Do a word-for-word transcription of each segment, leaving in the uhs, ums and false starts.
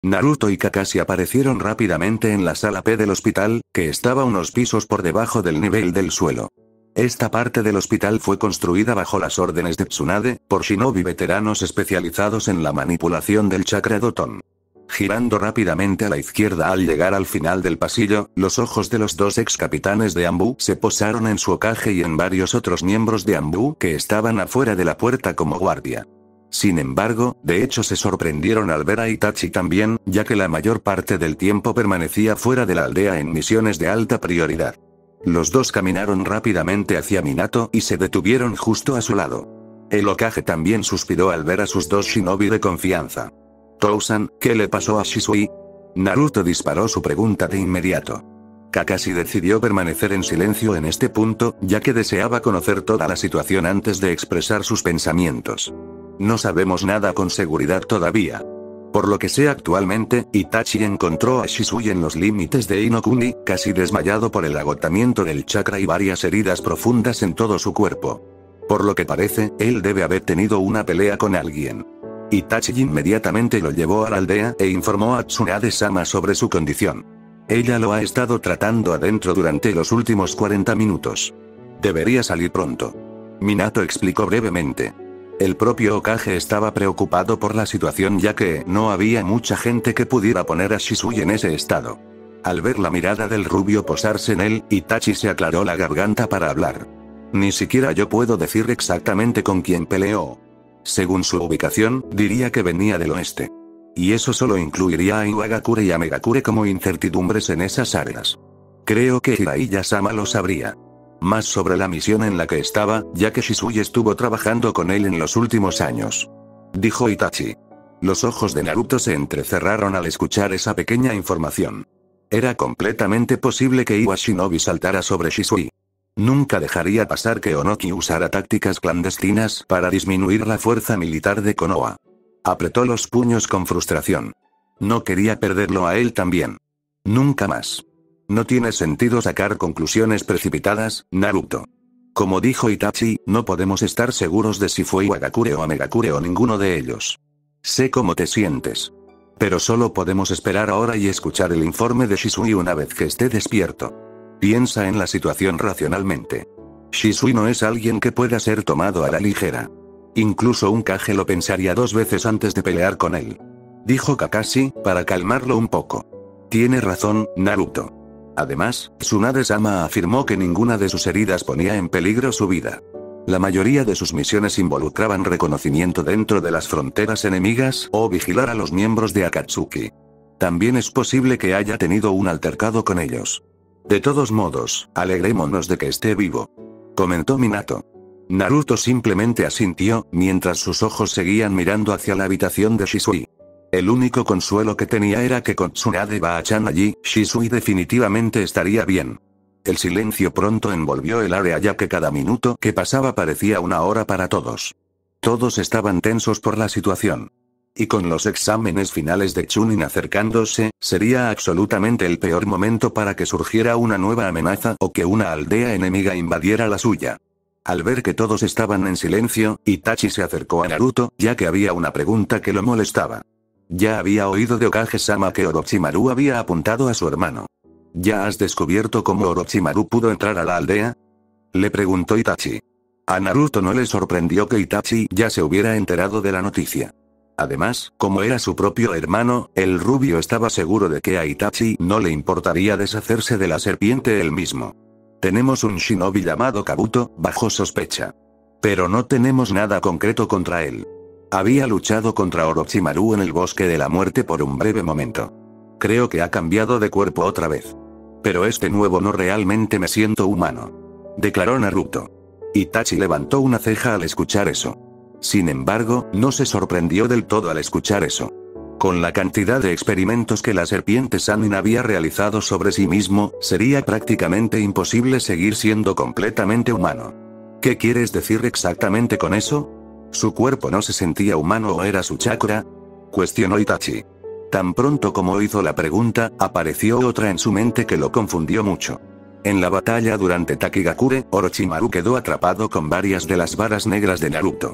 Naruto y Kakashi aparecieron rápidamente en la sala P del hospital, que estaba unos pisos por debajo del nivel del suelo. Esta parte del hospital fue construida bajo las órdenes de Tsunade, por shinobi veteranos especializados en la manipulación del chakra Doton. Girando rápidamente a la izquierda al llegar al final del pasillo, los ojos de los dos ex capitanes de Anbu se posaron en su Hokage y en varios otros miembros de Anbu que estaban afuera de la puerta como guardia. Sin embargo, de hecho se sorprendieron al ver a Itachi también, ya que la mayor parte del tiempo permanecía fuera de la aldea en misiones de alta prioridad. Los dos caminaron rápidamente hacia Minato y se detuvieron justo a su lado. El Hokage también suspiró al ver a sus dos shinobi de confianza. Tousan, ¿qué le pasó a Shisui? Naruto disparó su pregunta de inmediato. Kakashi decidió permanecer en silencio en este punto, ya que deseaba conocer toda la situación antes de expresar sus pensamientos. No sabemos nada con seguridad todavía. Por lo que sé actualmente, Itachi encontró a Shisui en los límites de Inokuni, casi desmayado por el agotamiento del chakra y varias heridas profundas en todo su cuerpo. Por lo que parece, él debe haber tenido una pelea con alguien. Itachi inmediatamente lo llevó a la aldea e informó a Tsunade-sama sobre su condición. Ella lo ha estado tratando adentro durante los últimos cuarenta minutos. Debería salir pronto. Minato explicó brevemente. El propio Hokage estaba preocupado por la situación ya que no había mucha gente que pudiera poner a Shisui en ese estado. Al ver la mirada del rubio posarse en él, Itachi se aclaró la garganta para hablar. Ni siquiera yo puedo decir exactamente con quién peleó. Según su ubicación, diría que venía del oeste. Y eso solo incluiría a Iwagakure y a Megakure como incertidumbres en esas áreas. Creo que Jiraiya-sama lo sabría. Más sobre la misión en la que estaba, ya que Shisui estuvo trabajando con él en los últimos años. Dijo Itachi. Los ojos de Naruto se entrecerraron al escuchar esa pequeña información. Era completamente posible que Iwa Shinobi saltara sobre Shisui. Nunca dejaría pasar que Onoki usara tácticas clandestinas para disminuir la fuerza militar de Konoha. Apretó los puños con frustración. No quería perderlo a él también. Nunca más. No tiene sentido sacar conclusiones precipitadas, Naruto. Como dijo Itachi, no podemos estar seguros de si fue Iwagakure o Megakure o ninguno de ellos. Sé cómo te sientes. Pero solo podemos esperar ahora y escuchar el informe de Shisui una vez que esté despierto. Piensa en la situación racionalmente. Shisui no es alguien que pueda ser tomado a la ligera. Incluso un Kage lo pensaría dos veces antes de pelear con él. Dijo Kakashi, para calmarlo un poco. Tiene razón, Naruto. Además, Tsunade-sama afirmó que ninguna de sus heridas ponía en peligro su vida. La mayoría de sus misiones involucraban reconocimiento dentro de las fronteras enemigas o vigilar a los miembros de Akatsuki. También es posible que haya tenido un altercado con ellos. De todos modos, alegrémonos de que esté vivo. Comentó Minato. Naruto simplemente asintió, mientras sus ojos seguían mirando hacia la habitación de Shisui. El único consuelo que tenía era que con Tsunade Ba-chan allí, Shisui definitivamente estaría bien. El silencio pronto envolvió el área ya que cada minuto que pasaba parecía una hora para todos. Todos estaban tensos por la situación. Y con los exámenes finales de Chunin acercándose, sería absolutamente el peor momento para que surgiera una nueva amenaza o que una aldea enemiga invadiera la suya. Al ver que todos estaban en silencio, Itachi se acercó a Naruto, ya que había una pregunta que lo molestaba. Ya había oído de Okage-sama que Orochimaru había apuntado a su hermano. ¿Ya has descubierto cómo Orochimaru pudo entrar a la aldea? Le preguntó Itachi. A Naruto no le sorprendió que Itachi ya se hubiera enterado de la noticia. Además, como era su propio hermano, el rubio estaba seguro de que a Itachi no le importaría deshacerse de la serpiente él mismo. Tenemos un shinobi llamado Kabuto, bajo sospecha. Pero no tenemos nada concreto contra él. Había luchado contra Orochimaru en el bosque de la muerte por un breve momento. Creo que ha cambiado de cuerpo otra vez. Pero este nuevo no realmente me siento humano. Declaró Naruto. Itachi levantó una ceja al escuchar eso. Sin embargo, no se sorprendió del todo al escuchar eso. Con la cantidad de experimentos que la serpiente Sannin había realizado sobre sí mismo, sería prácticamente imposible seguir siendo completamente humano. ¿Qué quieres decir exactamente con eso? ¿Su cuerpo no se sentía humano o era su chakra? Cuestionó Itachi. Tan pronto como hizo la pregunta, apareció otra en su mente que lo confundió mucho. En la batalla durante Takigakure, Orochimaru quedó atrapado con varias de las varas negras de Naruto.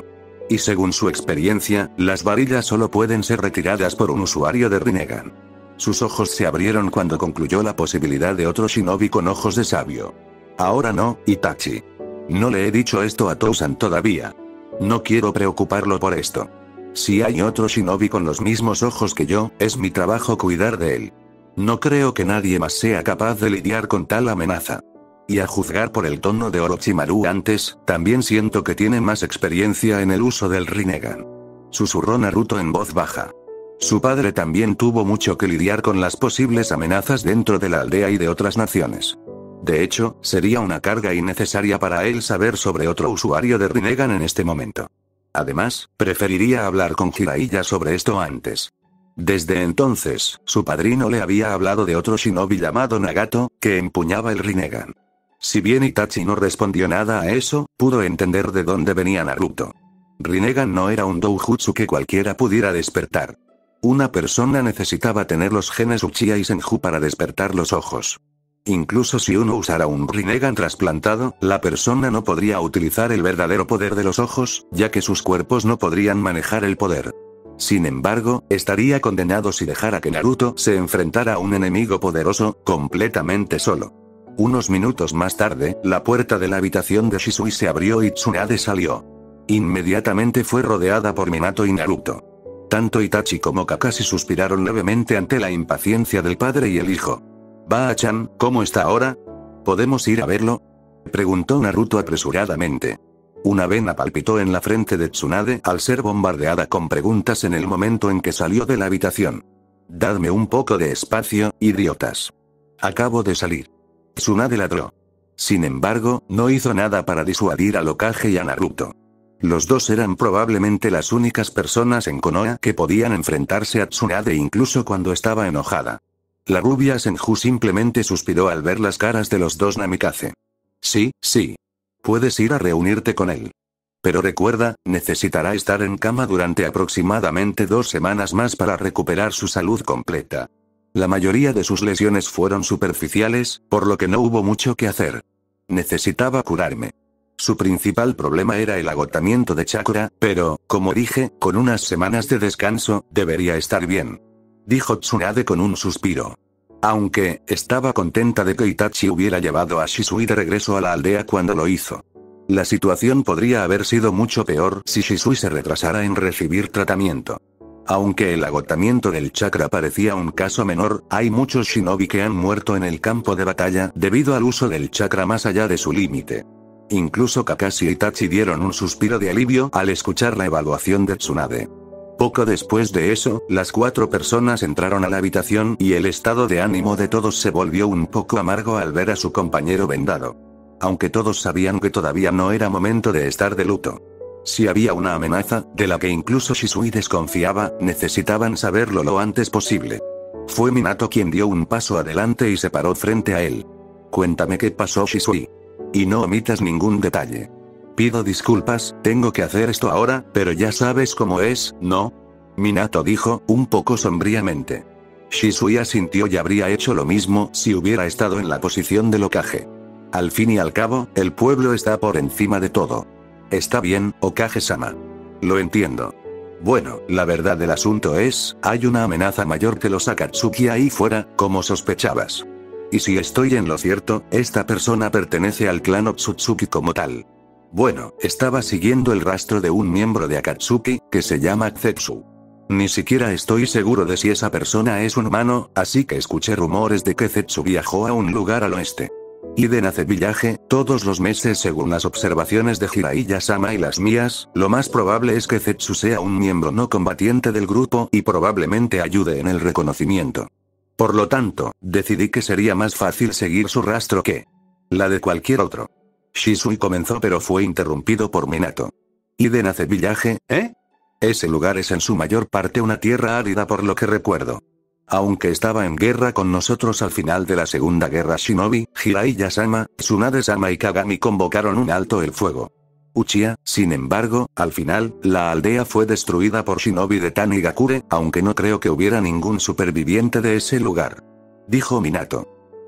Y según su experiencia, las varillas solo pueden ser retiradas por un usuario de Rinnegan. Sus ojos se abrieron cuando concluyó la posibilidad de otro shinobi con ojos de sabio. Ahora no, Itachi. No le he dicho esto a Tousan todavía. No quiero preocuparlo por esto. Si hay otro shinobi con los mismos ojos que yo, es mi trabajo cuidar de él. No creo que nadie más sea capaz de lidiar con tal amenaza. Y a juzgar por el tono de Orochimaru antes, también siento que tiene más experiencia en el uso del Rinnegan. Susurró Naruto en voz baja. Su padre también tuvo mucho que lidiar con las posibles amenazas dentro de la aldea y de otras naciones. De hecho, sería una carga innecesaria para él saber sobre otro usuario de Rinnegan en este momento. Además, preferiría hablar con Jiraiya sobre esto antes. Desde entonces, su padrino le había hablado de otro shinobi llamado Nagato, que empuñaba el Rinnegan. Si bien Itachi no respondió nada a eso, pudo entender de dónde venía Naruto. Rinnegan no era un doujutsu que cualquiera pudiera despertar. Una persona necesitaba tener los genes Uchiha y Senju para despertar los ojos. Incluso si uno usara un Rinnegan trasplantado, la persona no podría utilizar el verdadero poder de los ojos, ya que sus cuerpos no podrían manejar el poder. Sin embargo, estaría condenado si dejara que Naruto se enfrentara a un enemigo poderoso, completamente solo. Unos minutos más tarde, la puerta de la habitación de Shisui se abrió y Tsunade salió. Inmediatamente fue rodeada por Minato y Naruto. Tanto Itachi como Kakashi suspiraron levemente ante la impaciencia del padre y el hijo. «Ba-chan, ¿cómo está ahora? ¿Podemos ir a verlo?», preguntó Naruto apresuradamente. Una vena palpitó en la frente de Tsunade al ser bombardeada con preguntas en el momento en que salió de la habitación. «Dadme un poco de espacio, idiotas. Acabo de salir». Tsunade ladró. Sin embargo, no hizo nada para disuadir al Hokage y a Naruto. Los dos eran probablemente las únicas personas en Konoha que podían enfrentarse a Tsunade incluso cuando estaba enojada. La rubia Senju simplemente suspiró al ver las caras de los dos Namikaze. Sí, sí. Puedes ir a reunirte con él. Pero recuerda, necesitará estar en cama durante aproximadamente dos semanas más para recuperar su salud completa. La mayoría de sus lesiones fueron superficiales, por lo que no hubo mucho que hacer. Necesitaba curarme. Su principal problema era el agotamiento de chakra, pero, como dije, con unas semanas de descanso, debería estar bien. Dijo Tsunade con un suspiro. Aunque, estaba contenta de que Itachi hubiera llevado a Shisui de regreso a la aldea cuando lo hizo. La situación podría haber sido mucho peor si Shisui se retrasara en recibir tratamiento. Aunque el agotamiento del chakra parecía un caso menor, hay muchos shinobi que han muerto en el campo de batalla debido al uso del chakra más allá de su límite. Incluso Kakashi y Itachi dieron un suspiro de alivio al escuchar la evaluación de Tsunade. Poco después de eso, las cuatro personas entraron a la habitación y el estado de ánimo de todos se volvió un poco amargo al ver a su compañero vendado. Aunque todos sabían que todavía no era momento de estar de luto. Si había una amenaza, de la que incluso Shisui desconfiaba, necesitaban saberlo lo antes posible. Fue Minato quien dio un paso adelante y se paró frente a él. Cuéntame qué pasó, Shisui. Y no omitas ningún detalle. Pido disculpas, tengo que hacer esto ahora, pero ya sabes cómo es, ¿no? Minato dijo, un poco sombríamente. Shisui asintió y habría hecho lo mismo si hubiera estado en la posición del Hokage. Al fin y al cabo, el pueblo está por encima de todo. Está bien, Hokage-sama. Lo entiendo. Bueno, la verdad del asunto es, hay una amenaza mayor que los Akatsuki ahí fuera, como sospechabas. Y si estoy en lo cierto, esta persona pertenece al clan Otsutsuki como tal. Bueno, estaba siguiendo el rastro de un miembro de Akatsuki, que se llama Zetsu. Ni siquiera estoy seguro de si esa persona es un humano, así que escuché rumores de que Zetsu viajó a un lugar al oeste. Iden hace viaje, todos los meses según las observaciones de Jiraiya-sama y las mías, lo más probable es que Zetsu sea un miembro no combatiente del grupo y probablemente ayude en el reconocimiento. Por lo tanto, decidí que sería más fácil seguir su rastro que la de cualquier otro. Shisui comenzó pero fue interrumpido por Minato. Iden hace viaje, ¿eh? Ese lugar es en su mayor parte una tierra árida por lo que recuerdo. Aunque estaba en guerra con nosotros al final de la Segunda Guerra Shinobi, Jiraiya-sama, Tsunade-sama y Kagami convocaron un alto el fuego. Uchiha, sin embargo, al final, la aldea fue destruida por Shinobi de Tanigakure, aunque no creo que hubiera ningún superviviente de ese lugar. Dijo Minato.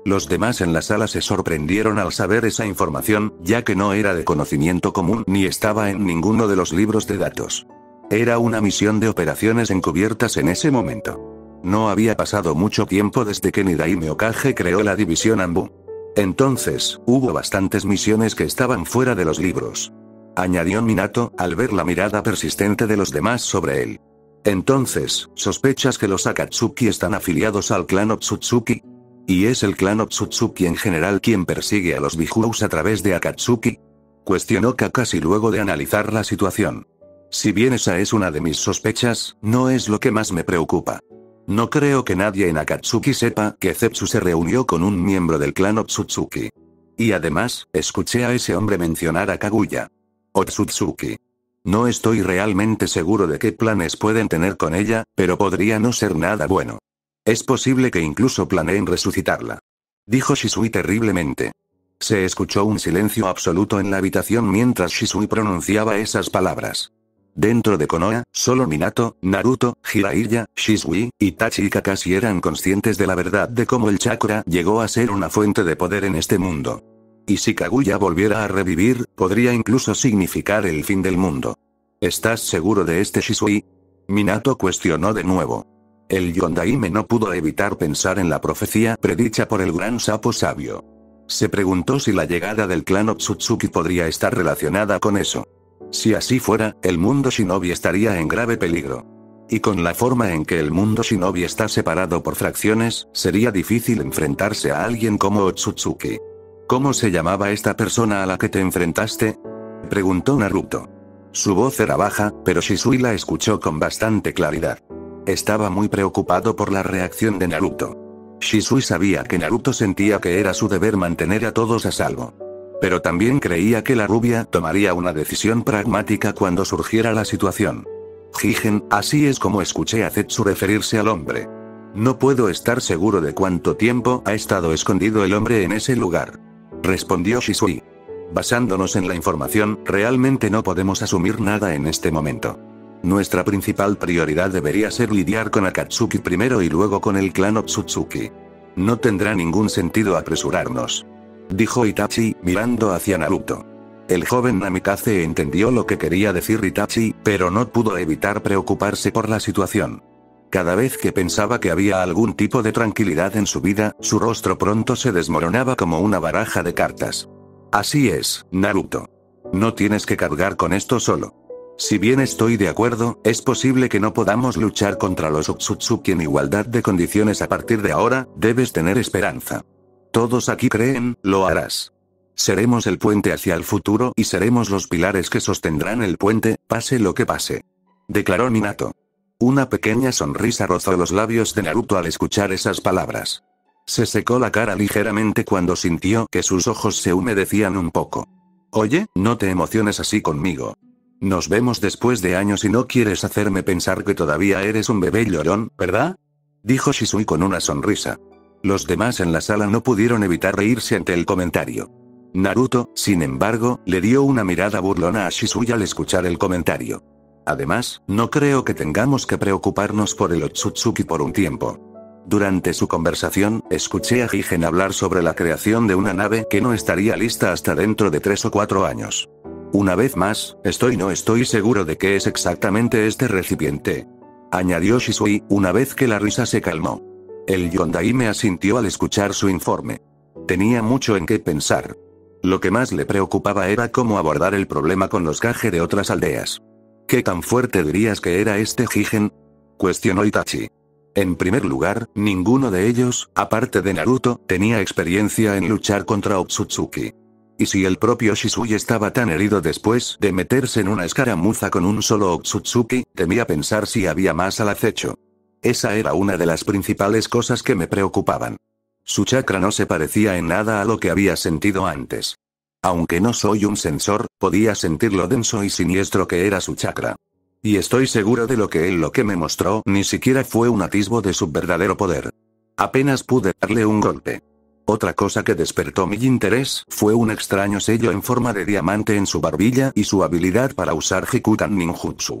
Los demás en la sala se sorprendieron al saber esa información, ya que no era de conocimiento común ni estaba en ninguno de los libros de datos. Era una misión de operaciones encubiertas en ese momento. No había pasado mucho tiempo desde que Nidaime Okage creó la división Anbu. Entonces, hubo bastantes misiones que estaban fuera de los libros. Añadió Minato, al ver la mirada persistente de los demás sobre él. Entonces, ¿sospechas que los Akatsuki están afiliados al clan Otsutsuki? ¿Y es el clan Otsutsuki en general quien persigue a los Bijous a través de Akatsuki? Cuestionó Kakashi luego de analizar la situación. Si bien esa es una de mis sospechas, no es lo que más me preocupa. No creo que nadie en Akatsuki sepa que Zetsu se reunió con un miembro del clan Otsutsuki. Y además, escuché a ese hombre mencionar a Kaguya. Otsutsuki. No estoy realmente seguro de qué planes pueden tener con ella, pero podría no ser nada bueno. Es posible que incluso planeen resucitarla. Dijo Shisui terriblemente. Se escuchó un silencio absoluto en la habitación mientras Shisui pronunciaba esas palabras. Dentro de Konoha, solo Minato, Naruto, Jiraiya, Shisui, Itachi y Kakashi eran conscientes de la verdad de cómo el chakra llegó a ser una fuente de poder en este mundo. Y si Kaguya volviera a revivir, podría incluso significar el fin del mundo. ¿Estás seguro de este, Shisui? Minato cuestionó de nuevo. El Yondaime no pudo evitar pensar en la profecía predicha por el gran sapo sabio. Se preguntó si la llegada del clan Otsutsuki podría estar relacionada con eso. Si así fuera, el mundo shinobi estaría en grave peligro. Y con la forma en que el mundo shinobi está separado por fracciones, sería difícil enfrentarse a alguien como Otsutsuki. ¿Cómo se llamaba esta persona a la que te enfrentaste? Preguntó Naruto. Su voz era baja, pero Shisui la escuchó con bastante claridad. Estaba muy preocupado por la reacción de Naruto. Shisui sabía que Naruto sentía que era su deber mantener a todos a salvo. Pero también creía que la rubia tomaría una decisión pragmática cuando surgiera la situación. Jigen, así es como escuché a Zetsu referirse al hombre. No puedo estar seguro de cuánto tiempo ha estado escondido el hombre en ese lugar. Respondió Shisui. Basándonos en la información, realmente no podemos asumir nada en este momento. Nuestra principal prioridad debería ser lidiar con Akatsuki primero y luego con el clan Otsutsuki. No tendrá ningún sentido apresurarnos. Dijo Itachi, mirando hacia Naruto. El joven Namikaze entendió lo que quería decir Itachi, pero no pudo evitar preocuparse por la situación. Cada vez que pensaba que había algún tipo de tranquilidad en su vida, su rostro pronto se desmoronaba como una baraja de cartas. Así es, Naruto. No tienes que cargar con esto solo. Si bien estoy de acuerdo, es posible que no podamos luchar contra los Otsutsuki en igualdad de condiciones a partir de ahora, debes tener esperanza. Todos aquí creen, lo harás. Seremos el puente hacia el futuro y seremos los pilares que sostendrán el puente, pase lo que pase. Declaró Minato. Una pequeña sonrisa rozó los labios de Naruto al escuchar esas palabras. Se secó la cara ligeramente cuando sintió que sus ojos se humedecían un poco. Oye, no te emociones así conmigo. Nos vemos después de años y no quieres hacerme pensar que todavía eres un bebé llorón, ¿verdad? Dijo Shisui con una sonrisa. Los demás en la sala no pudieron evitar reírse ante el comentario. Naruto, sin embargo, le dio una mirada burlona a Shisui al escuchar el comentario. Además, no creo que tengamos que preocuparnos por el Otsutsuki por un tiempo. Durante su conversación, escuché a Jigen hablar sobre la creación de una nave que no estaría lista hasta dentro de tres o cuatro años. Una vez más, estoy no estoy seguro de qué es exactamente este recipiente. Añadió Shisui, una vez que la risa se calmó. El Yondaime asintió al escuchar su informe. Tenía mucho en qué pensar. Lo que más le preocupaba era cómo abordar el problema con los Kage de otras aldeas. ¿Qué tan fuerte dirías que era este Jigen? Cuestionó Itachi. En primer lugar, ninguno de ellos, aparte de Naruto, tenía experiencia en luchar contra Otsutsuki. Y si el propio Shisui estaba tan herido después de meterse en una escaramuza con un solo Otsutsuki, temía pensar si había más al acecho. Esa era una de las principales cosas que me preocupaban. Su chakra no se parecía en nada a lo que había sentido antes. Aunque no soy un sensor, podía sentir lo denso y siniestro que era su chakra. Y estoy seguro de lo que él lo que me mostró ni siquiera fue un atisbo de su verdadero poder. Apenas pude darle un golpe. Otra cosa que despertó mi interés fue un extraño sello en forma de diamante en su barbilla y su habilidad para usar Hikutan Ninjutsu.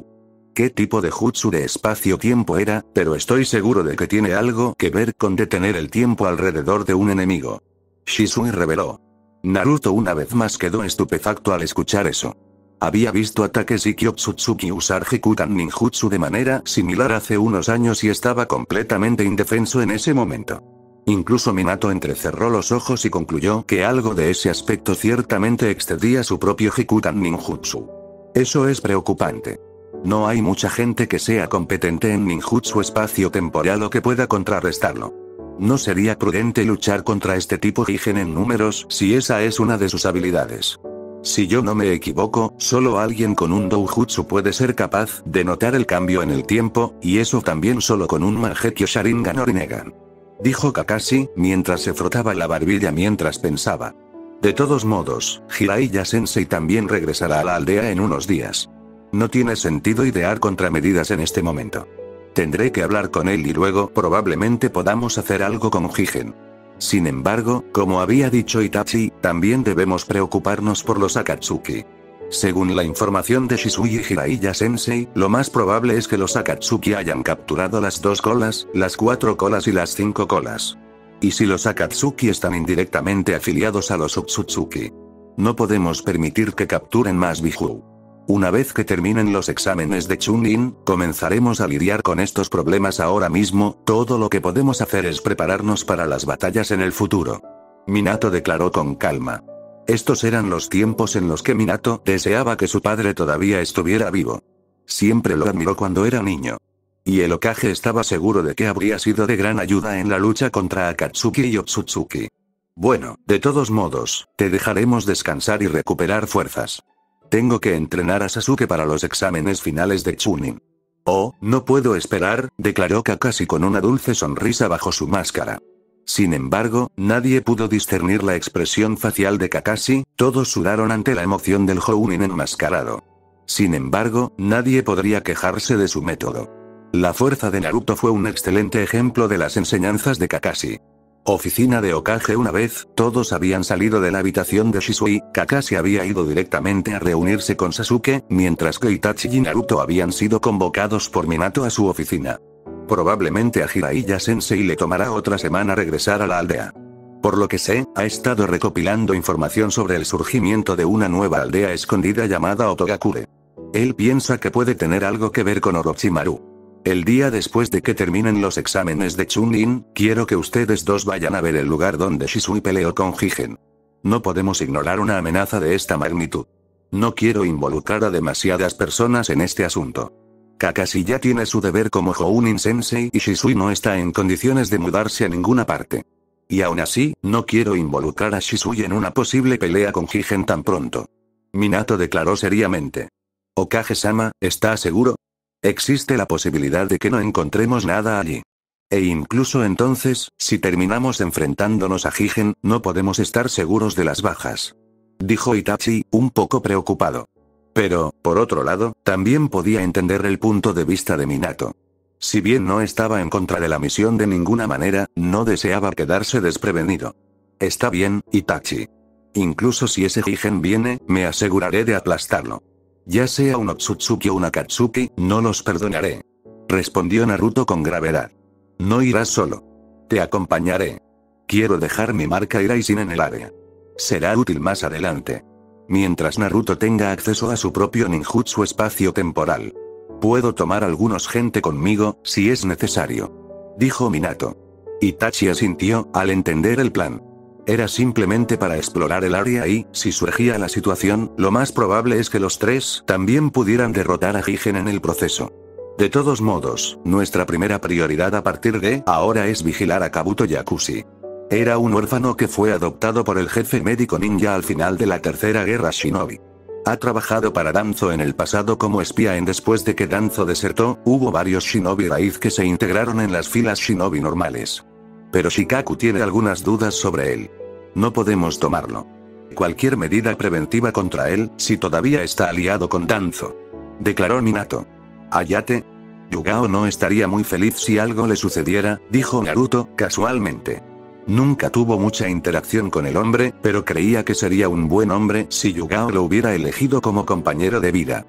qué tipo de jutsu de espacio-tiempo era, pero estoy seguro de que tiene algo que ver con detener el tiempo alrededor de un enemigo. Shisui reveló. Naruto una vez más quedó estupefacto al escuchar eso. Había visto a Takeshiki Otsutsuki usar Hikutan ninjutsu de manera similar hace unos años y estaba completamente indefenso en ese momento. Incluso Minato entrecerró los ojos y concluyó que algo de ese aspecto ciertamente excedía su propio Hikutan ninjutsu. Eso es preocupante. No hay mucha gente que sea competente en ninjutsu espacio-temporal o que pueda contrarrestarlo. No sería prudente luchar contra este tipo Higen en números si esa es una de sus habilidades. Si yo no me equivoco, solo alguien con un doujutsu puede ser capaz de notar el cambio en el tiempo, y eso también solo con un Mangekyo Sharingan o Rinnegan. Dijo Kakashi, mientras se frotaba la barbilla mientras pensaba. De todos modos, Jiraiya Sensei también regresará a la aldea en unos días. No tiene sentido idear contramedidas en este momento. Tendré que hablar con él y luego probablemente podamos hacer algo con Higen. Sin embargo, como había dicho Itachi, también debemos preocuparnos por los Akatsuki. Según la información de Shisui y Jiraiya Sensei, lo más probable es que los Akatsuki hayan capturado las dos colas, las cuatro colas y las cinco colas. Y si los Akatsuki están indirectamente afiliados a los Otsutsuki, no podemos permitir que capturen más Biju. Una vez que terminen los exámenes de Chunin, comenzaremos a lidiar con estos problemas ahora mismo. Todo lo que podemos hacer es prepararnos para las batallas en el futuro. Minato declaró con calma. Estos eran los tiempos en los que Minato deseaba que su padre todavía estuviera vivo. Siempre lo admiró cuando era niño. Y el Hokage estaba seguro de que habría sido de gran ayuda en la lucha contra Akatsuki y Otsutsuki. Bueno, de todos modos, te dejaremos descansar y recuperar fuerzas. Tengo que entrenar a Sasuke para los exámenes finales de Chunin. Oh, no puedo esperar, declaró Kakashi con una dulce sonrisa bajo su máscara. Sin embargo, nadie pudo discernir la expresión facial de Kakashi, todos sudaron ante la emoción del Jounin enmascarado. Sin embargo, nadie podría quejarse de su método. La fuerza de Naruto fue un excelente ejemplo de las enseñanzas de Kakashi. Oficina de Hokage. Una vez todos habían salido de la habitación de Shisui, Kakashi había ido directamente a reunirse con Sasuke, mientras que Itachi y Naruto habían sido convocados por Minato a su oficina. Probablemente a Jiraiya Sensei le tomará otra semana regresar a la aldea. Por lo que sé, ha estado recopilando información sobre el surgimiento de una nueva aldea escondida llamada Otogakure. Él piensa que puede tener algo que ver con Orochimaru. El día después de que terminen los exámenes de Chunin, quiero que ustedes dos vayan a ver el lugar donde Shisui peleó con Higen. No podemos ignorar una amenaza de esta magnitud. No quiero involucrar a demasiadas personas en este asunto. Kakashi ya tiene su deber como Jounin Sensei y Shisui no está en condiciones de mudarse a ninguna parte. Y aún así, no quiero involucrar a Shisui en una posible pelea con Higen tan pronto. Minato declaró seriamente. Hokage-sama, ¿está seguro? Existe la posibilidad de que no encontremos nada allí. E incluso entonces, si terminamos enfrentándonos a Higen, no podemos estar seguros de las bajas. Dijo Itachi, un poco preocupado. Pero, por otro lado, también podía entender el punto de vista de Minato. Si bien no estaba en contra de la misión de ninguna manera, no deseaba quedarse desprevenido. Está bien, Itachi. Incluso si ese Higen viene, me aseguraré de aplastarlo. Ya sea un Otsutsuki o un Akatsuki, no los perdonaré. Respondió Naruto con gravedad. No irás solo. Te acompañaré. Quiero dejar mi marca Iraisen en el área. Será útil más adelante. Mientras Naruto tenga acceso a su propio ninjutsu espacio-temporal. Puedo tomar algunos gente conmigo, si es necesario. Dijo Minato. Itachi asintió, al entender el plan. Era simplemente para explorar el área y, si surgía la situación, lo más probable es que los tres también pudieran derrotar a Higen en el proceso. De todos modos, nuestra primera prioridad a partir de ahora es vigilar a Kabuto Yakushi. Era un huérfano que fue adoptado por el jefe médico ninja al final de la tercera guerra shinobi. Ha trabajado para Danzo en el pasado como espía en después de que Danzo desertó, hubo varios shinobi raíz que se integraron en las filas shinobi normales. Pero Shikaku tiene algunas dudas sobre él. No podemos tomarlo. Cualquier medida preventiva contra él, si todavía está aliado con Danzo. Declaró Minato. Ayate. Yugao no estaría muy feliz si algo le sucediera, dijo Naruto, casualmente. Nunca tuvo mucha interacción con el hombre, pero creía que sería un buen hombre si Yugao lo hubiera elegido como compañero de vida.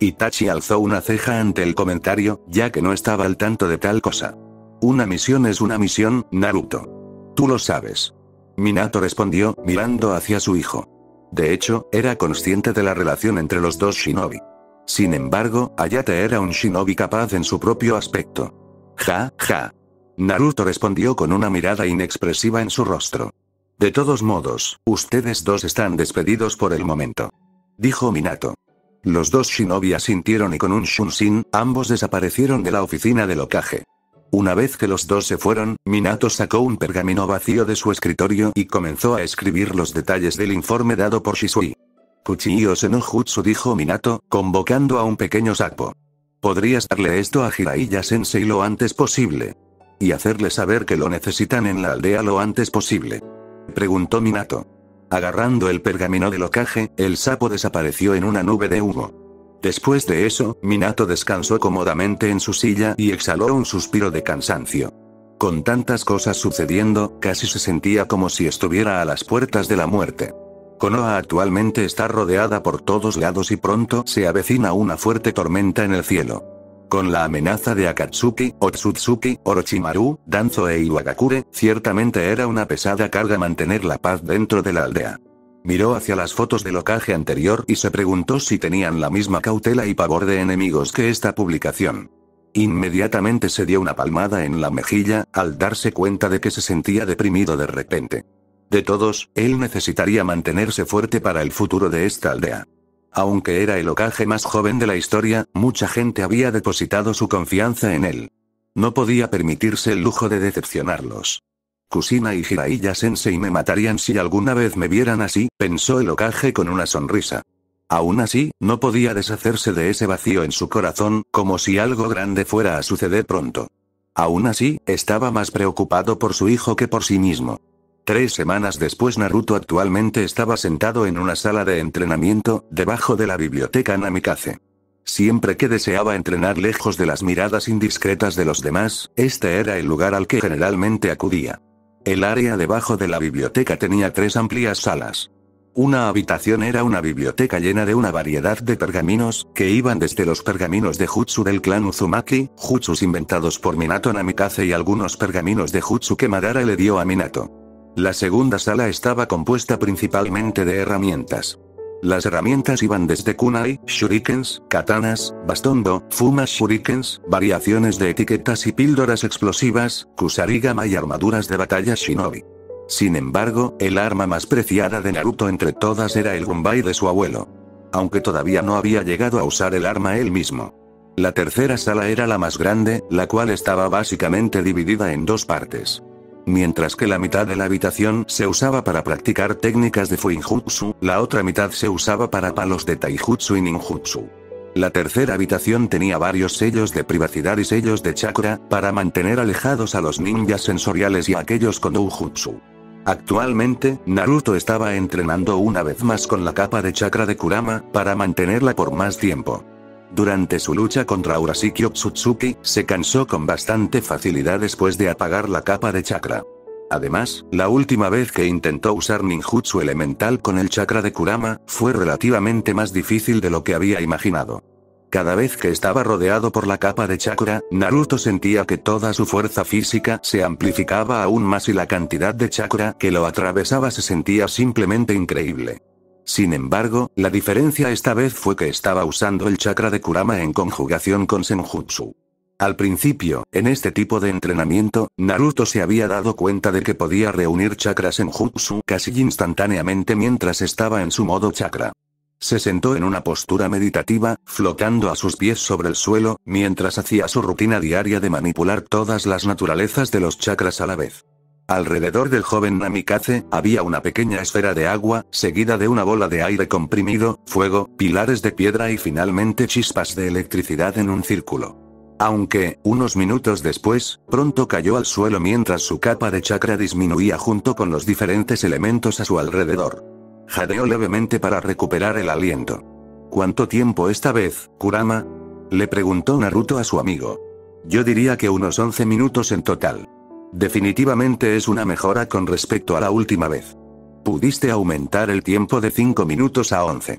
Itachi alzó una ceja ante el comentario, ya que no estaba al tanto de tal cosa. Una misión es una misión, Naruto. Tú lo sabes. Minato respondió, mirando hacia su hijo. De hecho, era consciente de la relación entre los dos shinobi. Sin embargo, Hayate era un shinobi capaz en su propio aspecto. Ja, ja. Naruto respondió con una mirada inexpresiva en su rostro. De todos modos, ustedes dos están despedidos por el momento. Dijo Minato. Los dos shinobi asintieron y con un shunshin, ambos desaparecieron de la oficina del Hokage. Una vez que los dos se fueron, Minato sacó un pergamino vacío de su escritorio y comenzó a escribir los detalles del informe dado por Shisui. Kuchiyose no Jutsu, dijo Minato, convocando a un pequeño sapo. ¿Podrías darle esto a Jiraiya Sensei lo antes posible? Y hacerle saber que lo necesitan en la aldea lo antes posible. Preguntó Minato. Agarrando el pergamino del Hokage, el sapo desapareció en una nube de humo. Después de eso, Minato descansó cómodamente en su silla y exhaló un suspiro de cansancio. Con tantas cosas sucediendo, casi se sentía como si estuviera a las puertas de la muerte. Konoha actualmente está rodeada por todos lados y pronto se avecina una fuerte tormenta en el cielo. Con la amenaza de Akatsuki, Otsutsuki, Orochimaru, Danzo e Iwagakure, ciertamente era una pesada carga mantener la paz dentro de la aldea. Miró hacia las fotos del Hokage anterior y se preguntó si tenían la misma cautela y pavor de enemigos que esta publicación. Inmediatamente se dio una palmada en la mejilla, al darse cuenta de que se sentía deprimido de repente. De todos, él necesitaría mantenerse fuerte para el futuro de esta aldea. Aunque era el Hokage más joven de la historia, mucha gente había depositado su confianza en él. No podía permitirse el lujo de decepcionarlos. Kushina y Jiraiya Sensei me matarían si alguna vez me vieran así, pensó el Hokage con una sonrisa. Aún así, no podía deshacerse de ese vacío en su corazón, como si algo grande fuera a suceder pronto. Aún así, estaba más preocupado por su hijo que por sí mismo. Tres semanas después, Naruto actualmente estaba sentado en una sala de entrenamiento, debajo de la biblioteca Namikaze. Siempre que deseaba entrenar lejos de las miradas indiscretas de los demás, este era el lugar al que generalmente acudía. El área debajo de la biblioteca tenía tres amplias salas. Una habitación era una biblioteca llena de una variedad de pergaminos, que iban desde los pergaminos de Jutsu del clan Uzumaki, Jutsus inventados por Minato Namikaze y algunos pergaminos de Jutsu que Madara le dio a Minato. La segunda sala estaba compuesta principalmente de herramientas. Las herramientas iban desde kunai, shurikens, katanas, bastondo, fumas shurikens, variaciones de etiquetas y píldoras explosivas, kusarigama y armaduras de batalla shinobi. Sin embargo, el arma más preciada de Naruto entre todas era el gunbai de su abuelo. Aunque todavía no había llegado a usar el arma él mismo. La tercera sala era la más grande, la cual estaba básicamente dividida en dos partes. Mientras que la mitad de la habitación se usaba para practicar técnicas de Fuinjutsu, la otra mitad se usaba para palos de Taijutsu y Ninjutsu. La tercera habitación tenía varios sellos de privacidad y sellos de chakra, para mantener alejados a los ninjas sensoriales y a aquellos con doujutsu. Actualmente, Naruto estaba entrenando una vez más con la capa de chakra de Kurama, para mantenerla por más tiempo. Durante su lucha contra Urashiki Otsutsuki, se cansó con bastante facilidad después de apagar la capa de chakra. Además, la última vez que intentó usar ninjutsu elemental con el chakra de Kurama, fue relativamente más difícil de lo que había imaginado. Cada vez que estaba rodeado por la capa de chakra, Naruto sentía que toda su fuerza física se amplificaba aún más y la cantidad de chakra que lo atravesaba se sentía simplemente increíble. Sin embargo, la diferencia esta vez fue que estaba usando el chakra de Kurama en conjugación con Senjutsu. Al principio, en este tipo de entrenamiento, Naruto se había dado cuenta de que podía reunir chakra Senjutsu casi instantáneamente mientras estaba en su modo chakra. Se sentó en una postura meditativa, flotando a sus pies sobre el suelo, mientras hacía su rutina diaria de manipular todas las naturalezas de los chakras a la vez. Alrededor del joven Namikaze, había una pequeña esfera de agua, seguida de una bola de aire comprimido, fuego, pilares de piedra y finalmente chispas de electricidad en un círculo. Aunque, unos minutos después, pronto cayó al suelo mientras su capa de chakra disminuía junto con los diferentes elementos a su alrededor. Jadeó levemente para recuperar el aliento. ¿Cuánto tiempo esta vez, Kurama? Le preguntó Naruto a su amigo. Yo diría que unos once minutos en total. Definitivamente es una mejora con respecto a la última vez. Pudiste aumentar el tiempo de cinco minutos a once.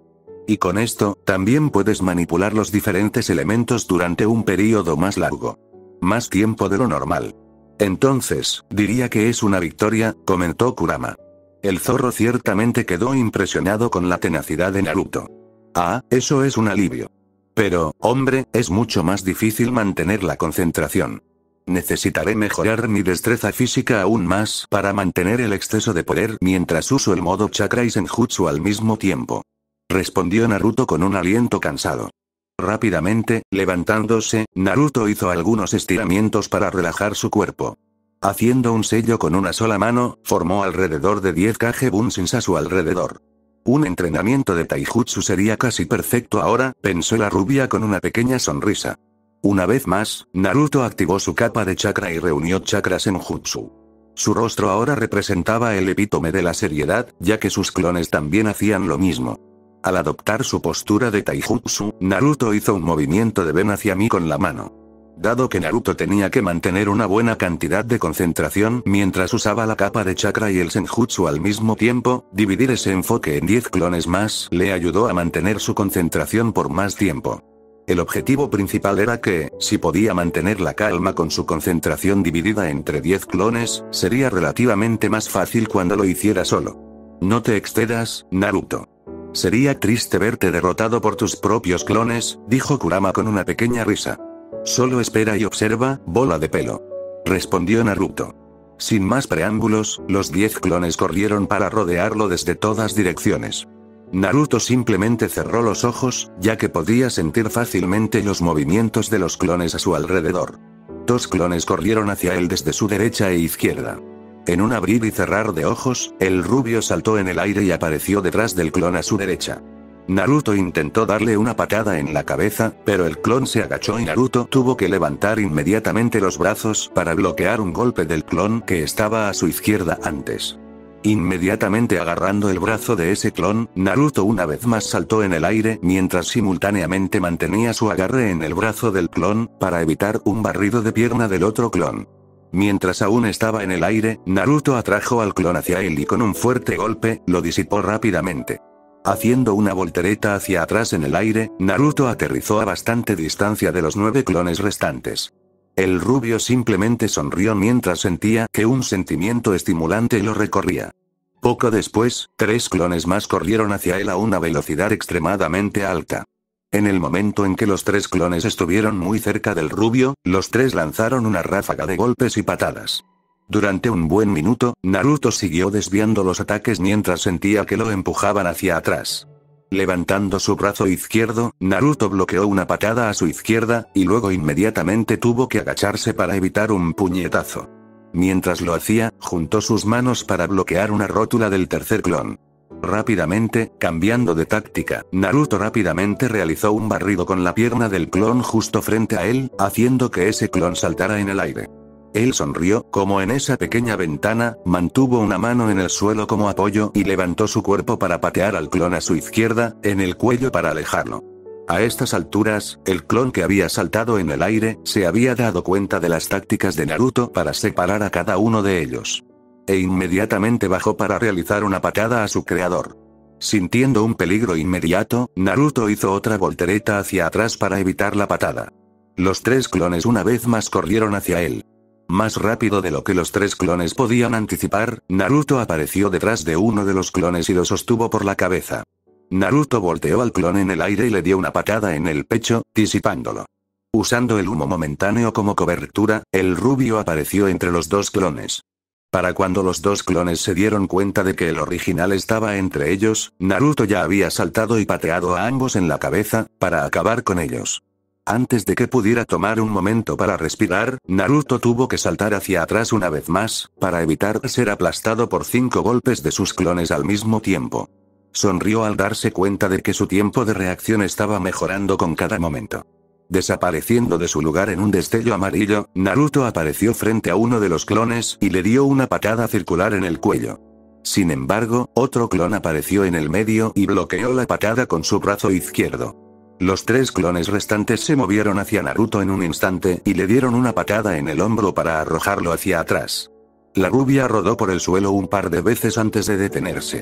Y con esto, también puedes manipular los diferentes elementos durante un periodo más largo. Más tiempo de lo normal. Entonces, diría que es una victoria, comentó Kurama. El zorro ciertamente quedó impresionado con la tenacidad de Naruto. Ah, eso es un alivio. Pero, hombre, es mucho más difícil mantener la concentración. Necesitaré mejorar mi destreza física aún más para mantener el exceso de poder mientras uso el modo chakra y senjutsu al mismo tiempo. Respondió Naruto con un aliento cansado. Rápidamente, levantándose, Naruto hizo algunos estiramientos para relajar su cuerpo. Haciendo un sello con una sola mano, formó alrededor de diez Kage Bunshins a su alrededor. Un entrenamiento de taijutsu sería casi perfecto ahora, pensó la rubia con una pequeña sonrisa. Una vez más, Naruto activó su capa de chakra y reunió chakras en jutsu. Su rostro ahora representaba el epítome de la seriedad, ya que sus clones también hacían lo mismo. Al adoptar su postura de taijutsu, Naruto hizo un movimiento de ven hacia mí con la mano. Dado que Naruto tenía que mantener una buena cantidad de concentración mientras usaba la capa de chakra y el senjutsu al mismo tiempo, dividir ese enfoque en diez clones más le ayudó a mantener su concentración por más tiempo. El objetivo principal era que, si podía mantener la calma con su concentración dividida entre diez clones, sería relativamente más fácil cuando lo hiciera solo. No te excedas, Naruto. Sería triste verte derrotado por tus propios clones, dijo Kurama con una pequeña risa. Solo espera y observa, bola de pelo. Respondió Naruto. Sin más preámbulos, los diez clones corrieron para rodearlo desde todas direcciones. Naruto simplemente cerró los ojos, ya que podía sentir fácilmente los movimientos de los clones a su alrededor. Dos clones corrieron hacia él desde su derecha e izquierda. En un abrir y cerrar de ojos, el rubio saltó en el aire y apareció detrás del clon a su derecha. Naruto intentó darle una patada en la cabeza, pero el clon se agachó y Naruto tuvo que levantar inmediatamente los brazos para bloquear un golpe del clon que estaba a su izquierda antes. Inmediatamente agarrando el brazo de ese clon, Naruto una vez más saltó en el aire mientras simultáneamente mantenía su agarre en el brazo del clon, para evitar un barrido de pierna del otro clon. Mientras aún estaba en el aire, Naruto atrajo al clon hacia él y con un fuerte golpe, lo disipó rápidamente. Haciendo una voltereta hacia atrás en el aire, Naruto aterrizó a bastante distancia de los nueve clones restantes. El rubio simplemente sonrió mientras sentía que un sentimiento estimulante lo recorría. Poco después, tres clones más corrieron hacia él a una velocidad extremadamente alta. En el momento en que los tres clones estuvieron muy cerca del rubio, los tres lanzaron una ráfaga de golpes y patadas. Durante un buen minuto, Naruto siguió desviando los ataques mientras sentía que lo empujaban hacia atrás. Levantando su brazo izquierdo, Naruto bloqueó una patada a su izquierda, y luego inmediatamente tuvo que agacharse para evitar un puñetazo. Mientras lo hacía, juntó sus manos para bloquear una rótula del tercer clon. Rápidamente, cambiando de táctica, Naruto rápidamente realizó un barrido con la pierna del clon justo frente a él, haciendo que ese clon saltara en el aire. Él sonrió, como en esa pequeña ventana, mantuvo una mano en el suelo como apoyo y levantó su cuerpo para patear al clon a su izquierda, en el cuello para alejarlo. A estas alturas, el clon que había saltado en el aire, se había dado cuenta de las tácticas de Naruto para separar a cada uno de ellos. E inmediatamente bajó para realizar una patada a su creador. Sintiendo un peligro inmediato, Naruto hizo otra voltereta hacia atrás para evitar la patada. Los tres clones una vez más corrieron hacia él. Más rápido de lo que los tres clones podían anticipar, Naruto apareció detrás de uno de los clones y lo sostuvo por la cabeza. Naruto volteó al clon en el aire y le dio una patada en el pecho, disipándolo. Usando el humo momentáneo como cobertura, el rubio apareció entre los dos clones. Para cuando los dos clones se dieron cuenta de que el original estaba entre ellos, Naruto ya había saltado y pateado a ambos en la cabeza, para acabar con ellos. Antes de que pudiera tomar un momento para respirar, Naruto tuvo que saltar hacia atrás una vez más, para evitar ser aplastado por cinco golpes de sus clones al mismo tiempo. Sonrió al darse cuenta de que su tiempo de reacción estaba mejorando con cada momento. Desapareciendo de su lugar en un destello amarillo, Naruto apareció frente a uno de los clones y le dio una patada circular en el cuello. Sin embargo, otro clon apareció en el medio y bloqueó la patada con su brazo izquierdo. Los tres clones restantes se movieron hacia Naruto en un instante y le dieron una patada en el hombro para arrojarlo hacia atrás. La rubia rodó por el suelo un par de veces antes de detenerse.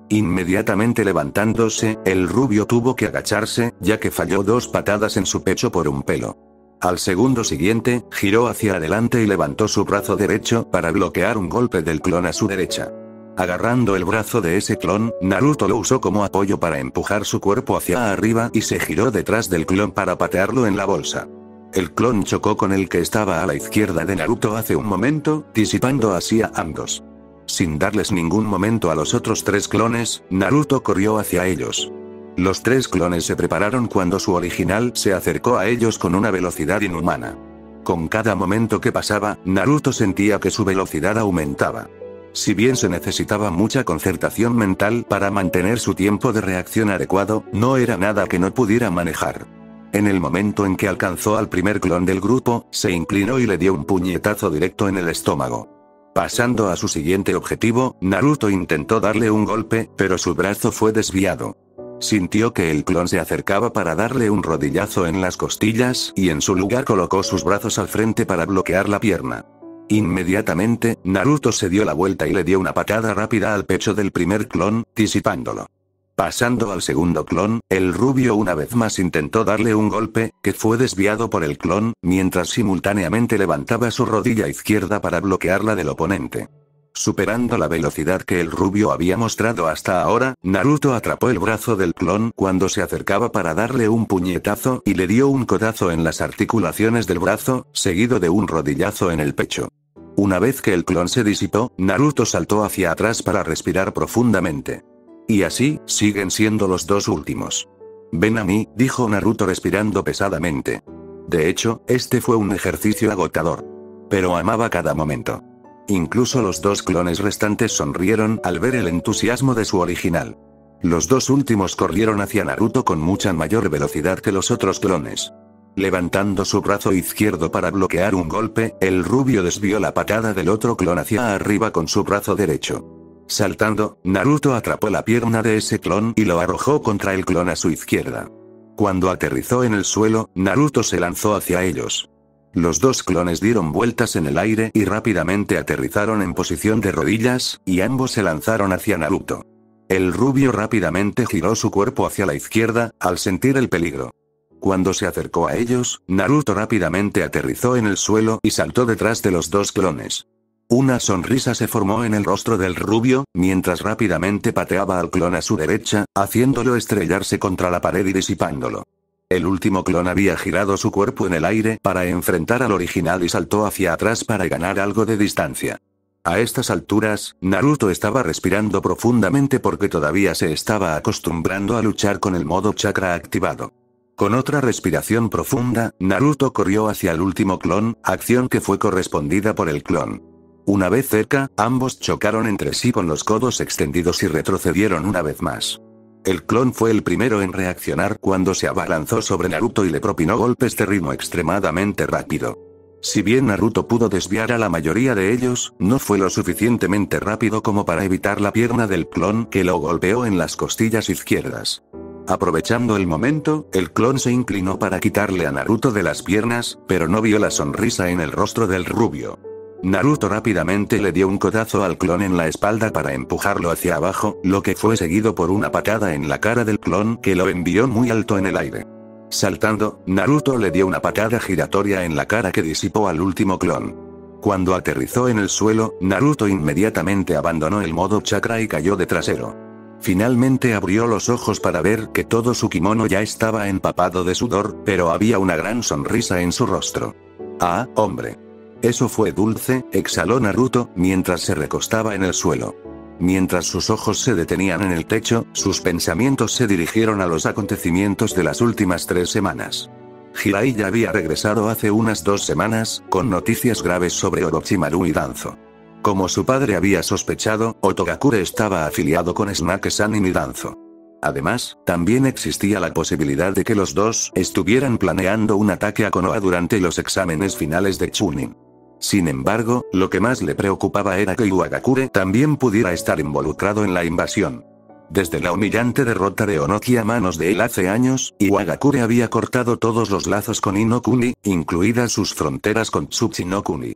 Inmediatamente levantándose, el rubio tuvo que agacharse, ya que falló dos patadas en su pecho por un pelo. Al segundo siguiente, giró hacia adelante y levantó su brazo derecho para bloquear un golpe del clon a su derecha. Agarrando el brazo de ese clon, Naruto lo usó como apoyo para empujar su cuerpo hacia arriba y se giró detrás del clon para patearlo en la bolsa. El clon chocó con el que estaba a la izquierda de Naruto hace un momento, disipando así a ambos. Sin darles ningún momento a los otros tres clones, Naruto corrió hacia ellos. Los tres clones se prepararon cuando su original se acercó a ellos con una velocidad inhumana. Con cada momento que pasaba, Naruto sentía que su velocidad aumentaba. Si bien se necesitaba mucha concertación mental para mantener su tiempo de reacción adecuado, no era nada que no pudiera manejar. En el momento en que alcanzó al primer clon del grupo, se inclinó y le dio un puñetazo directo en el estómago. Pasando a su siguiente objetivo, Naruto intentó darle un golpe, pero su brazo fue desviado. Sintió que el clon se acercaba para darle un rodillazo en las costillas, y en su lugar colocó sus brazos al frente para bloquear la pierna. Inmediatamente, Naruto se dio la vuelta y le dio una patada rápida al pecho del primer clon, disipándolo. Pasando al segundo clon, el rubio una vez más intentó darle un golpe, que fue desviado por el clon, mientras simultáneamente levantaba su rodilla izquierda para bloquearla del oponente. Superando la velocidad que el rubio había mostrado hasta ahora, Naruto atrapó el brazo del clon cuando se acercaba para darle un puñetazo y le dio un codazo en las articulaciones del brazo, seguido de un rodillazo en el pecho. Una vez que el clon se disipó, Naruto saltó hacia atrás para respirar profundamente. Y así, siguen siendo los dos últimos. Ven a mí, dijo Naruto respirando pesadamente. De hecho, este fue un ejercicio agotador. Pero amaba cada momento. Incluso los dos clones restantes sonrieron al ver el entusiasmo de su original. Los dos últimos corrieron hacia Naruto con mucha mayor velocidad que los otros clones. Levantando su brazo izquierdo para bloquear un golpe, el rubio desvió la patada del otro clon hacia arriba con su brazo derecho. Saltando, Naruto atrapó la pierna de ese clon y lo arrojó contra el clon a su izquierda. Cuando aterrizó en el suelo, Naruto se lanzó hacia ellos. Los dos clones dieron vueltas en el aire y rápidamente aterrizaron en posición de rodillas, y ambos se lanzaron hacia Naruto. El rubio rápidamente giró su cuerpo hacia la izquierda, al sentir el peligro. Cuando se acercó a ellos, Naruto rápidamente aterrizó en el suelo y saltó detrás de los dos clones. Una sonrisa se formó en el rostro del rubio, mientras rápidamente pateaba al clon a su derecha, haciéndolo estrellarse contra la pared y disipándolo. El último clon había girado su cuerpo en el aire para enfrentar al original y saltó hacia atrás para ganar algo de distancia. A estas alturas, Naruto estaba respirando profundamente porque todavía se estaba acostumbrando a luchar con el modo chakra activado. Con otra respiración profunda, Naruto corrió hacia el último clon, acción que fue correspondida por el clon. Una vez cerca, ambos chocaron entre sí con los codos extendidos y retrocedieron una vez más. El clon fue el primero en reaccionar cuando se abalanzó sobre Naruto y le propinó golpes de ritmo extremadamente rápido. Si bien Naruto pudo desviar a la mayoría de ellos, no fue lo suficientemente rápido como para evitar la pierna del clon que lo golpeó en las costillas izquierdas. Aprovechando el momento, el clon se inclinó para quitarle a Naruto de las piernas, pero no vio la sonrisa en el rostro del rubio. Naruto rápidamente le dio un codazo al clon en la espalda para empujarlo hacia abajo, lo que fue seguido por una patada en la cara del clon que lo envió muy alto en el aire. Saltando, Naruto le dio una patada giratoria en la cara que disipó al último clon. Cuando aterrizó en el suelo, Naruto inmediatamente abandonó el modo chakra y cayó de trasero. Finalmente abrió los ojos para ver que todo su kimono ya estaba empapado de sudor, pero había una gran sonrisa en su rostro. Ah, hombre. Eso fue dulce, exhaló Naruto, mientras se recostaba en el suelo. Mientras sus ojos se detenían en el techo, sus pensamientos se dirigieron a los acontecimientos de las últimas tres semanas. Jiraiya había regresado hace unas dos semanas, con noticias graves sobre Orochimaru y Danzo. Como su padre había sospechado, Otogakure estaba afiliado con Snake-san y Danzo. Además, también existía la posibilidad de que los dos estuvieran planeando un ataque a Konoha durante los exámenes finales de Chunin. Sin embargo, lo que más le preocupaba era que Iwagakure también pudiera estar involucrado en la invasión. Desde la humillante derrota de Onoki a manos de él hace años, Iwagakure había cortado todos los lazos con Inokuni, incluidas sus fronteras con Tsuchinokuni.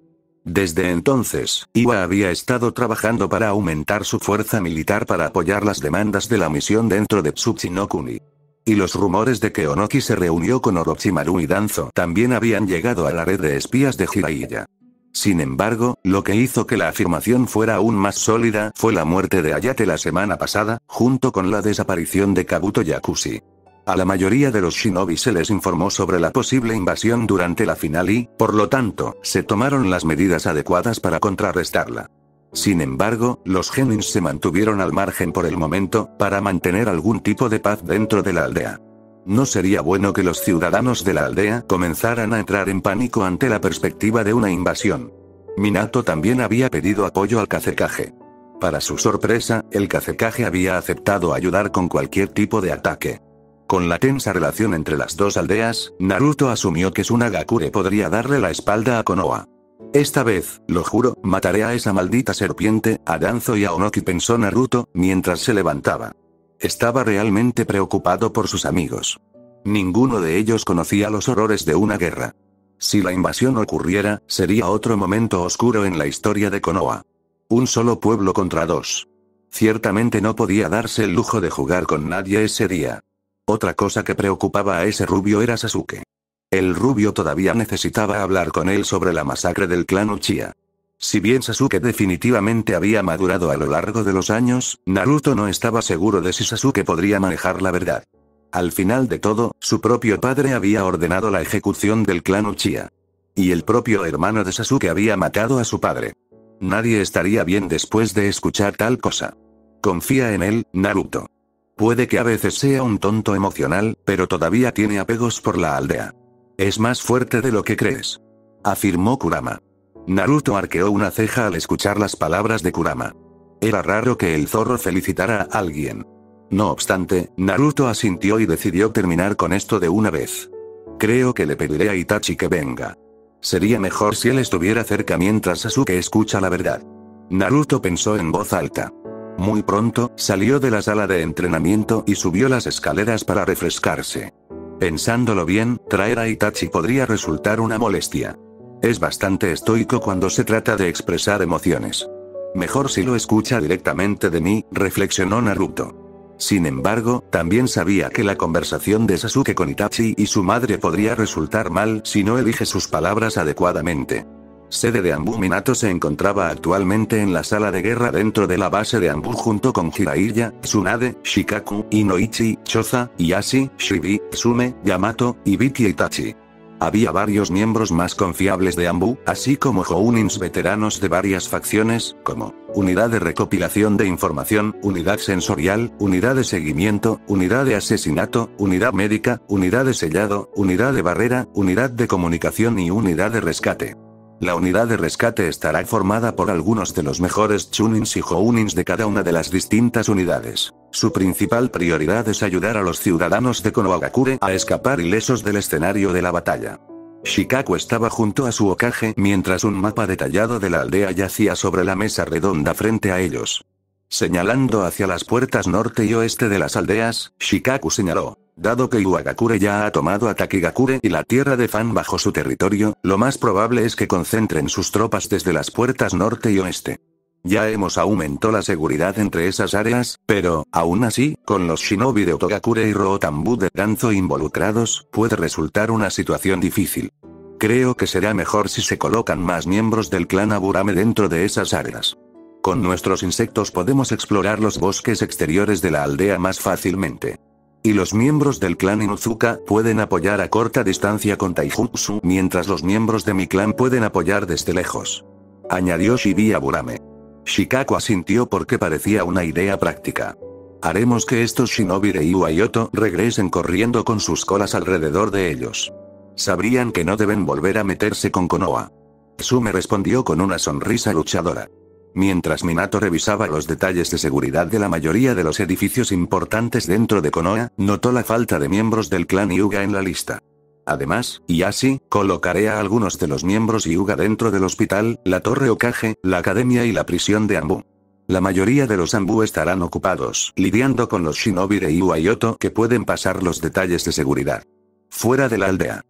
Desde entonces, Iwa había estado trabajando para aumentar su fuerza militar para apoyar las demandas de la misión dentro de Tsuchinokuni. Y los rumores de que Onoki se reunió con Orochimaru y Danzo también habían llegado a la red de espías de Jiraiya. Sin embargo, lo que hizo que la afirmación fuera aún más sólida fue la muerte de Ayate la semana pasada, junto con la desaparición de Kabuto Yakushi. A la mayoría de los shinobi se les informó sobre la posible invasión durante la final y, por lo tanto, se tomaron las medidas adecuadas para contrarrestarla. Sin embargo, los genins se mantuvieron al margen por el momento, para mantener algún tipo de paz dentro de la aldea. No sería bueno que los ciudadanos de la aldea comenzaran a entrar en pánico ante la perspectiva de una invasión. Minato también había pedido apoyo al Kazekage. Para su sorpresa, el Kazekage había aceptado ayudar con cualquier tipo de ataque. Con la tensa relación entre las dos aldeas, Naruto asumió que Tsunagakure podría darle la espalda a Konoha. Esta vez, lo juro, mataré a esa maldita serpiente, a Danzo y a Onoki, pensó Naruto, mientras se levantaba. Estaba realmente preocupado por sus amigos. Ninguno de ellos conocía los horrores de una guerra. Si la invasión ocurriera, sería otro momento oscuro en la historia de Konoha. Un solo pueblo contra dos. Ciertamente no podía darse el lujo de jugar con nadie ese día. Otra cosa que preocupaba a ese rubio era Sasuke. El rubio todavía necesitaba hablar con él sobre la masacre del clan Uchiha. Si bien Sasuke definitivamente había madurado a lo largo de los años, Naruto no estaba seguro de si Sasuke podría manejar la verdad. Al final de todo, su propio padre había ordenado la ejecución del clan Uchiha. Y el propio hermano de Sasuke había matado a su padre. Nadie estaría bien después de escuchar tal cosa. Confía en él, Naruto. Puede que a veces sea un tonto emocional, pero todavía tiene apegos por la aldea. Es más fuerte de lo que crees. Afirmó Kurama. Naruto arqueó una ceja al escuchar las palabras de Kurama. Era raro que el zorro felicitara a alguien. No obstante, Naruto asintió y decidió terminar con esto de una vez. Creo que le pediré a Itachi que venga. Sería mejor si él estuviera cerca mientras Sasuke escucha la verdad. Naruto pensó en voz alta. Muy pronto, salió de la sala de entrenamiento y subió las escaleras para refrescarse. Pensándolo bien, traer a Itachi podría resultar una molestia. Es bastante estoico cuando se trata de expresar emociones. Mejor si lo escucha directamente de mí, reflexionó Naruto. Sin embargo, también sabía que la conversación de Sasuke con Itachi y su madre podría resultar mal si no elige sus palabras adecuadamente. Sede de Anbu. Minato se encontraba actualmente en la sala de guerra dentro de la base de Anbu junto con Jiraiya, Tsunade, Shikaku, Inoichi, Choza, Ieyasu, Shibi, Tsume, Yamato, Ibiki y Itachi. Había varios miembros más confiables de Anbu, así como jounins veteranos de varias facciones, como Unidad de Recopilación de Información, Unidad Sensorial, Unidad de Seguimiento, Unidad de Asesinato, Unidad Médica, Unidad de Sellado, Unidad de Barrera, Unidad de Comunicación y Unidad de Rescate. La unidad de rescate estará formada por algunos de los mejores chunins y jounins de cada una de las distintas unidades. Su principal prioridad es ayudar a los ciudadanos de Konohagakure a escapar ilesos del escenario de la batalla. Shikaku estaba junto a su Hokage mientras un mapa detallado de la aldea yacía sobre la mesa redonda frente a ellos. Señalando hacia las puertas norte y oeste de las aldeas, Shikaku señaló. Dado que Iwagakure ya ha tomado a Takigakure y la tierra de Fan bajo su territorio, lo más probable es que concentren sus tropas desde las puertas norte y oeste. Ya hemos aumentado la seguridad entre esas áreas, pero, aún así, con los shinobi de Otogakure y Rootambu de Danzo involucrados, puede resultar una situación difícil. Creo que será mejor si se colocan más miembros del clan Aburame dentro de esas áreas. Con nuestros insectos podemos explorar los bosques exteriores de la aldea más fácilmente. Y los miembros del clan Inuzuka pueden apoyar a corta distancia con Taijutsu, mientras los miembros de mi clan pueden apoyar desde lejos. Añadió Shibi Aburame. Shikaku asintió porque parecía una idea práctica. Haremos que estos shinobi de Iwayoto regresen corriendo con sus colas alrededor de ellos. Sabrían que no deben volver a meterse con Konoha. Tsume respondió con una sonrisa luchadora. Mientras Minato revisaba los detalles de seguridad de la mayoría de los edificios importantes dentro de Konoha, notó la falta de miembros del clan Hyuga en la lista. Además, y así, colocaré a algunos de los miembros Hyuga dentro del hospital, la torre Hokage, la academia y la prisión de Anbu. La mayoría de los Anbu estarán ocupados lidiando con los shinobi de Iwayoto que pueden pasar los detalles de seguridad. Fuera de la aldea.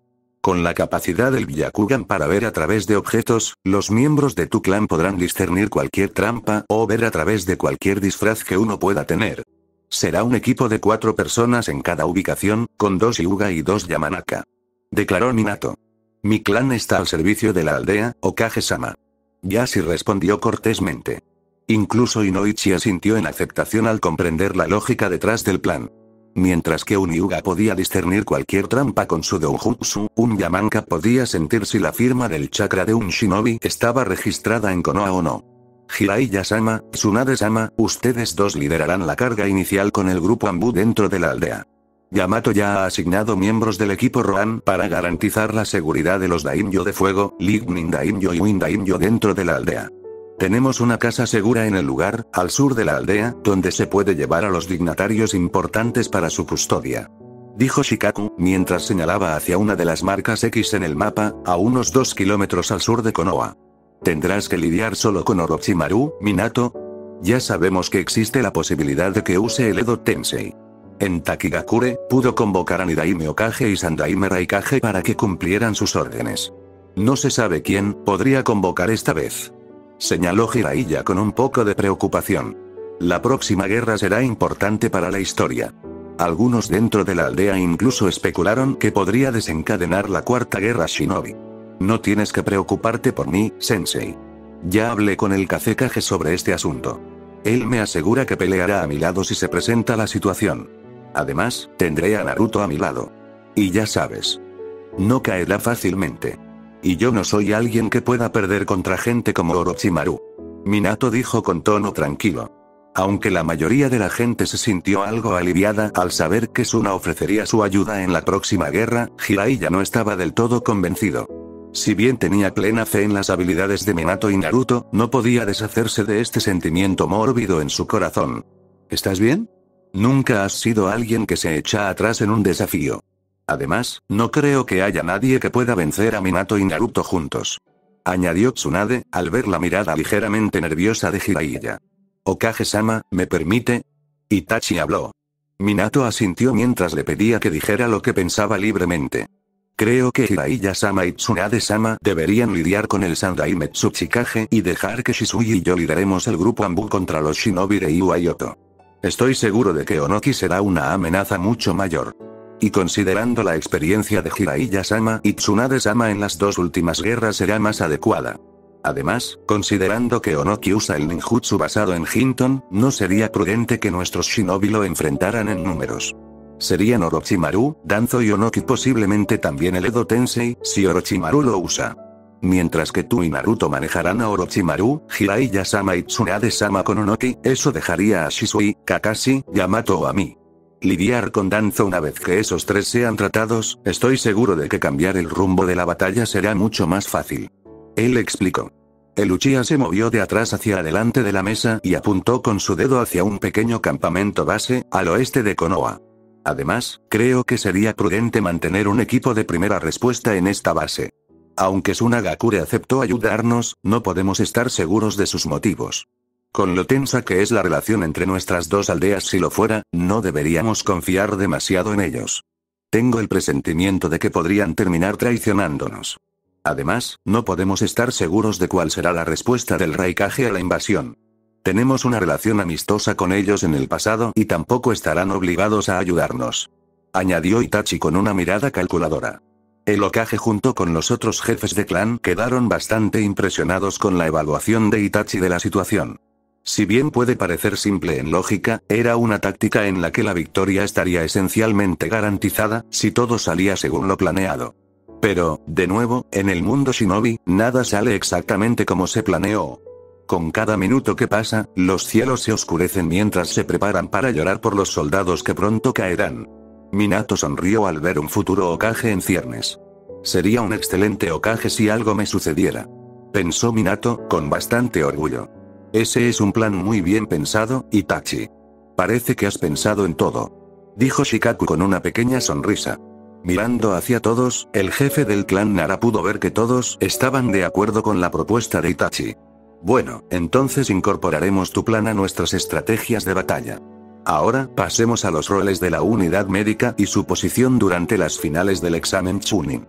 Con la capacidad del Byakugan para ver a través de objetos, los miembros de tu clan podrán discernir cualquier trampa o ver a través de cualquier disfraz que uno pueda tener. Será un equipo de cuatro personas en cada ubicación, con dos Hyuga y dos Yamanaka. Declaró Minato. Mi clan está al servicio de la aldea, Okage-sama. Yashi respondió cortésmente. Incluso Inoichi asintió en aceptación al comprender la lógica detrás del plan. Mientras que un Hyuga podía discernir cualquier trampa con su doujutsu, un Yamanaka podía sentir si la firma del chakra de un shinobi estaba registrada en Konoha o no. Jiraiya-sama, Tsunade-sama, ustedes dos liderarán la carga inicial con el grupo Anbu dentro de la aldea. Yamato ya ha asignado miembros del equipo Rohan para garantizar la seguridad de los Daimyo de fuego, Lightning Daimyo y Wind Daimyo dentro de la aldea. Tenemos una casa segura en el lugar, al sur de la aldea, donde se puede llevar a los dignatarios importantes para su custodia. Dijo Shikaku, mientras señalaba hacia una de las marcas X en el mapa, a unos dos kilómetros al sur de Konoha. ¿Tendrás que lidiar solo con Orochimaru, Minato? Ya sabemos que existe la posibilidad de que use el Edo Tensei. En Takigakure, pudo convocar a Nidaime Okage y Sandaime Raikage para que cumplieran sus órdenes. No se sabe quién podría convocar esta vez. Señaló Jiraiya con un poco de preocupación. La próxima guerra será importante para la historia. Algunos dentro de la aldea incluso especularon que podría desencadenar la cuarta guerra shinobi. No tienes que preocuparte por mí, sensei. Ya hablé con el Kazekage sobre este asunto. Él me asegura que peleará a mi lado si se presenta la situación. Además, tendré a Naruto a mi lado. Y ya sabes. No caerá fácilmente. Y yo no soy alguien que pueda perder contra gente como Orochimaru. Minato dijo con tono tranquilo. Aunque la mayoría de la gente se sintió algo aliviada al saber que Suna ofrecería su ayuda en la próxima guerra, Jiraiya no estaba del todo convencido. Si bien tenía plena fe en las habilidades de Minato y Naruto, no podía deshacerse de este sentimiento mórbido en su corazón. ¿Estás bien? Nunca has sido alguien que se echa atrás en un desafío. Además, no creo que haya nadie que pueda vencer a Minato y Naruto juntos. Añadió Tsunade, al ver la mirada ligeramente nerviosa de Jiraiya. Okage-sama, ¿me permite? Itachi habló. Minato asintió mientras le pedía que dijera lo que pensaba libremente. Creo que Jiraiya-sama y Tsunade-sama deberían lidiar con el Sandaime Tsuchikage y dejar que Shisui y yo lideremos el grupo Anbu contra los shinobi de Iwaiyoto. Estoy seguro de que Onoki será una amenaza mucho mayor. Y considerando la experiencia de Jiraiya-sama y Tsunade-sama en las dos últimas guerras será más adecuada. Además, considerando que Onoki usa el ninjutsu basado en Hinton, no sería prudente que nuestros shinobi lo enfrentaran en números. Serían Orochimaru, Danzo y Onoki, posiblemente también el Edo Tensei, si Orochimaru lo usa. Mientras que tú y Naruto manejarán a Orochimaru, Jiraiya-sama y Tsunade-sama con Onoki, eso dejaría a Shisui, Kakashi, Yamato o a mí. Lidiar con Danzo una vez que esos tres sean tratados, estoy seguro de que cambiar el rumbo de la batalla será mucho más fácil. Él explicó. El Uchiha se movió de atrás hacia adelante de la mesa y apuntó con su dedo hacia un pequeño campamento base, al oeste de Konoha. Además, creo que sería prudente mantener un equipo de primera respuesta en esta base. Aunque Tsunagakure aceptó ayudarnos, no podemos estar seguros de sus motivos. Con lo tensa que es la relación entre nuestras dos aldeas, si lo fuera, no deberíamos confiar demasiado en ellos. Tengo el presentimiento de que podrían terminar traicionándonos. Además, no podemos estar seguros de cuál será la respuesta del Raikage a la invasión. Tenemos una relación amistosa con ellos en el pasado y tampoco estarán obligados a ayudarnos. Añadió Itachi con una mirada calculadora. El Hokage junto con los otros jefes de clan quedaron bastante impresionados con la evaluación de Itachi de la situación. Si bien puede parecer simple en lógica, era una táctica en la que la victoria estaría esencialmente garantizada, si todo salía según lo planeado. Pero, de nuevo, en el mundo shinobi, nada sale exactamente como se planeó. Con cada minuto que pasa, los cielos se oscurecen mientras se preparan para llorar por los soldados que pronto caerán. Minato sonrió al ver un futuro Hokage en ciernes. Sería un excelente Hokage si algo me sucediera. Pensó Minato, con bastante orgullo. Ese es un plan muy bien pensado, Itachi. Parece que has pensado en todo. Dijo Shikaku con una pequeña sonrisa. Mirando hacia todos, el jefe del clan Nara pudo ver que todos estaban de acuerdo con la propuesta de Itachi. Bueno, entonces incorporaremos tu plan a nuestras estrategias de batalla. Ahora, pasemos a los roles de la unidad médica y su posición durante las finales del examen Chunin.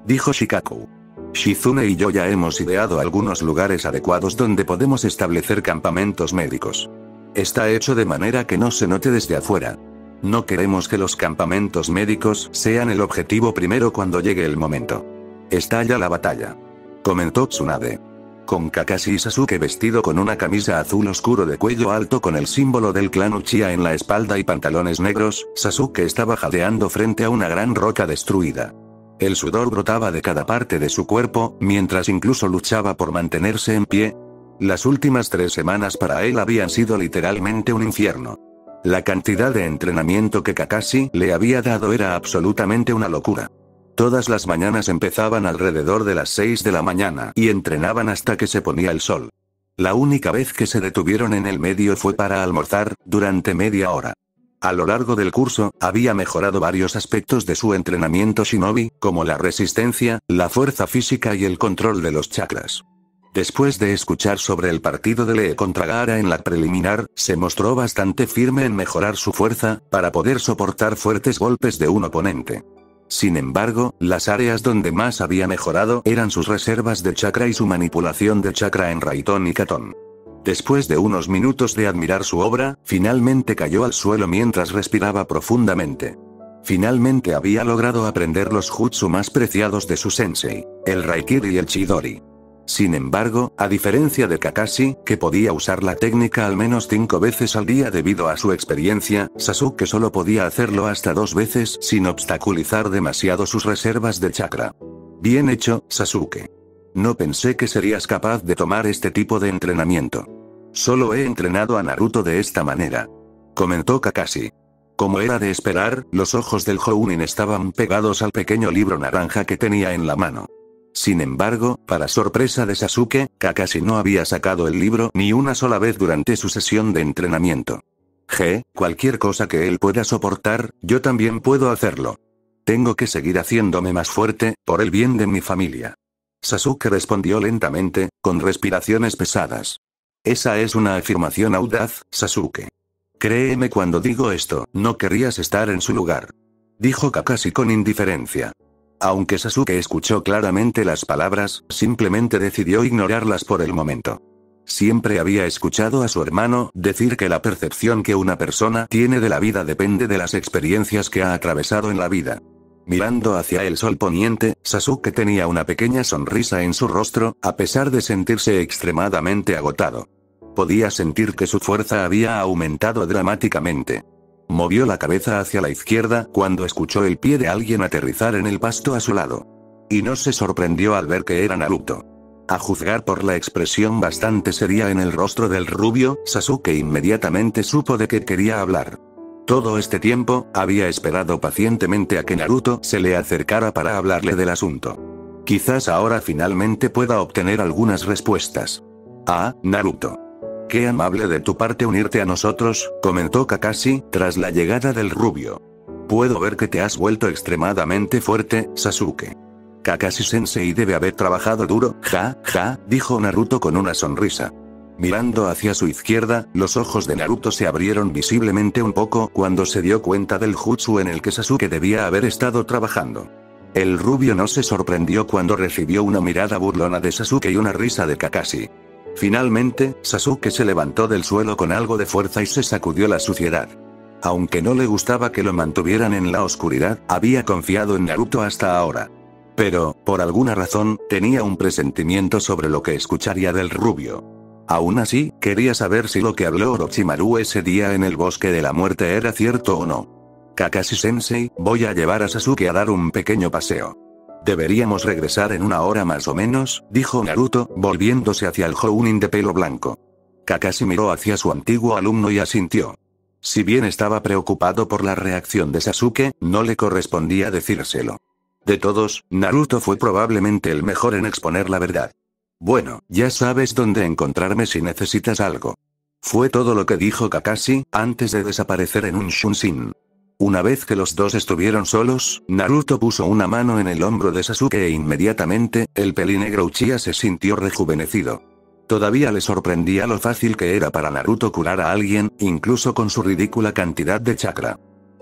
dijo Shikaku. Shizune y yo ya hemos ideado algunos lugares adecuados donde podemos establecer campamentos médicos. Está hecho de manera que no se note desde afuera. No queremos que los campamentos médicos sean el objetivo primero cuando llegue el momento. Estalla la batalla, comentó Tsunade. Con Kakashi y Sasuke vestido con una camisa azul oscuro de cuello alto con el símbolo del clan Uchiha en la espalda y pantalones negros, Sasuke estaba jadeando frente a una gran roca destruida. El sudor brotaba de cada parte de su cuerpo, mientras incluso luchaba por mantenerse en pie. Las últimas tres semanas para él habían sido literalmente un infierno. La cantidad de entrenamiento que Kakashi le había dado era absolutamente una locura. Todas las mañanas empezaban alrededor de las seis de la mañana y entrenaban hasta que se ponía el sol. La única vez que se detuvieron en el medio fue para almorzar, durante media hora. A lo largo del curso, había mejorado varios aspectos de su entrenamiento shinobi, como la resistencia, la fuerza física y el control de los chakras. Después de escuchar sobre el partido de Lee contra Gaara en la preliminar, se mostró bastante firme en mejorar su fuerza, para poder soportar fuertes golpes de un oponente. Sin embargo, las áreas donde más había mejorado eran sus reservas de chakra y su manipulación de chakra en Raiton y Katon. Después de unos minutos de admirar su obra, finalmente cayó al suelo mientras respiraba profundamente. Finalmente había logrado aprender los jutsu más preciados de su sensei, el Raikiri y el Chidori. Sin embargo, a diferencia de Kakashi, que podía usar la técnica al menos cinco veces al día debido a su experiencia, Sasuke solo podía hacerlo hasta dos veces sin obstaculizar demasiado sus reservas de chakra. Bien hecho, Sasuke. No pensé que serías capaz de tomar este tipo de entrenamiento. Solo he entrenado a Naruto de esta manera, comentó Kakashi. Como era de esperar, los ojos del Jounin estaban pegados al pequeño libro naranja que tenía en la mano. Sin embargo, para sorpresa de Sasuke, Kakashi no había sacado el libro ni una sola vez durante su sesión de entrenamiento. G, cualquier cosa que él pueda soportar, yo también puedo hacerlo. Tengo que seguir haciéndome más fuerte, por el bien de mi familia. Sasuke respondió lentamente, con respiraciones pesadas. Esa es una afirmación audaz, Sasuke. Créeme cuando digo esto, no querrías estar en su lugar, dijo Kakashi con indiferencia. Aunque Sasuke escuchó claramente las palabras, simplemente decidió ignorarlas por el momento. Siempre había escuchado a su hermano decir que la percepción que una persona tiene de la vida depende de las experiencias que ha atravesado en la vida. Mirando hacia el sol poniente, Sasuke tenía una pequeña sonrisa en su rostro, a pesar de sentirse extremadamente agotado. Podía sentir que su fuerza había aumentado dramáticamente. Movió la cabeza hacia la izquierda cuando escuchó el pie de alguien aterrizar en el pasto a su lado. Y no se sorprendió al ver que era Naruto. A juzgar por la expresión bastante seria en el rostro del rubio, Sasuke inmediatamente supo de qué quería hablar. Todo este tiempo, había esperado pacientemente a que Naruto se le acercara para hablarle del asunto. Quizás ahora finalmente pueda obtener algunas respuestas. Ah, Naruto. Qué amable de tu parte unirte a nosotros, comentó Kakashi, tras la llegada del rubio. Puedo ver que te has vuelto extremadamente fuerte, Sasuke. Kakashi-sensei debe haber trabajado duro, ja, ja, dijo Naruto con una sonrisa. Mirando hacia su izquierda, los ojos de Naruto se abrieron visiblemente un poco cuando se dio cuenta del jutsu en el que Sasuke debía haber estado trabajando. El rubio no se sorprendió cuando recibió una mirada burlona de Sasuke y una risa de Kakashi. Finalmente, Sasuke se levantó del suelo con algo de fuerza y se sacudió la suciedad. Aunque no le gustaba que lo mantuvieran en la oscuridad, había confiado en Naruto hasta ahora. Pero, por alguna razón, tenía un presentimiento sobre lo que escucharía del rubio. Aún así, quería saber si lo que habló Orochimaru ese día en el bosque de la muerte era cierto o no. Kakashi-sensei, voy a llevar a Sasuke a dar un pequeño paseo. Deberíamos regresar en una hora más o menos, dijo Naruto, volviéndose hacia el Jounin de pelo blanco. Kakashi miró hacia su antiguo alumno y asintió. Si bien estaba preocupado por la reacción de Sasuke, no le correspondía decírselo. De todos, Naruto fue probablemente el mejor en exponer la verdad. Bueno, ya sabes dónde encontrarme si necesitas algo. Fue todo lo que dijo Kakashi, antes de desaparecer en un Shunshin. Una vez que los dos estuvieron solos, Naruto puso una mano en el hombro de Sasuke e inmediatamente, el pelinegro Uchiha se sintió rejuvenecido. Todavía le sorprendía lo fácil que era para Naruto curar a alguien, incluso con su ridícula cantidad de chakra.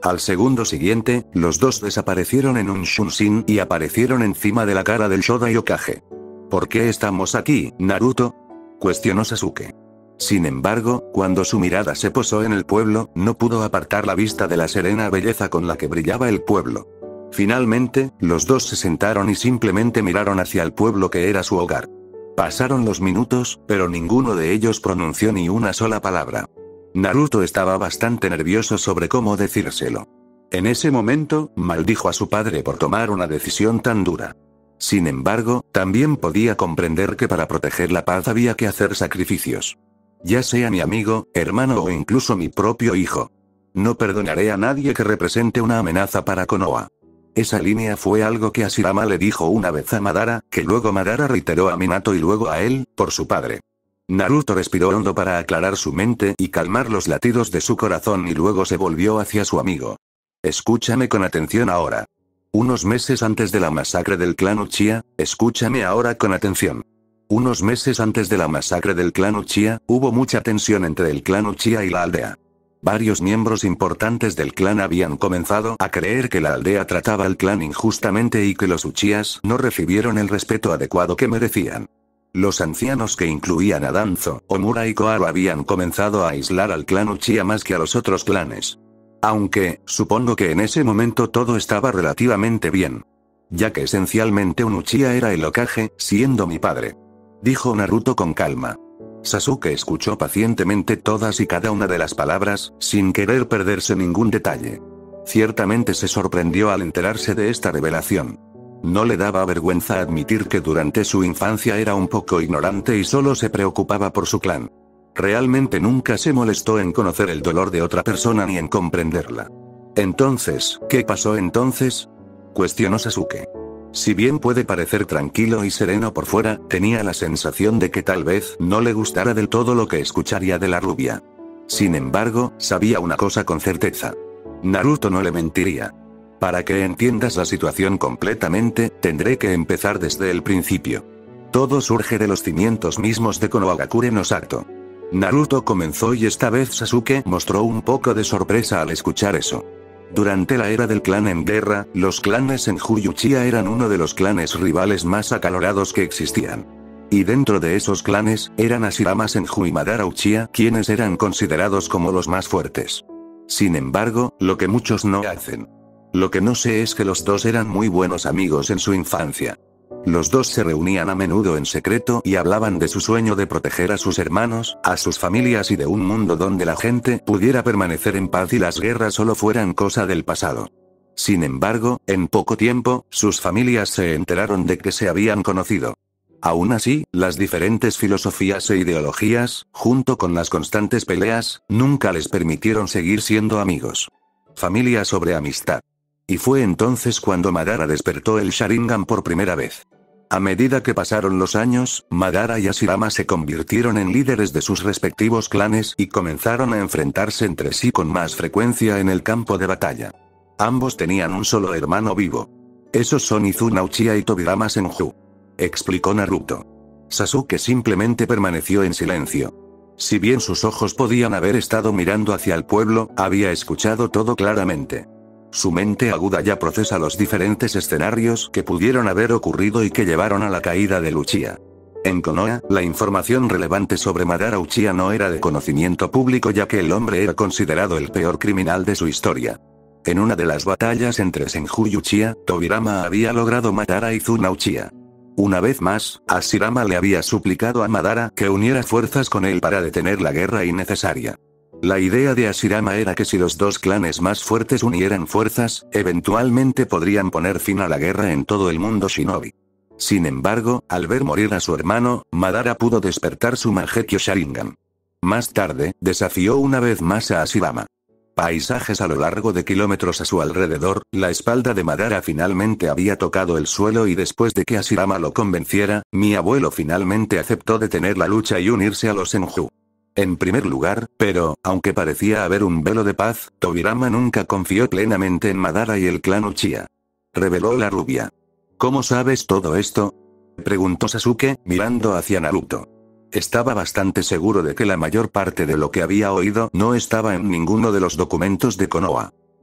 Al segundo siguiente, los dos desaparecieron en un Shunshin y aparecieron encima de la cara del Shodai Hokage. ¿Por qué estamos aquí, Naruto?, cuestionó Sasuke. Sin embargo, cuando su mirada se posó en el pueblo, no pudo apartar la vista de la serena belleza con la que brillaba el pueblo. Finalmente, los dos se sentaron y simplemente miraron hacia el pueblo que era su hogar. Pasaron los minutos, pero ninguno de ellos pronunció ni una sola palabra. Naruto estaba bastante nervioso sobre cómo decírselo. En ese momento, maldijo a su padre por tomar una decisión tan dura. Sin embargo, también podía comprender que para proteger la paz había que hacer sacrificios. Ya sea mi amigo, hermano o incluso mi propio hijo. No perdonaré a nadie que represente una amenaza para Konoha. Esa línea fue algo que Hashirama le dijo una vez a Madara, que luego Madara reiteró a Minato y luego a él, por su padre. Naruto respiró hondo para aclarar su mente y calmar los latidos de su corazón y luego se volvió hacia su amigo. Escúchame con atención ahora. Unos meses antes de la masacre del clan Uchiha, escúchame ahora con atención. Unos meses antes de la masacre del clan Uchiha, hubo mucha tensión entre el clan Uchiha y la aldea. Varios miembros importantes del clan habían comenzado a creer que la aldea trataba al clan injustamente y que los Uchihas no recibieron el respeto adecuado que merecían. Los ancianos que incluían a Danzo, Omura y Koharu habían comenzado a aislar al clan Uchiha más que a los otros clanes. Aunque, supongo que en ese momento todo estaba relativamente bien. Ya que esencialmente un Uchiha era el Hokage, siendo mi padre. Dijo Naruto con calma. Sasuke escuchó pacientemente todas y cada una de las palabras, sin querer perderse ningún detalle. Ciertamente se sorprendió al enterarse de esta revelación. No le daba vergüenza admitir que durante su infancia era un poco ignorante y solo se preocupaba por su clan. Realmente nunca se molestó en conocer el dolor de otra persona ni en comprenderla. Entonces, ¿qué pasó entonces?, cuestionó Sasuke. Si bien puede parecer tranquilo y sereno por fuera, tenía la sensación de que tal vez no le gustara del todo lo que escucharía de la rubia. Sin embargo, sabía una cosa con certeza. Naruto no le mentiría. Para que entiendas la situación completamente, tendré que empezar desde el principio. Todo surge de los cimientos mismos de Konohagakure no Sato. Naruto comenzó y esta vez Sasuke mostró un poco de sorpresa al escuchar eso. Durante la era del clan en guerra, los clanes Senju y Uchiha eran uno de los clanes rivales más acalorados que existían. Y dentro de esos clanes, eran Hashirama Senju y Madara Uchiha quienes eran considerados como los más fuertes. Sin embargo, lo que muchos no hacen. Lo que no sé es que los dos eran muy buenos amigos en su infancia. Los dos se reunían a menudo en secreto y hablaban de su sueño de proteger a sus hermanos, a sus familias y de un mundo donde la gente pudiera permanecer en paz y las guerras solo fueran cosa del pasado. Sin embargo, en poco tiempo, sus familias se enteraron de que se habían conocido. Aún así, las diferentes filosofías e ideologías, junto con las constantes peleas, nunca les permitieron seguir siendo amigos. Familia sobre amistad. Y fue entonces cuando Madara despertó el Sharingan por primera vez. A medida que pasaron los años, Madara y Hashirama se convirtieron en líderes de sus respectivos clanes y comenzaron a enfrentarse entre sí con más frecuencia en el campo de batalla. Ambos tenían un solo hermano vivo. Esos son Izuna Uchiha y Tobirama Senju. Explicó Naruto. Sasuke simplemente permaneció en silencio. Si bien sus ojos podían haber estado mirando hacia el pueblo, había escuchado todo claramente. Su mente aguda ya procesa los diferentes escenarios que pudieron haber ocurrido y que llevaron a la caída del Uchiha. En Konoha, la información relevante sobre Madara Uchiha no era de conocimiento público ya que el hombre era considerado el peor criminal de su historia. En una de las batallas entre Senju y Uchiha, Tobirama había logrado matar a Izuna Uchiha. Una vez más, Hashirama le había suplicado a Madara que uniera fuerzas con él para detener la guerra innecesaria. La idea de Hashirama era que si los dos clanes más fuertes unieran fuerzas, eventualmente podrían poner fin a la guerra en todo el mundo shinobi. Sin embargo, al ver morir a su hermano, Madara pudo despertar su Mangekyo Sharingan. Más tarde, desafió una vez más a Hashirama. Paisajes a lo largo de kilómetros a su alrededor, la espalda de Madara finalmente había tocado el suelo y después de que Hashirama lo convenciera, mi abuelo finalmente aceptó detener la lucha y unirse a los Senju. En primer lugar, pero, aunque parecía haber un velo de paz, Tobirama nunca confió plenamente en Madara y el clan Uchiha. Reveló la rubia. ¿Cómo sabes todo esto?, preguntó Sasuke, mirando hacia Naruto. Estaba bastante seguro de que la mayor parte de lo que había oído no estaba en ninguno de los documentos de Konoha.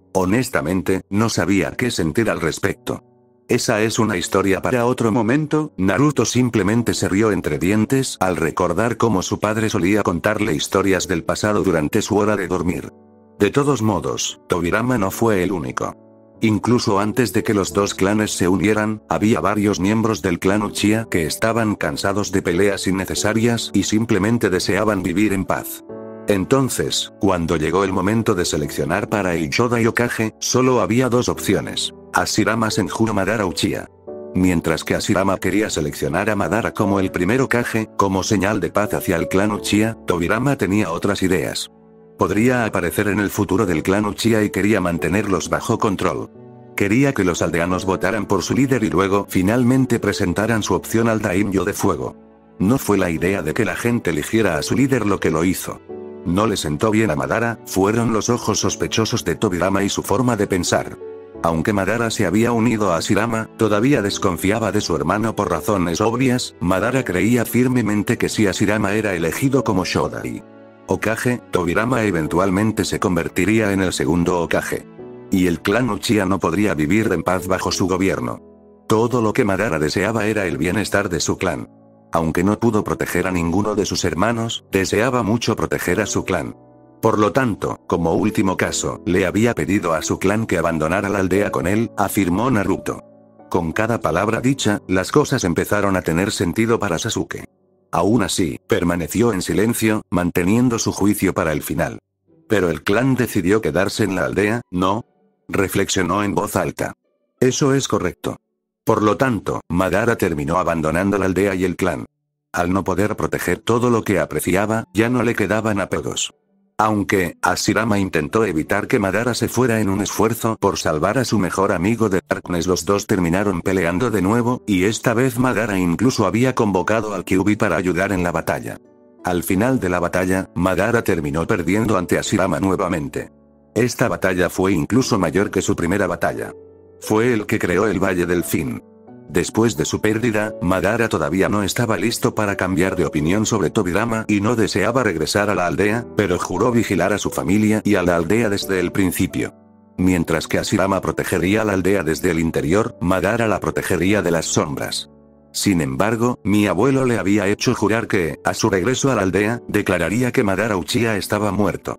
Honestamente, no sabía qué sentir al respecto. Esa es una historia para otro momento. Naruto simplemente se rió entre dientes al recordar cómo su padre solía contarle historias del pasado durante su hora de dormir. De todos modos, Tobirama no fue el único. Incluso antes de que los dos clanes se unieran, había varios miembros del clan Uchiha que estaban cansados de peleas innecesarias y simplemente deseaban vivir en paz. Entonces, cuando llegó el momento de seleccionar para el Shodai Hokage, solo había dos opciones: Hashirama Senjuro Madara Uchiha. Mientras que Hashirama quería seleccionar a Madara como el primer Hokage, como señal de paz hacia el clan Uchiha, Tobirama tenía otras ideas. Podría aparecer en el futuro del clan Uchiha y quería mantenerlos bajo control. Quería que los aldeanos votaran por su líder y luego finalmente presentaran su opción al Daimyo de Fuego. No fue la idea de que la gente eligiera a su líder lo que lo hizo. No le sentó bien a Madara, fueron los ojos sospechosos de Tobirama y su forma de pensar. Aunque Madara se había unido a Hashirama, todavía desconfiaba de su hermano por razones obvias. Madara creía firmemente que si Hashirama era elegido como Shodai Hokage, Tobirama eventualmente se convertiría en el segundo Hokage. Y el clan Uchiha no podría vivir en paz bajo su gobierno. Todo lo que Madara deseaba era el bienestar de su clan. Aunque no pudo proteger a ninguno de sus hermanos, deseaba mucho proteger a su clan. Por lo tanto, como último caso, le había pedido a su clan que abandonara la aldea con él, afirmó Naruto. Con cada palabra dicha, las cosas empezaron a tener sentido para Sasuke. Aún así, permaneció en silencio, manteniendo su juicio para el final. ¿Pero el clan decidió quedarse en la aldea, no? Reflexionó en voz alta. Eso es correcto. Por lo tanto, Madara terminó abandonando la aldea y el clan. Al no poder proteger todo lo que apreciaba, ya no le quedaban apegos. Aunque, Hashirama intentó evitar que Madara se fuera en un esfuerzo por salvar a su mejor amigo de Darkness, los dos terminaron peleando de nuevo, y esta vez Madara incluso había convocado al Kyuubi para ayudar en la batalla. Al final de la batalla, Madara terminó perdiendo ante Hashirama nuevamente. Esta batalla fue incluso mayor que su primera batalla. Fue el que creó el Valle del Fin. Después de su pérdida, Madara todavía no estaba listo para cambiar de opinión sobre Tobirama y no deseaba regresar a la aldea, pero juró vigilar a su familia y a la aldea desde el principio. Mientras que Hashirama protegería a la aldea desde el interior, Madara la protegería de las sombras. Sin embargo, mi abuelo le había hecho jurar que, a su regreso a la aldea, declararía que Madara Uchiha estaba muerto.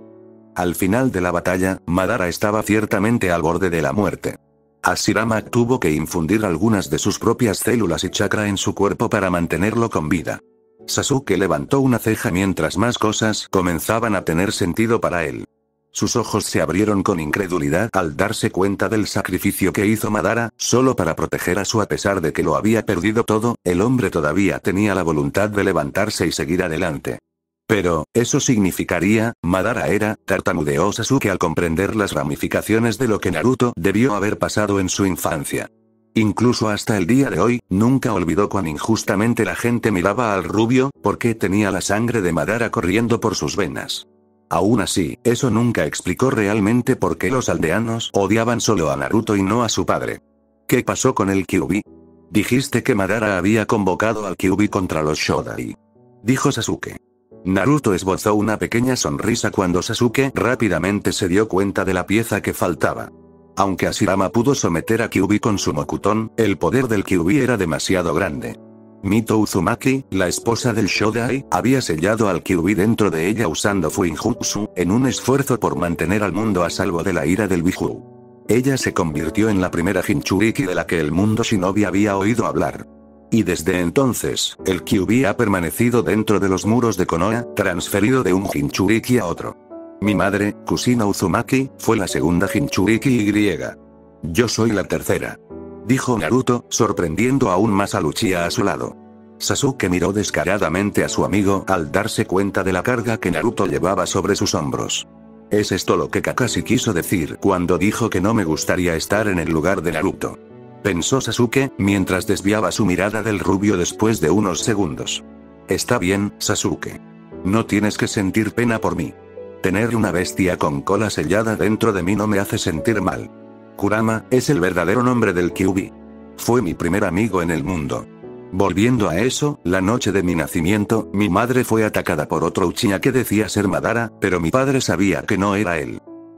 Al final de la batalla, Madara estaba ciertamente al borde de la muerte. Hashirama tuvo que infundir algunas de sus propias células y chakra en su cuerpo para mantenerlo con vida. Sasuke levantó una ceja mientras más cosas comenzaban a tener sentido para él. Sus ojos se abrieron con incredulidad al darse cuenta del sacrificio que hizo Madara, solo para proteger a su. A pesar de que lo había perdido todo, el hombre todavía tenía la voluntad de levantarse y seguir adelante. Pero, ¿eso significaría? Madara era, tartamudeó Sasuke al comprender las ramificaciones de lo que Naruto debió haber pasado en su infancia. Incluso hasta el día de hoy, nunca olvidó cuán injustamente la gente miraba al rubio, porque tenía la sangre de Madara corriendo por sus venas. Aún así, eso nunca explicó realmente por qué los aldeanos odiaban solo a Naruto y no a su padre. ¿Qué pasó con el Kyuubi? Dijiste que Madara había convocado al Kyuubi contra los Shodai, dijo Sasuke. Naruto esbozó una pequeña sonrisa cuando Sasuke rápidamente se dio cuenta de la pieza que faltaba. Aunque Hashirama pudo someter a Kyuubi con su Mokuton, el poder del Kyuubi era demasiado grande. Mito Uzumaki, la esposa del Shodai, había sellado al Kyuubi dentro de ella usando Fuinjutsu, en un esfuerzo por mantener al mundo a salvo de la ira del Biju. Ella se convirtió en la primera Jinchuriki de la que el mundo Shinobi había oído hablar. Y desde entonces, el Kyuubi ha permanecido dentro de los muros de Konoha, transferido de un Jinchuriki a otro. Mi madre, Kusina Uzumaki, fue la segunda Jinchuriki Y. Yo soy la tercera, dijo Naruto, sorprendiendo aún más a Uchiha a su lado. Sasuke miró descaradamente a su amigo al darse cuenta de la carga que Naruto llevaba sobre sus hombros. ¿Es esto lo que Kakashi quiso decir cuando dijo que no me gustaría estar en el lugar de Naruto?, pensó Sasuke, mientras desviaba su mirada del rubio después de unos segundos. Está bien, Sasuke. No tienes que sentir pena por mí. Tener una bestia con cola sellada dentro de mí no me hace sentir mal. Kurama es el verdadero nombre del Kyuubi. Fue mi primer amigo en el mundo. Volviendo a eso, la noche de mi nacimiento, mi madre fue atacada por otro Uchiha que decía ser Madara, pero mi padre sabía que no era él.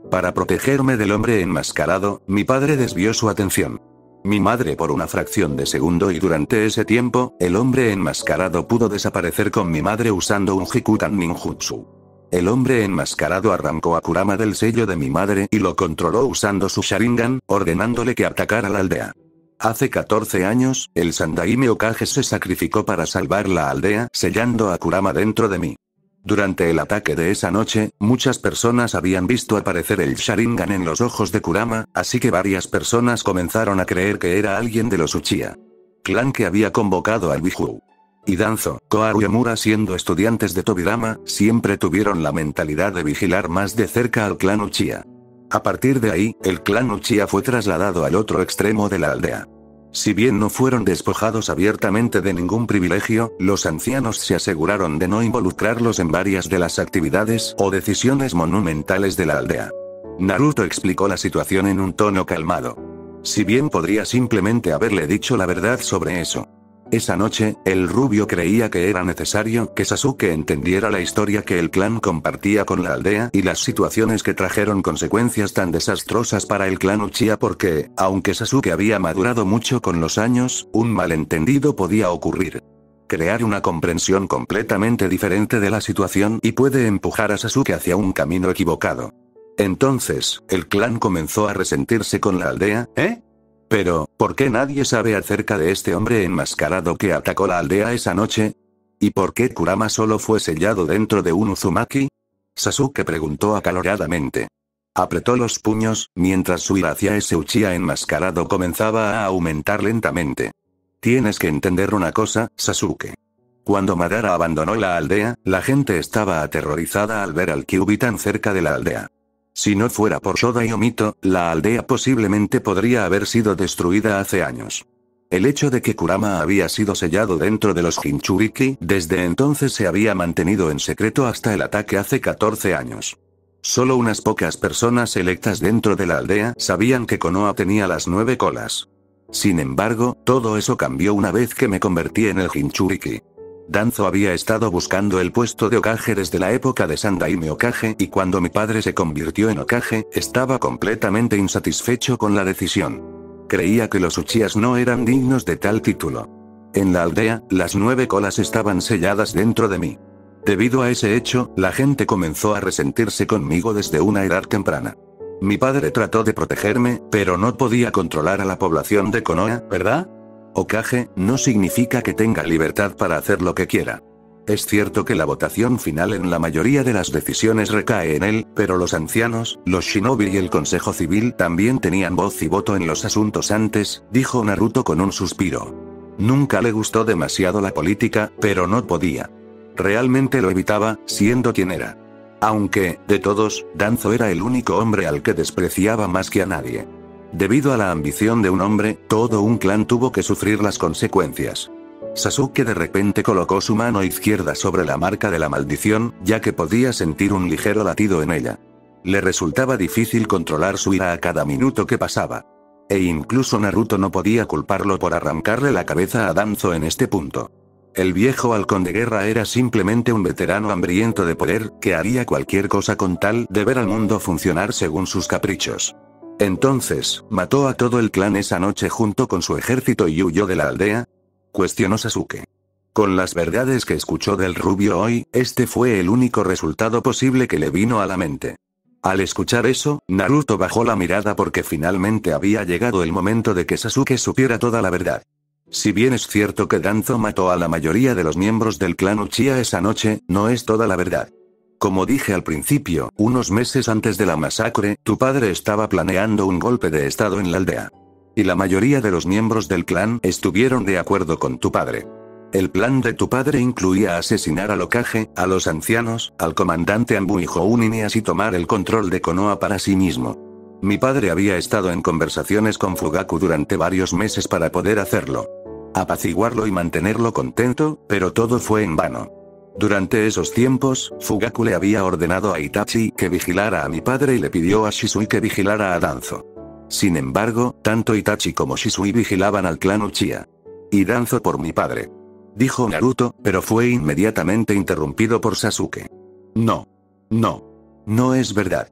Para protegerme del hombre enmascarado, mi padre desvió su atención. Mi madre por una fracción de segundo y durante ese tiempo, el hombre enmascarado pudo desaparecer con mi madre usando un Hikutan ninjutsu. El hombre enmascarado arrancó a Kurama del sello de mi madre y lo controló usando su Sharingan, ordenándole que atacara la aldea. Hace catorce años, el Sandaime Hokage se sacrificó para salvar la aldea, sellando a Kurama dentro de mí. Durante el ataque de esa noche, muchas personas habían visto aparecer el Sharingan en los ojos de Kurama, así que varias personas comenzaron a creer que era alguien de los Uchiha. Clan que había convocado al Biju. Y Danzo, Koharu y Omura siendo estudiantes de Tobirama, siempre tuvieron la mentalidad de vigilar más de cerca al clan Uchiha. A partir de ahí, el clan Uchiha fue trasladado al otro extremo de la aldea. Si bien no fueron despojados abiertamente de ningún privilegio, los ancianos se aseguraron de no involucrarlos en varias de las actividades o decisiones monumentales de la aldea. Naruto explicó la situación en un tono calmado. Si bien podría simplemente haberle dicho la verdad sobre eso. Esa noche, el rubio creía que era necesario que Sasuke entendiera la historia que el clan compartía con la aldea y las situaciones que trajeron consecuencias tan desastrosas para el clan Uchiha porque, aunque Sasuke había madurado mucho con los años, un malentendido podía ocurrir. Crear una comprensión completamente diferente de la situación y puede empujar a Sasuke hacia un camino equivocado. Entonces, el clan comenzó a resentirse con la aldea, ¿eh? Pero, ¿por qué nadie sabe acerca de este hombre enmascarado que atacó la aldea esa noche? ¿Y por qué Kurama solo fue sellado dentro de un Uzumaki? Sasuke preguntó acaloradamente. Apretó los puños, mientras su ira hacia ese Uchiha enmascarado comenzaba a aumentar lentamente. Tienes que entender una cosa, Sasuke. Cuando Madara abandonó la aldea, la gente estaba aterrorizada al ver al Kyuubi tan cerca de la aldea. Si no fuera por Shoda y Omito, la aldea posiblemente podría haber sido destruida hace años. El hecho de que Kurama había sido sellado dentro de los Jinchuriki, desde entonces se había mantenido en secreto hasta el ataque hace catorce años. Solo unas pocas personas selectas dentro de la aldea sabían que Konoha tenía las nueve colas. Sin embargo, todo eso cambió una vez que me convertí en el Jinchuriki. Danzo había estado buscando el puesto de Hokage desde la época de Sandaime Hokage y cuando mi padre se convirtió en Hokage, estaba completamente insatisfecho con la decisión. Creía que los Uchihas no eran dignos de tal título. En la aldea, las nueve colas estaban selladas dentro de mí. Debido a ese hecho, la gente comenzó a resentirse conmigo desde una edad temprana. Mi padre trató de protegerme, pero no podía controlar a la población de Konoha, ¿verdad? Hokage no significa que tenga libertad para hacer lo que quiera. Es cierto que la votación final en la mayoría de las decisiones recae en él, pero los ancianos, los shinobi y el consejo civil también tenían voz y voto en los asuntos antes, dijo Naruto con un suspiro. Nunca le gustó demasiado la política, pero no podía. Realmente lo evitaba, siendo quien era. Aunque, de todos, Danzo era el único hombre al que despreciaba más que a nadie. Debido a la ambición de un hombre, todo un clan tuvo que sufrir las consecuencias. Sasuke de repente colocó su mano izquierda sobre la marca de la maldición, ya que podía sentir un ligero latido en ella. Le resultaba difícil controlar su ira a cada minuto que pasaba. E incluso Naruto no podía culparlo por arrancarle la cabeza a Danzo en este punto. El viejo halcón de guerra era simplemente un veterano hambriento de poder, que haría cualquier cosa con tal de ver al mundo funcionar según sus caprichos. Entonces, ¿mató a todo el clan esa noche junto con su ejército y huyó de la aldea? Cuestionó Sasuke. Con las verdades que escuchó del rubio hoy, este fue el único resultado posible que le vino a la mente. Al escuchar eso, Naruto bajó la mirada porque finalmente había llegado el momento de que Sasuke supiera toda la verdad. Si bien es cierto que Danzo mató a la mayoría de los miembros del clan Uchiha esa noche, no es toda la verdad. Como dije al principio, unos meses antes de la masacre, tu padre estaba planeando un golpe de estado en la aldea. Y la mayoría de los miembros del clan estuvieron de acuerdo con tu padre. El plan de tu padre incluía asesinar al Hokage, a los ancianos, al comandante Anbu y Jounin y así tomar el control de Konoha para sí mismo. Mi padre había estado en conversaciones con Fugaku durante varios meses para poder hacerlo. Apaciguarlo y mantenerlo contento, pero todo fue en vano. Durante esos tiempos, Fugaku le había ordenado a Itachi que vigilara a mi padre y le pidió a Shisui que vigilara a Danzo. Sin embargo, tanto Itachi como Shisui vigilaban al clan Uchiha. Y Danzo por mi padre. Dijo Naruto, pero fue inmediatamente interrumpido por Sasuke. No. No. No es verdad.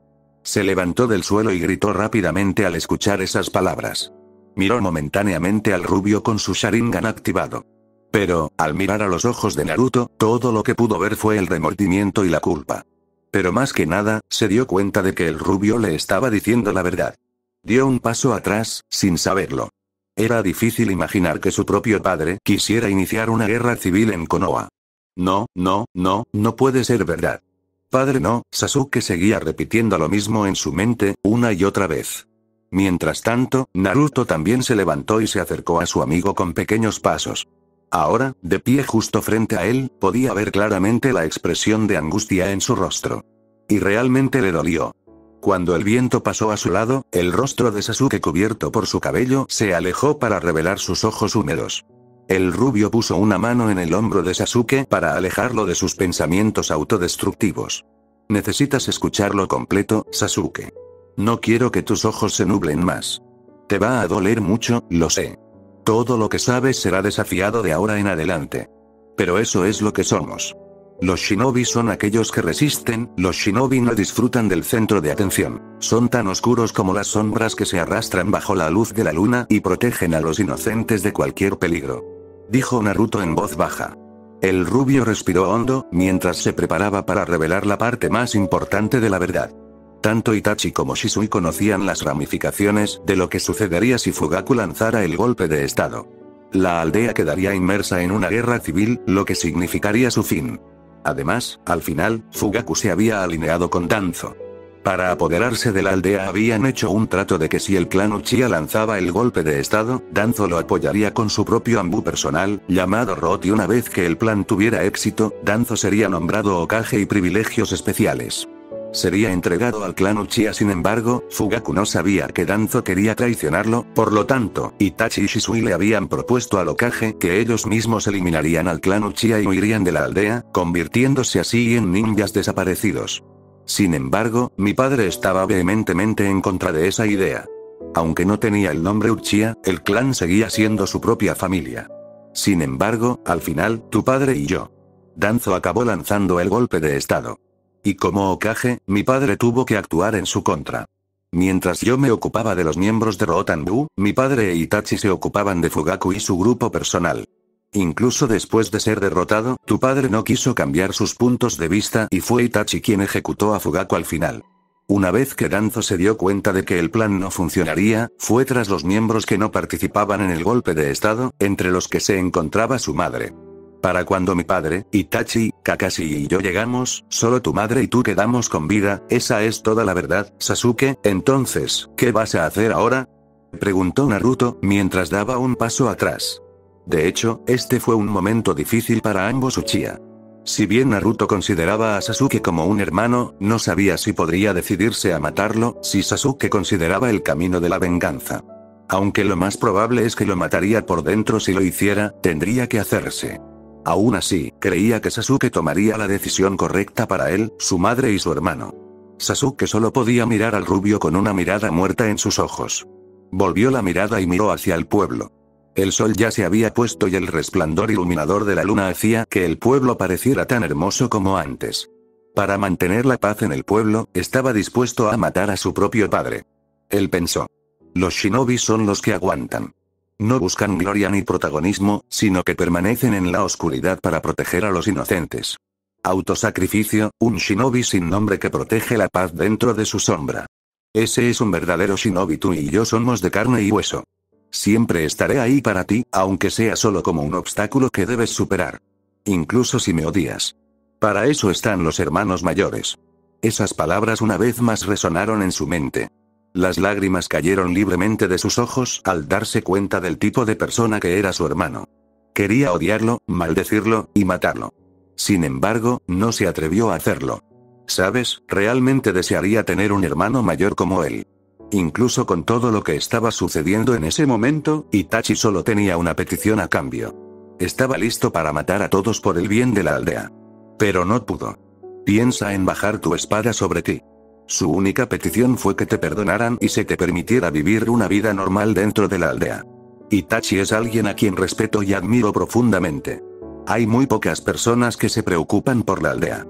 Se levantó del suelo y gritó rápidamente al escuchar esas palabras. Miró momentáneamente al rubio con su Sharingan activado. Pero, al mirar a los ojos de Naruto, todo lo que pudo ver fue el remordimiento y la culpa. Pero más que nada, se dio cuenta de que el rubio le estaba diciendo la verdad. Dio un paso atrás, sin saberlo. Era difícil imaginar que su propio padre quisiera iniciar una guerra civil en Konoha. No, no, no, no puede ser verdad. Padre no, Sasuke seguía repitiendo lo mismo en su mente, una y otra vez. Mientras tanto, Naruto también se levantó y se acercó a su amigo con pequeños pasos. Ahora, de pie justo frente a él, podía ver claramente la expresión de angustia en su rostro. Y realmente le dolió. Cuando el viento pasó a su lado, el rostro de Sasuke cubierto por su cabello se alejó para revelar sus ojos húmedos. El rubio puso una mano en el hombro de Sasuke para alejarlo de sus pensamientos autodestructivos. Necesitas escucharlo completo, Sasuke. No quiero que tus ojos se nublen más. Te va a doler mucho, lo sé. Todo lo que sabes será desafiado de ahora en adelante. Pero eso es lo que somos. Los shinobi son aquellos que resisten, los shinobi no disfrutan del centro de atención, son tan oscuros como las sombras que se arrastran bajo la luz de la luna y protegen a los inocentes de cualquier peligro. Dijo Naruto en voz baja. El rubio respiró hondo, mientras se preparaba para revelar la parte más importante de la verdad. Tanto Itachi como Shisui conocían las ramificaciones de lo que sucedería si Fugaku lanzara el golpe de estado. La aldea quedaría inmersa en una guerra civil, lo que significaría su fin. Además, al final, Fugaku se había alineado con Danzo. Para apoderarse de la aldea habían hecho un trato de que si el clan Uchiha lanzaba el golpe de estado, Danzo lo apoyaría con su propio Anbu personal, llamado Roth, y una vez que el plan tuviera éxito, Danzo sería nombrado Hokage y privilegios especiales. Sería entregado al clan Uchiha. Sin embargo, Fugaku no sabía que Danzo quería traicionarlo, por lo tanto, Itachi y Shisui le habían propuesto al Hokage que ellos mismos eliminarían al clan Uchiha y huirían de la aldea, convirtiéndose así en ninjas desaparecidos. Sin embargo, mi padre estaba vehementemente en contra de esa idea. Aunque no tenía el nombre Uchiha, el clan seguía siendo su propia familia. Sin embargo, al final, tu padre y yo. Danzo acabó lanzando el golpe de estado. Y como Hokage, mi padre tuvo que actuar en su contra. Mientras yo me ocupaba de los miembros de Rotanbu, mi padre e Itachi se ocupaban de Fugaku y su grupo personal. Incluso después de ser derrotado, tu padre no quiso cambiar sus puntos de vista y fue Itachi quien ejecutó a Fugaku al final. Una vez que Danzo se dio cuenta de que el plan no funcionaría, fue tras los miembros que no participaban en el golpe de estado, entre los que se encontraba su madre. Para cuando mi padre, Itachi, Kakashi y yo llegamos, solo tu madre y tú quedamos con vida. Esa es toda la verdad, Sasuke. Entonces, ¿qué vas a hacer ahora?, preguntó Naruto, mientras daba un paso atrás. De hecho, este fue un momento difícil para ambos Uchiha. Si bien Naruto consideraba a Sasuke como un hermano, no sabía si podría decidirse a matarlo, si Sasuke consideraba el camino de la venganza. Aunque lo más probable es que lo mataría por dentro si lo hiciera, tendría que hacerse. Aún así, creía que Sasuke tomaría la decisión correcta para él, su madre y su hermano. Sasuke solo podía mirar al rubio con una mirada muerta en sus ojos. Volvió la mirada y miró hacia el pueblo. El sol ya se había puesto y el resplandor iluminador de la luna hacía que el pueblo pareciera tan hermoso como antes. Para mantener la paz en el pueblo, estaba dispuesto a matar a su propio padre. Él pensó. Los shinobi son los que aguantan. No buscan gloria ni protagonismo, sino que permanecen en la oscuridad para proteger a los inocentes. Autosacrificio, un shinobi sin nombre que protege la paz dentro de su sombra. Ese es un verdadero shinobi. Tú y yo somos de carne y hueso. Siempre estaré ahí para ti, aunque sea solo como un obstáculo que debes superar. Incluso si me odias. Para eso están los hermanos mayores. Esas palabras una vez más resonaron en su mente. Las lágrimas cayeron libremente de sus ojos al darse cuenta del tipo de persona que era su hermano. Quería odiarlo, maldecirlo, y matarlo. Sin embargo, no se atrevió a hacerlo. ¿Sabes? Realmente desearía tener un hermano mayor como él. Incluso con todo lo que estaba sucediendo en ese momento, Itachi solo tenía una petición a cambio. Estaba listo para matar a todos por el bien de la aldea. Pero no pudo. Piensa en bajar tu espada sobre ti. Su única petición fue que te perdonaran y se te permitiera vivir una vida normal dentro de la aldea. Itachi es alguien a quien respeto y admiro profundamente. Hay muy pocas personas que se preocupan por la aldea.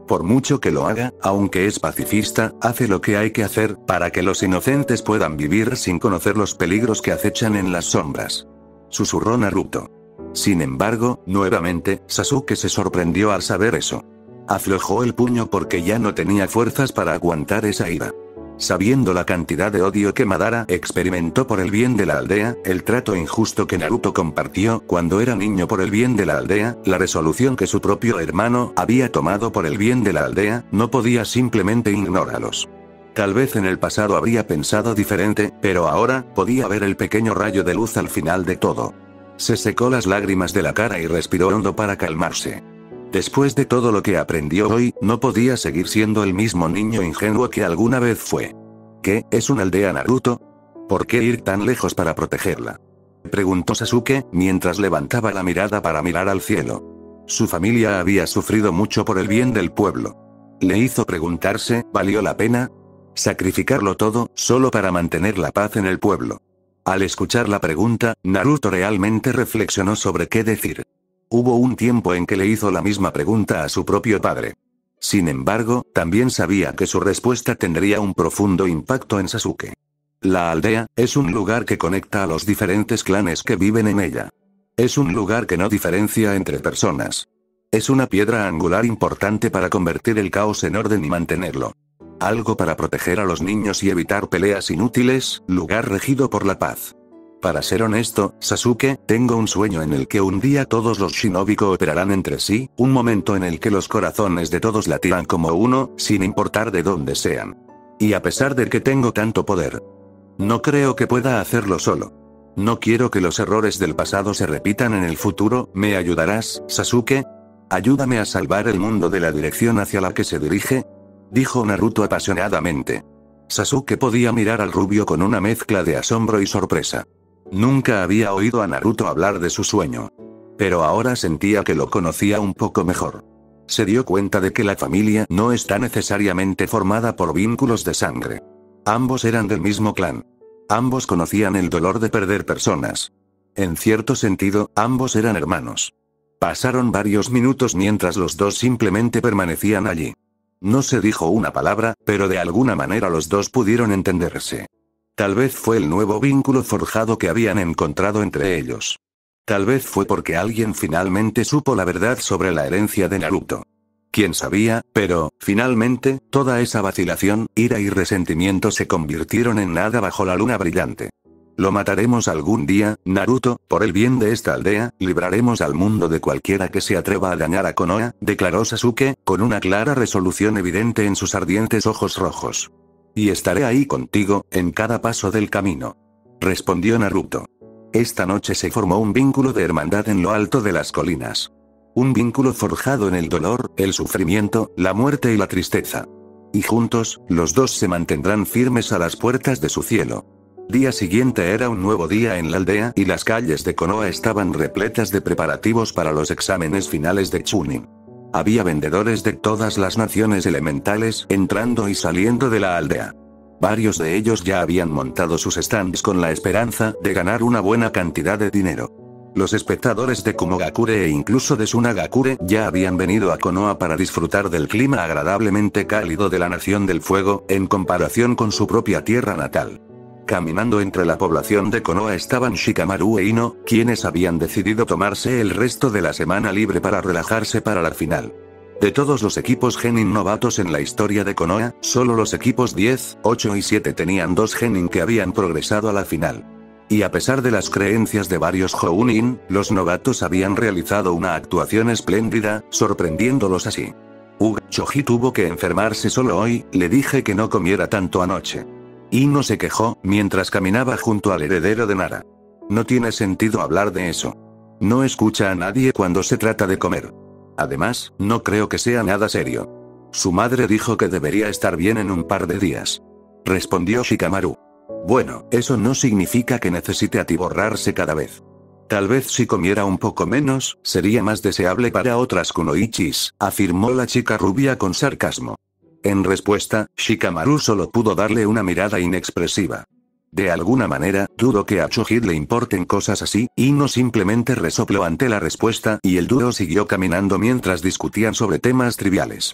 Por mucho que lo haga, aunque es pacifista, hace lo que hay que hacer, para que los inocentes puedan vivir sin conocer los peligros que acechan en las sombras. Susurró Naruto. Sin embargo, nuevamente, Sasuke se sorprendió al saber eso. Aflojó el puño porque ya no tenía fuerzas para aguantar esa ira. Sabiendo la cantidad de odio que Madara experimentó por el bien de la aldea, el trato injusto que Naruto compartió cuando era niño por el bien de la aldea, la resolución que su propio hermano había tomado por el bien de la aldea, no podía simplemente ignorarlos. Tal vez en el pasado habría pensado diferente, pero ahora, podía ver el pequeño rayo de luz al final de todo. Se secó las lágrimas de la cara y respiró hondo para calmarse. Después de todo lo que aprendió hoy, no podía seguir siendo el mismo niño ingenuo que alguna vez fue. ¿Qué, es una aldea Naruto? ¿Por qué ir tan lejos para protegerla? Preguntó Sasuke, mientras levantaba la mirada para mirar al cielo. Su familia había sufrido mucho por el bien del pueblo. Le hizo preguntarse, ¿valió la pena? Sacrificarlo todo, solo para mantener la paz en el pueblo. Al escuchar la pregunta, Naruto realmente reflexionó sobre qué decir. Hubo un tiempo en que le hizo la misma pregunta a su propio padre. Sin embargo, también sabía que su respuesta tendría un profundo impacto en Sasuke. La aldea es un lugar que conecta a los diferentes clanes que viven en ella. Es un lugar que no diferencia entre personas. Es una piedra angular importante para convertir el caos en orden y mantenerlo. Algo para proteger a los niños y evitar peleas inútiles, lugar regido por la paz. Para ser honesto, Sasuke, tengo un sueño en el que un día todos los shinobi cooperarán entre sí, un momento en el que los corazones de todos latirán como uno, sin importar de dónde sean. Y a pesar de que tengo tanto poder, no creo que pueda hacerlo solo. No quiero que los errores del pasado se repitan en el futuro. ¿Me ayudarás, Sasuke? ¿Ayúdame a salvar el mundo de la dirección hacia la que se dirige?, dijo Naruto apasionadamente. Sasuke podía mirar al rubio con una mezcla de asombro y sorpresa. Nunca había oído a Naruto hablar de su sueño. Pero ahora sentía que lo conocía un poco mejor. Se dio cuenta de que la familia no está necesariamente formada por vínculos de sangre. Ambos eran del mismo clan. Ambos conocían el dolor de perder personas. En cierto sentido, ambos eran hermanos. Pasaron varios minutos mientras los dos simplemente permanecían allí. No se dijo una palabra, pero de alguna manera los dos pudieron entenderse. Tal vez fue el nuevo vínculo forjado que habían encontrado entre ellos. Tal vez fue porque alguien finalmente supo la verdad sobre la herencia de Naruto. Quién sabía, pero, finalmente, toda esa vacilación, ira y resentimiento se convirtieron en nada bajo la luna brillante. Lo mataremos algún día, Naruto, por el bien de esta aldea, libraremos al mundo de cualquiera que se atreva a dañar a Konoha, declaró Sasuke, con una clara resolución evidente en sus ardientes ojos rojos. Y estaré ahí contigo, en cada paso del camino, respondió Naruto. Esta noche se formó un vínculo de hermandad en lo alto de las colinas. Un vínculo forjado en el dolor, el sufrimiento, la muerte y la tristeza. Y juntos, los dos se mantendrán firmes a las puertas de su cielo. Día siguiente era un nuevo día en la aldea y las calles de Konoha estaban repletas de preparativos para los exámenes finales de Chunin. Había vendedores de todas las naciones elementales entrando y saliendo de la aldea. Varios de ellos ya habían montado sus stands con la esperanza de ganar una buena cantidad de dinero. Los espectadores de Kumogakure e incluso de Tsunagakure ya habían venido a Konoha para disfrutar del clima agradablemente cálido de la Nación del Fuego, en comparación con su propia tierra natal. Caminando entre la población de Konoha estaban Shikamaru e Ino, quienes habían decidido tomarse el resto de la semana libre para relajarse para la final. De todos los equipos genin novatos en la historia de Konoha, solo los equipos diez, ocho y siete tenían dos genin que habían progresado a la final. Y a pesar de las creencias de varios Jounin, los novatos habían realizado una actuación espléndida, sorprendiéndolos así. Uga Choji tuvo que enfermarse solo hoy, le dije que no comiera tanto anoche. Ino se quejó, mientras caminaba junto al heredero de Nara. No tiene sentido hablar de eso. No escucha a nadie cuando se trata de comer. Además, no creo que sea nada serio. Su madre dijo que debería estar bien en un par de días, respondió Shikamaru. Bueno, eso no significa que necesite atiborrarse cada vez. Tal vez si comiera un poco menos, sería más deseable para otras kunoichis, afirmó la chica rubia con sarcasmo. En respuesta, Shikamaru solo pudo darle una mirada inexpresiva. De alguna manera, dudo que a Choji le importen cosas así, y no simplemente resopló ante la respuesta y el dúo siguió caminando mientras discutían sobre temas triviales.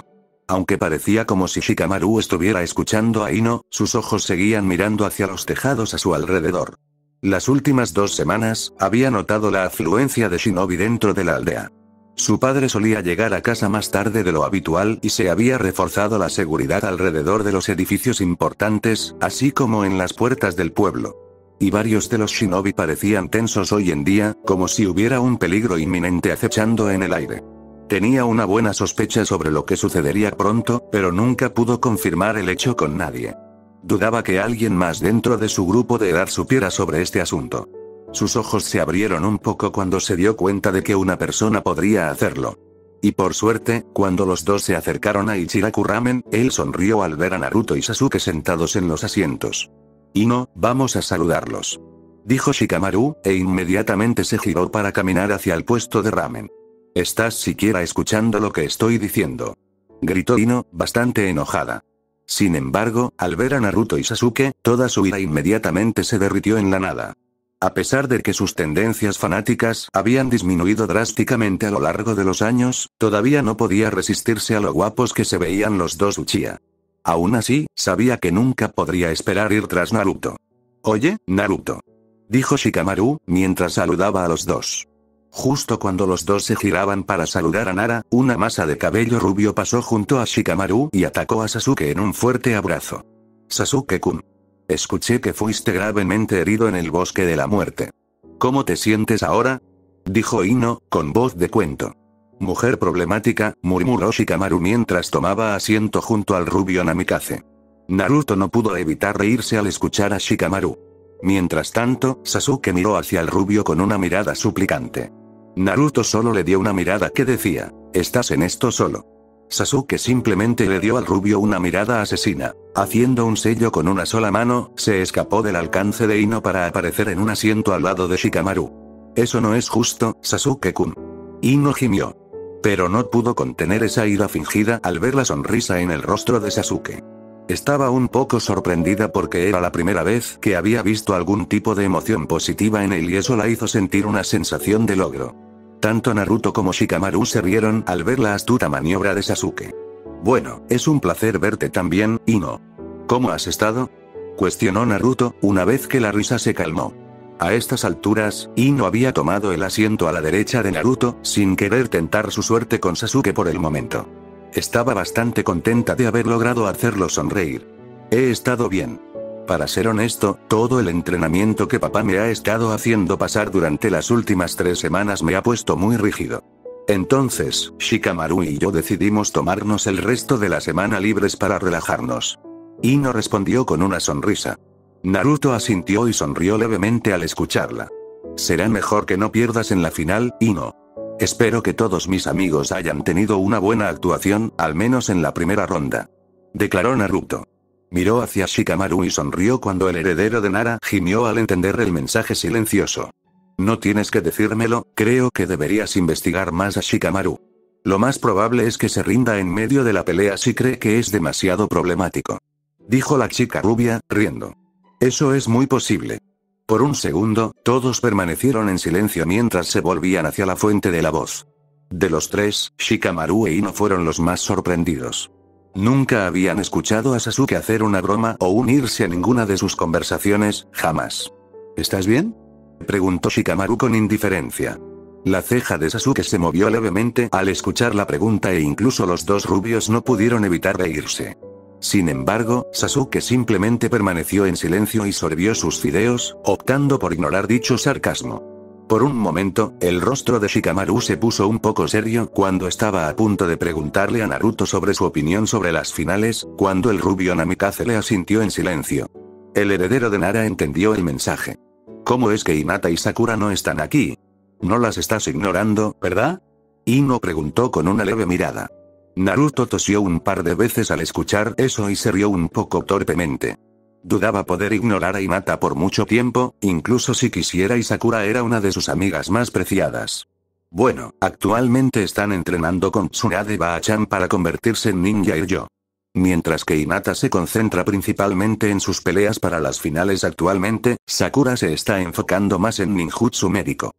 Aunque parecía como si Shikamaru estuviera escuchando a Ino, sus ojos seguían mirando hacia los tejados a su alrededor. Las últimas dos semanas, había notado la afluencia de shinobi dentro de la aldea. Su padre solía llegar a casa más tarde de lo habitual y se había reforzado la seguridad alrededor de los edificios importantes, así como en las puertas del pueblo. Y varios de los shinobi parecían tensos hoy en día, como si hubiera un peligro inminente acechando en el aire. Tenía una buena sospecha sobre lo que sucedería pronto, pero nunca pudo confirmar el hecho con nadie. Dudaba que alguien más dentro de su grupo de edad supiera sobre este asunto. Sus ojos se abrieron un poco cuando se dio cuenta de que una persona podría hacerlo. Y por suerte, cuando los dos se acercaron a Ichiraku Ramen, él sonrió al ver a Naruto y Sasuke sentados en los asientos. «Ino, vamos a saludarlos», dijo Shikamaru, e inmediatamente se giró para caminar hacia el puesto de ramen. «¿Estás siquiera escuchando lo que estoy diciendo?», gritó Ino, bastante enojada. Sin embargo, al ver a Naruto y Sasuke, toda su ira inmediatamente se derritió en la nada. A pesar de que sus tendencias fanáticas habían disminuido drásticamente a lo largo de los años, todavía no podía resistirse a lo guapos que se veían los dos Uchiha. Aún así, sabía que nunca podría esperar ir tras Naruto. «Oye, Naruto», dijo Shikamaru, mientras saludaba a los dos. Justo cuando los dos se giraban para saludar a Nara, una masa de cabello rubio pasó junto a Shikamaru y atacó a Sasuke en un fuerte abrazo. «Sasuke-kun. Escuché que fuiste gravemente herido en el bosque de la muerte. ¿Cómo te sientes ahora?», dijo Ino, con voz de cuento. «Mujer problemática», murmuró Shikamaru mientras tomaba asiento junto al rubio Namikaze. Naruto no pudo evitar reírse al escuchar a Shikamaru. Mientras tanto, Sasuke miró hacia el rubio con una mirada suplicante. Naruto solo le dio una mirada que decía: «Estás en esto solo». Sasuke simplemente le dio al rubio una mirada asesina. Haciendo un sello con una sola mano, se escapó del alcance de Ino para aparecer en un asiento al lado de Shikamaru. «Eso no es justo, Sasuke-kun». Ino gimió. Pero no pudo contener esa ira fingida al ver la sonrisa en el rostro de Sasuke. Estaba un poco sorprendida porque era la primera vez que había visto algún tipo de emoción positiva en él y eso la hizo sentir una sensación de logro. Tanto Naruto como Shikamaru se rieron al ver la astuta maniobra de Sasuke. «Bueno, es un placer verte también, Ino. ¿Cómo has estado?», cuestionó Naruto, una vez que la risa se calmó. A estas alturas, Ino había tomado el asiento a la derecha de Naruto, sin querer tentar su suerte con Sasuke por el momento. Estaba bastante contenta de haber logrado hacerlo sonreír. «He estado bien. Para ser honesto, todo el entrenamiento que papá me ha estado haciendo pasar durante las últimas tres semanas me ha puesto muy rígido. Entonces, Shikamaru y yo decidimos tomarnos el resto de la semana libres para relajarnos». Ino respondió con una sonrisa. Naruto asintió y sonrió levemente al escucharla. «Será mejor que no pierdas en la final, Ino. Espero que todos mis amigos hayan tenido una buena actuación, al menos en la primera ronda», declaró Naruto. Miró hacia Shikamaru y sonrió cuando el heredero de Nara gimió al entender el mensaje silencioso. «No tienes que decírmelo, creo que deberías investigar más a Shikamaru. Lo más probable es que se rinda en medio de la pelea si cree que es demasiado problemático», dijo la chica rubia, riendo. «Eso es muy posible». Por un segundo, todos permanecieron en silencio mientras se volvían hacia la fuente de la voz. De los tres, Shikamaru e Ino fueron los más sorprendidos. Nunca habían escuchado a Sasuke hacer una broma o unirse a ninguna de sus conversaciones, jamás. «¿Estás bien?», preguntó Shikamaru con indiferencia. La ceja de Sasuke se movió levemente al escuchar la pregunta e incluso los dos rubios no pudieron evitar reírse. Sin embargo, Sasuke simplemente permaneció en silencio y sorbió sus fideos, optando por ignorar dicho sarcasmo. Por un momento, el rostro de Shikamaru se puso un poco serio cuando estaba a punto de preguntarle a Naruto sobre su opinión sobre las finales, cuando el rubio Namikaze le asintió en silencio. El heredero de Nara entendió el mensaje. «¿Cómo es que Hinata y Sakura no están aquí? No las estás ignorando, ¿verdad?», Ino preguntó con una leve mirada. Naruto tosió un par de veces al escuchar eso y se rió un poco torpemente. Dudaba poder ignorar a Hinata por mucho tiempo, incluso si quisiera, y Sakura era una de sus amigas más preciadas. Bueno, actualmente están entrenando con Tsunade Baa-chan para convertirse en ninja y yo. Mientras que Hinata se concentra principalmente en sus peleas para las finales actualmente, Sakura se está enfocando más en ninjutsu médico.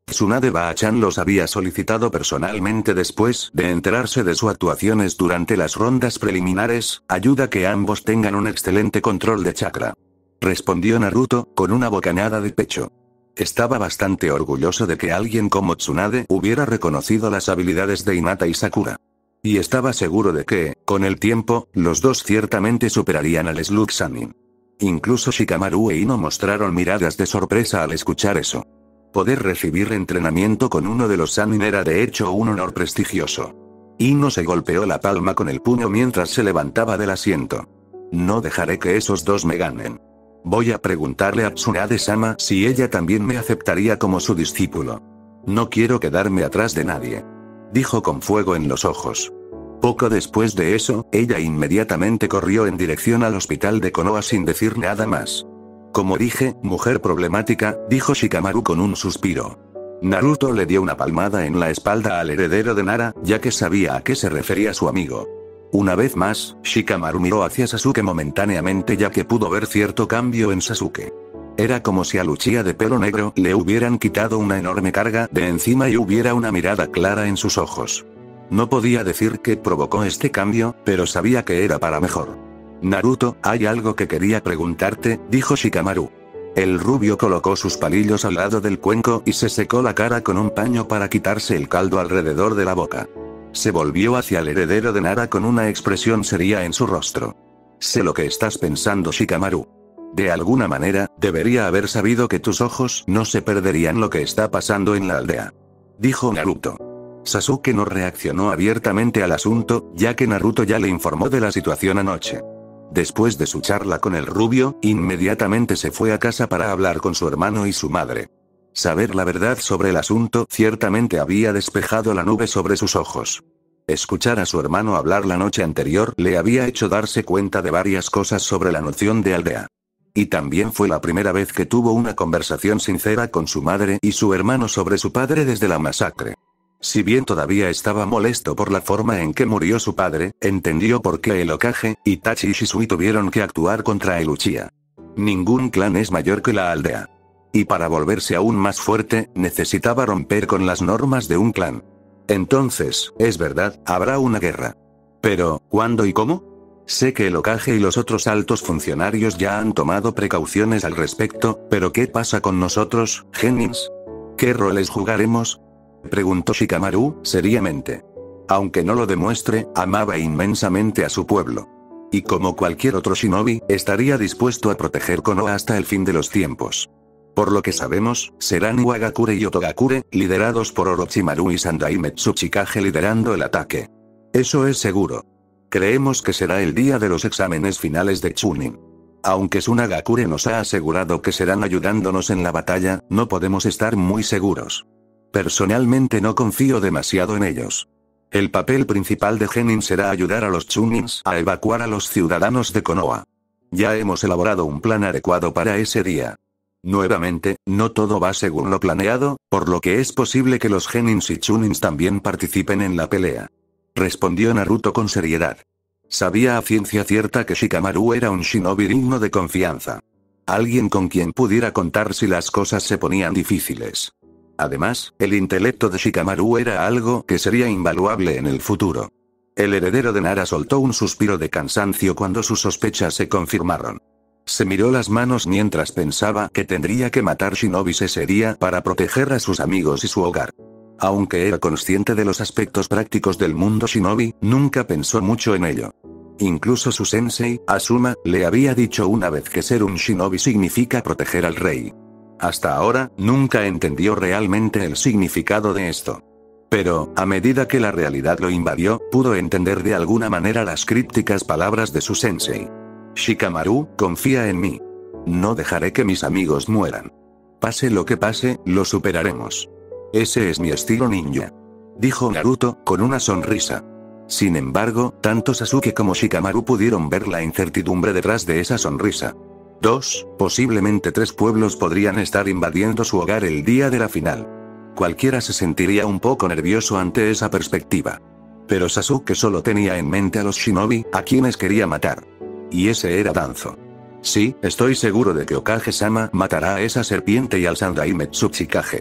Tsunade Baa-chan los había solicitado personalmente después de enterarse de sus actuaciones durante las rondas preliminares, ayuda a que ambos tengan un excelente control de chakra. Respondió Naruto, con una bocanada de pecho. Estaba bastante orgulloso de que alguien como Tsunade hubiera reconocido las habilidades de Hinata y Sakura. Y estaba seguro de que, con el tiempo, los dos ciertamente superarían al Slug Sannin. Incluso Shikamaru e Ino mostraron miradas de sorpresa al escuchar eso. Poder recibir entrenamiento con uno de los Sannin era de hecho un honor prestigioso. Ino se golpeó la palma con el puño mientras se levantaba del asiento. No dejaré que esos dos me ganen. Voy a preguntarle a Tsunade-sama si ella también me aceptaría como su discípulo. No quiero quedarme atrás de nadie. Dijo con fuego en los ojos. Poco después de eso, ella inmediatamente corrió en dirección al hospital de Konoha sin decir nada más. Como dije, mujer problemática, dijo Shikamaru con un suspiro. Naruto le dio una palmada en la espalda al heredero de Nara, ya que sabía a qué se refería su amigo. Una vez más, Shikamaru miró hacia Sasuke momentáneamente ya que pudo ver cierto cambio en Sasuke. Era como si a Luchia de pelo negro le hubieran quitado una enorme carga de encima y hubiera una mirada clara en sus ojos. No podía decir qué provocó este cambio, pero sabía que era para mejor. Naruto, hay algo que quería preguntarte, dijo Shikamaru. El rubio colocó sus palillos al lado del cuenco y se secó la cara con un paño para quitarse el caldo alrededor de la boca. Se volvió hacia el heredero de Nara con una expresión seria en su rostro. Sé lo que estás pensando, Shikamaru. De alguna manera, debería haber sabido que tus ojos no se perderían lo que está pasando en la aldea. Dijo Naruto. Sasuke no reaccionó abiertamente al asunto, ya que Naruto ya le informó de la situación anoche. Después de su charla con el rubio, inmediatamente se fue a casa para hablar con su hermano y su madre. Saber la verdad sobre el asunto ciertamente había despejado la nube sobre sus ojos. Escuchar a su hermano hablar la noche anterior le había hecho darse cuenta de varias cosas sobre la noción de aldea. Y también fue la primera vez que tuvo una conversación sincera con su madre y su hermano sobre su padre desde la masacre. Si bien todavía estaba molesto por la forma en que murió su padre, entendió por qué el Hokage, Itachi y Shisui tuvieron que actuar contra el Uchiha. Ningún clan es mayor que la aldea. Y para volverse aún más fuerte, necesitaba romper con las normas de un clan. Entonces, es verdad, habrá una guerra. Pero, ¿cuándo y cómo? Sé que el Hokage y los otros altos funcionarios ya han tomado precauciones al respecto, pero ¿qué pasa con nosotros, Genins? ¿Qué roles jugaremos? Preguntó Shikamaru, seriamente. Aunque no lo demuestre, amaba inmensamente a su pueblo. Y como cualquier otro shinobi, estaría dispuesto a proteger Konoha hasta el fin de los tiempos. Por lo que sabemos, serán Iwagakure y Otogakure, liderados por Orochimaru y Sandai Tsuchikage liderando el ataque. Eso es seguro. Creemos que será el día de los exámenes finales de Chunin. Aunque Tsunagakure nos ha asegurado que serán ayudándonos en la batalla, no podemos estar muy seguros. Personalmente no confío demasiado en ellos. El papel principal de Genin será ayudar a los Chunins a evacuar a los ciudadanos de Konoha. Ya hemos elaborado un plan adecuado para ese día. Nuevamente, no todo va según lo planeado, por lo que es posible que los Genins y Chunins también participen en la pelea. Respondió Naruto con seriedad. Sabía a ciencia cierta que Shikamaru era un shinobi digno de confianza. Alguien con quien pudiera contar si las cosas se ponían difíciles. Además, el intelecto de Shikamaru era algo que sería invaluable en el futuro. El heredero de Nara soltó un suspiro de cansancio cuando sus sospechas se confirmaron. Se miró las manos mientras pensaba que tendría que matar shinobis ese día para proteger a sus amigos y su hogar. Aunque era consciente de los aspectos prácticos del mundo shinobi, nunca pensó mucho en ello. Incluso su sensei, Asuma, le había dicho una vez que ser un shinobi significa proteger al rey. Hasta ahora, nunca entendió realmente el significado de esto. Pero, a medida que la realidad lo invadió, pudo entender de alguna manera las crípticas palabras de su sensei. Shikamaru, confía en mí. No dejaré que mis amigos mueran. Pase lo que pase, lo superaremos. Ese es mi estilo ninja. Dijo Naruto, con una sonrisa. Sin embargo, tanto Sasuke como Shikamaru pudieron ver la incertidumbre detrás de esa sonrisa. Dos, posiblemente tres pueblos podrían estar invadiendo su hogar el día de la final. Cualquiera se sentiría un poco nervioso ante esa perspectiva. Pero Sasuke solo tenía en mente a los shinobi, a quienes quería matar. Y ese era Danzo. Sí, estoy seguro de que Hokage-sama matará a esa serpiente y al Sandai Tsuchikage.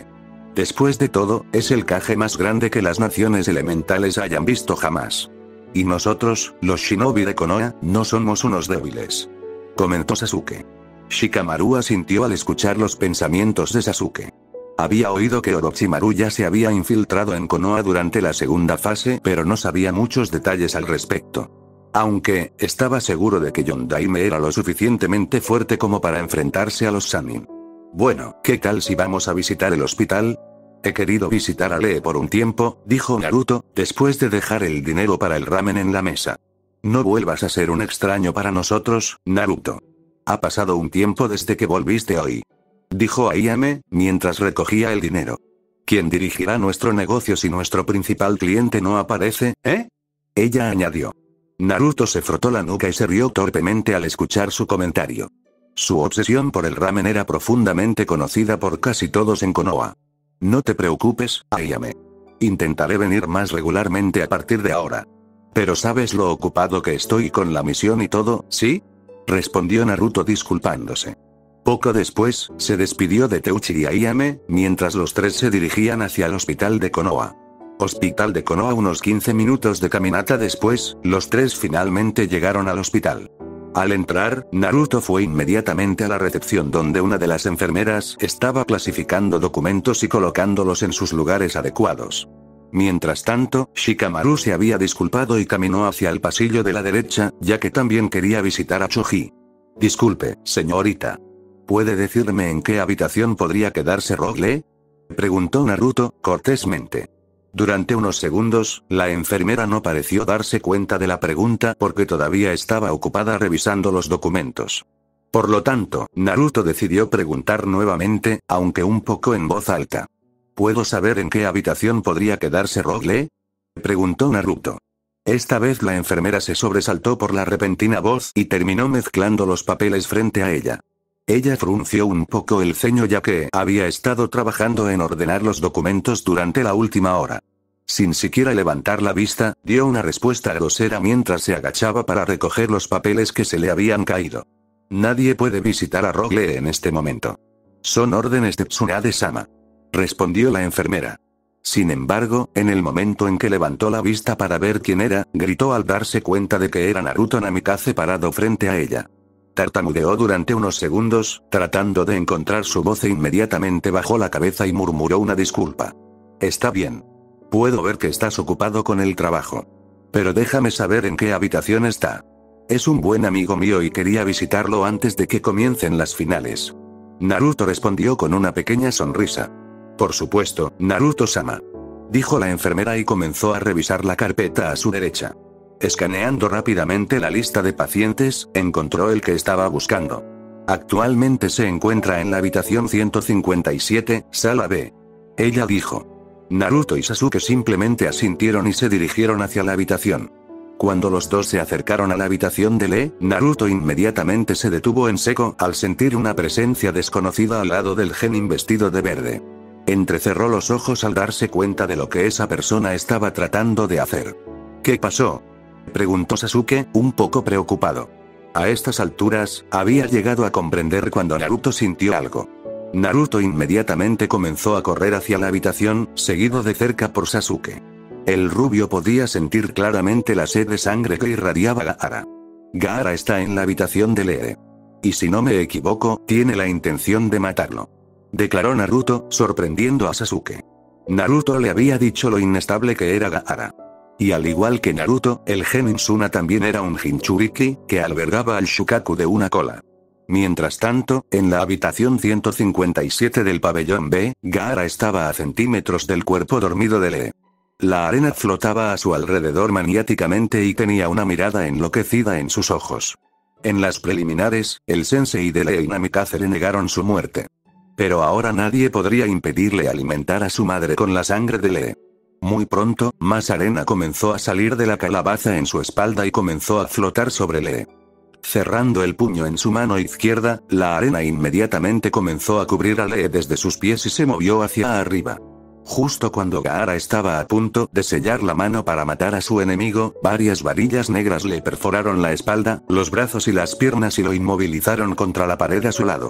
Después de todo, es el Kage más grande que las naciones elementales hayan visto jamás. Y nosotros, los shinobi de Konoha, no somos unos débiles. Comentó Sasuke. Shikamaru asintió al escuchar los pensamientos de Sasuke. Había oído que Orochimaru ya se había infiltrado en Konoha durante la segunda fase, pero no sabía muchos detalles al respecto. Aunque, estaba seguro de que Yondaime era lo suficientemente fuerte como para enfrentarse a los Sannin. Bueno, ¿qué tal si vamos a visitar el hospital? He querido visitar a Lee por un tiempo, dijo Naruto, después de dejar el dinero para el ramen en la mesa. No vuelvas a ser un extraño para nosotros, Naruto. Ha pasado un tiempo desde que volviste hoy. Dijo Ayame, mientras recogía el dinero. ¿Quién dirigirá nuestro negocio si nuestro principal cliente no aparece, eh? Ella añadió. Naruto se frotó la nuca y se rió torpemente al escuchar su comentario. Su obsesión por el ramen era profundamente conocida por casi todos en Konoha. No te preocupes, Ayame. Intentaré venir más regularmente a partir de ahora. Pero ¿sabes lo ocupado que estoy con la misión y todo, sí? Respondió Naruto disculpándose. Poco después, se despidió de Teuchi y Ayame, mientras los tres se dirigían hacia el hospital de Konoha. Hospital de Konoha. Unos quince minutos de caminata después, los tres finalmente llegaron al hospital. Al entrar, Naruto fue inmediatamente a la recepción donde una de las enfermeras estaba clasificando documentos y colocándolos en sus lugares adecuados. Mientras tanto, Shikamaru se había disculpado y caminó hacia el pasillo de la derecha, ya que también quería visitar a Choji. Disculpe, señorita. ¿Puede decirme en qué habitación podría quedarse Rogue Lee? Preguntó Naruto, cortésmente. Durante unos segundos, la enfermera no pareció darse cuenta de la pregunta porque todavía estaba ocupada revisando los documentos. Por lo tanto, Naruto decidió preguntar nuevamente, aunque un poco en voz alta. ¿Puedo saber en qué habitación podría quedarse Rogue Lee? Preguntó Naruto. Esta vez la enfermera se sobresaltó por la repentina voz y terminó mezclando los papeles frente a ella. Ella frunció un poco el ceño ya que había estado trabajando en ordenar los documentos durante la última hora. Sin siquiera levantar la vista, dio una respuesta grosera mientras se agachaba para recoger los papeles que se le habían caído. Nadie puede visitar a Rogue Lee en este momento. Son órdenes de Tsunade-sama. Respondió la enfermera. Sin embargo, en el momento en que levantó la vista para ver quién era, gritó al darse cuenta de que era Naruto Namikaze parado frente a ella. Tartamudeó durante unos segundos, tratando de encontrar su voz e inmediatamente bajó la cabeza y murmuró una disculpa. Está bien. Puedo ver que estás ocupado con el trabajo. Pero déjame saber en qué habitación está. Es un buen amigo mío y quería visitarlo antes de que comiencen las finales. Naruto respondió con una pequeña sonrisa. Por supuesto, Naruto-sama. Dijo la enfermera y comenzó a revisar la carpeta a su derecha. Escaneando rápidamente la lista de pacientes, encontró el que estaba buscando. Actualmente se encuentra en la habitación ciento cincuenta y siete, sala B. Ella dijo. Naruto y Sasuke simplemente asintieron y se dirigieron hacia la habitación. Cuando los dos se acercaron a la habitación de Lee, Naruto inmediatamente se detuvo en seco al sentir una presencia desconocida al lado del genin vestido de verde. Entrecerró los ojos al darse cuenta de lo que esa persona estaba tratando de hacer. ¿Qué pasó? Preguntó Sasuke, un poco preocupado. A estas alturas, había llegado a comprender cuando Naruto sintió algo. Naruto inmediatamente comenzó a correr hacia la habitación, seguido de cerca por Sasuke. El rubio podía sentir claramente la sed de sangre que irradiaba Gaara. Gaara está en la habitación de Lee. Y si no me equivoco, tiene la intención de matarlo. Declaró Naruto, sorprendiendo a Sasuke. Naruto le había dicho lo inestable que era Gaara. Y al igual que Naruto, el genin Suna también era un Jinchuriki, que albergaba al Shukaku de una cola. Mientras tanto, en la habitación ciento cincuenta y siete del pabellón B, Gaara estaba a centímetros del cuerpo dormido de Lee. La arena flotaba a su alrededor maniáticamente y tenía una mirada enloquecida en sus ojos. En las preliminares, el sensei de Lee y Namikaze le negaron su muerte. Pero ahora nadie podría impedirle alimentar a su madre con la sangre de Lee. Muy pronto, más arena comenzó a salir de la calabaza en su espalda y comenzó a flotar sobre Lee. Cerrando el puño en su mano izquierda, la arena inmediatamente comenzó a cubrir a Lee desde sus pies y se movió hacia arriba. Justo cuando Gaara estaba a punto de sellar la mano para matar a su enemigo, varias varillas negras le perforaron la espalda, los brazos y las piernas y lo inmovilizaron contra la pared a su lado.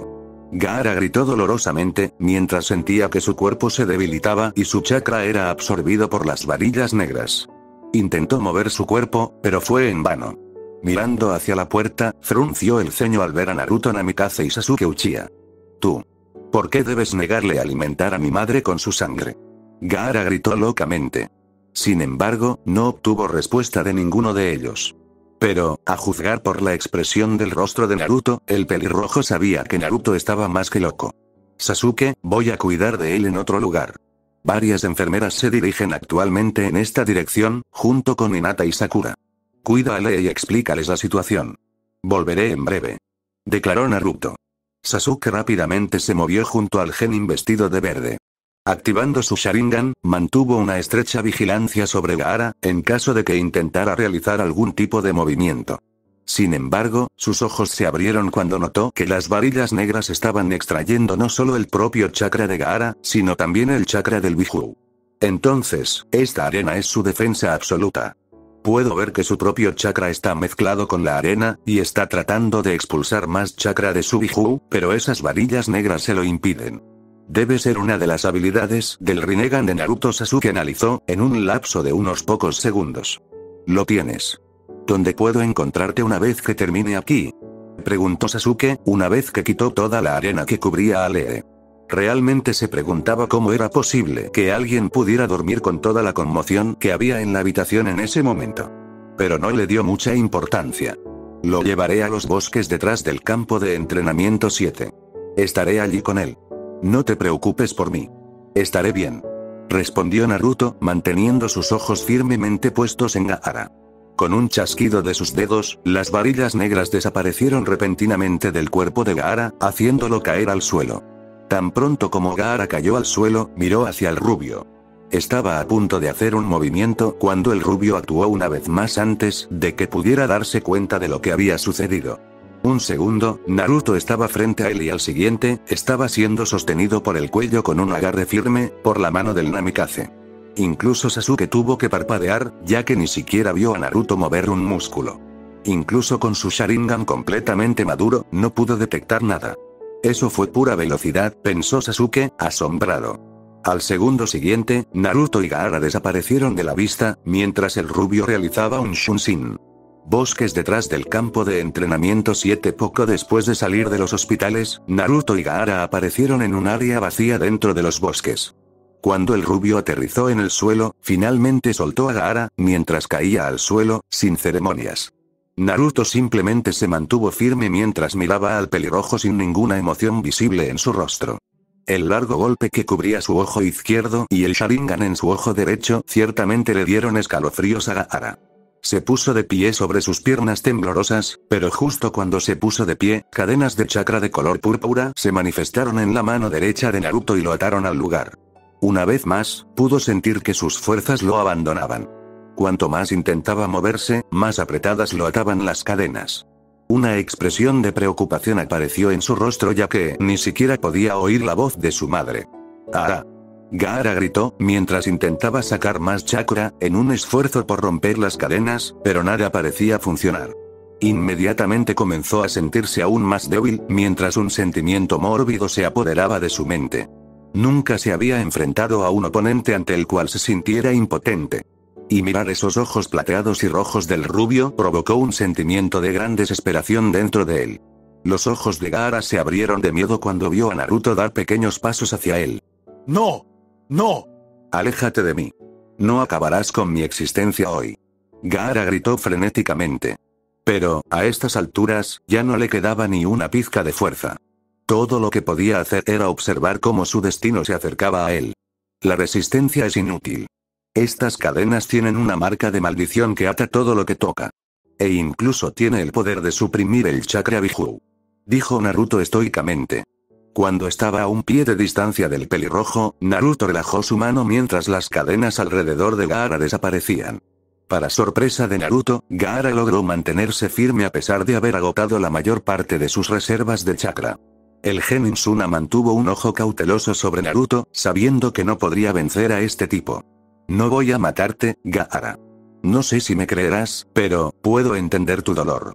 Gaara gritó dolorosamente, mientras sentía que su cuerpo se debilitaba y su chakra era absorbido por las varillas negras. Intentó mover su cuerpo, pero fue en vano. Mirando hacia la puerta, frunció el ceño al ver a Naruto Namikaze y Sasuke Uchiha. Tú. ¿Por qué debes negarle alimentar a mi madre con su sangre? Gaara gritó locamente. Sin embargo, no obtuvo respuesta de ninguno de ellos. Pero, a juzgar por la expresión del rostro de Naruto, el pelirrojo sabía que Naruto estaba más que loco. Sasuke, voy a cuidar de él en otro lugar. Varias enfermeras se dirigen actualmente en esta dirección, junto con Hinata y Sakura. Cuídale y explícales la situación. Volveré en breve. Declaró Naruto. Sasuke rápidamente se movió junto al genin vestido de verde. Activando su Sharingan, mantuvo una estrecha vigilancia sobre Gaara, en caso de que intentara realizar algún tipo de movimiento. Sin embargo, sus ojos se abrieron cuando notó que las varillas negras estaban extrayendo no solo el propio chakra de Gaara, sino también el chakra del Biju. Entonces, esta arena es su defensa absoluta. Puedo ver que su propio chakra está mezclado con la arena, y está tratando de expulsar más chakra de su Biju, pero esas varillas negras se lo impiden. Debe ser una de las habilidades del Rinnegan de Naruto. Sasuke analizó, en un lapso de unos pocos segundos. Lo tienes. ¿Dónde puedo encontrarte una vez que termine aquí? Preguntó Sasuke, una vez que quitó toda la arena que cubría a Lee. Realmente se preguntaba cómo era posible que alguien pudiera dormir con toda la conmoción que había en la habitación en ese momento. Pero no le dio mucha importancia. Lo llevaré a los bosques detrás del campo de entrenamiento siete. Estaré allí con él. No te preocupes por mí. Estaré bien. Respondió Naruto, manteniendo sus ojos firmemente puestos en Gaara. Con un chasquido de sus dedos, las varillas negras desaparecieron repentinamente del cuerpo de Gaara, haciéndolo caer al suelo. Tan pronto como Gaara cayó al suelo, miró hacia el rubio. Estaba a punto de hacer un movimiento cuando el rubio actuó una vez más antes de que pudiera darse cuenta de lo que había sucedido. Un segundo, Naruto estaba frente a él y al siguiente, estaba siendo sostenido por el cuello con un agarre firme, por la mano del Namikaze. Incluso Sasuke tuvo que parpadear, ya que ni siquiera vio a Naruto mover un músculo. Incluso con su Sharingan completamente maduro, no pudo detectar nada. Eso fue pura velocidad, pensó Sasuke, asombrado. Al segundo siguiente, Naruto y Gaara desaparecieron de la vista, mientras el rubio realizaba un Shunshin. Bosques detrás del campo de entrenamiento siete. Poco después de salir de los hospitales, Naruto y Gaara aparecieron en un área vacía dentro de los bosques. Cuando el rubio aterrizó en el suelo, finalmente soltó a Gaara, mientras caía al suelo, sin ceremonias. Naruto simplemente se mantuvo firme mientras miraba al pelirrojo sin ninguna emoción visible en su rostro. El largo golpe que cubría su ojo izquierdo y el Sharingan en su ojo derecho ciertamente le dieron escalofríos a Gaara. Se puso de pie sobre sus piernas temblorosas, pero justo cuando se puso de pie, cadenas de chakra de color púrpura se manifestaron en la mano derecha de Naruto y lo ataron al lugar. Una vez más, pudo sentir que sus fuerzas lo abandonaban. Cuanto más intentaba moverse, más apretadas lo ataban las cadenas. Una expresión de preocupación apareció en su rostro ya que ni siquiera podía oír la voz de su madre. ¡Ah! Gaara gritó, mientras intentaba sacar más chakra, en un esfuerzo por romper las cadenas, pero nada parecía funcionar. Inmediatamente comenzó a sentirse aún más débil, mientras un sentimiento mórbido se apoderaba de su mente. Nunca se había enfrentado a un oponente ante el cual se sintiera impotente. Y mirar esos ojos plateados y rojos del rubio provocó un sentimiento de gran desesperación dentro de él. Los ojos de Gaara se abrieron de miedo cuando vio a Naruto dar pequeños pasos hacia él. ¡No! ¡No! Aléjate de mí. No acabarás con mi existencia hoy. Gaara gritó frenéticamente. Pero, a estas alturas, ya no le quedaba ni una pizca de fuerza. Todo lo que podía hacer era observar cómo su destino se acercaba a él. La resistencia es inútil. Estas cadenas tienen una marca de maldición que ata todo lo que toca. E incluso tiene el poder de suprimir el chakra Biju. Dijo Naruto estoicamente. Cuando estaba a un pie de distancia del pelirrojo, Naruto relajó su mano mientras las cadenas alrededor de Gaara desaparecían. Para sorpresa de Naruto, Gaara logró mantenerse firme a pesar de haber agotado la mayor parte de sus reservas de chakra. El genin Suna mantuvo un ojo cauteloso sobre Naruto, sabiendo que no podría vencer a este tipo. No voy a matarte, Gaara. No sé si me creerás, pero puedo entender tu dolor.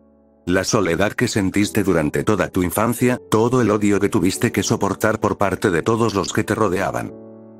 La soledad que sentiste durante toda tu infancia, todo el odio que tuviste que soportar por parte de todos los que te rodeaban.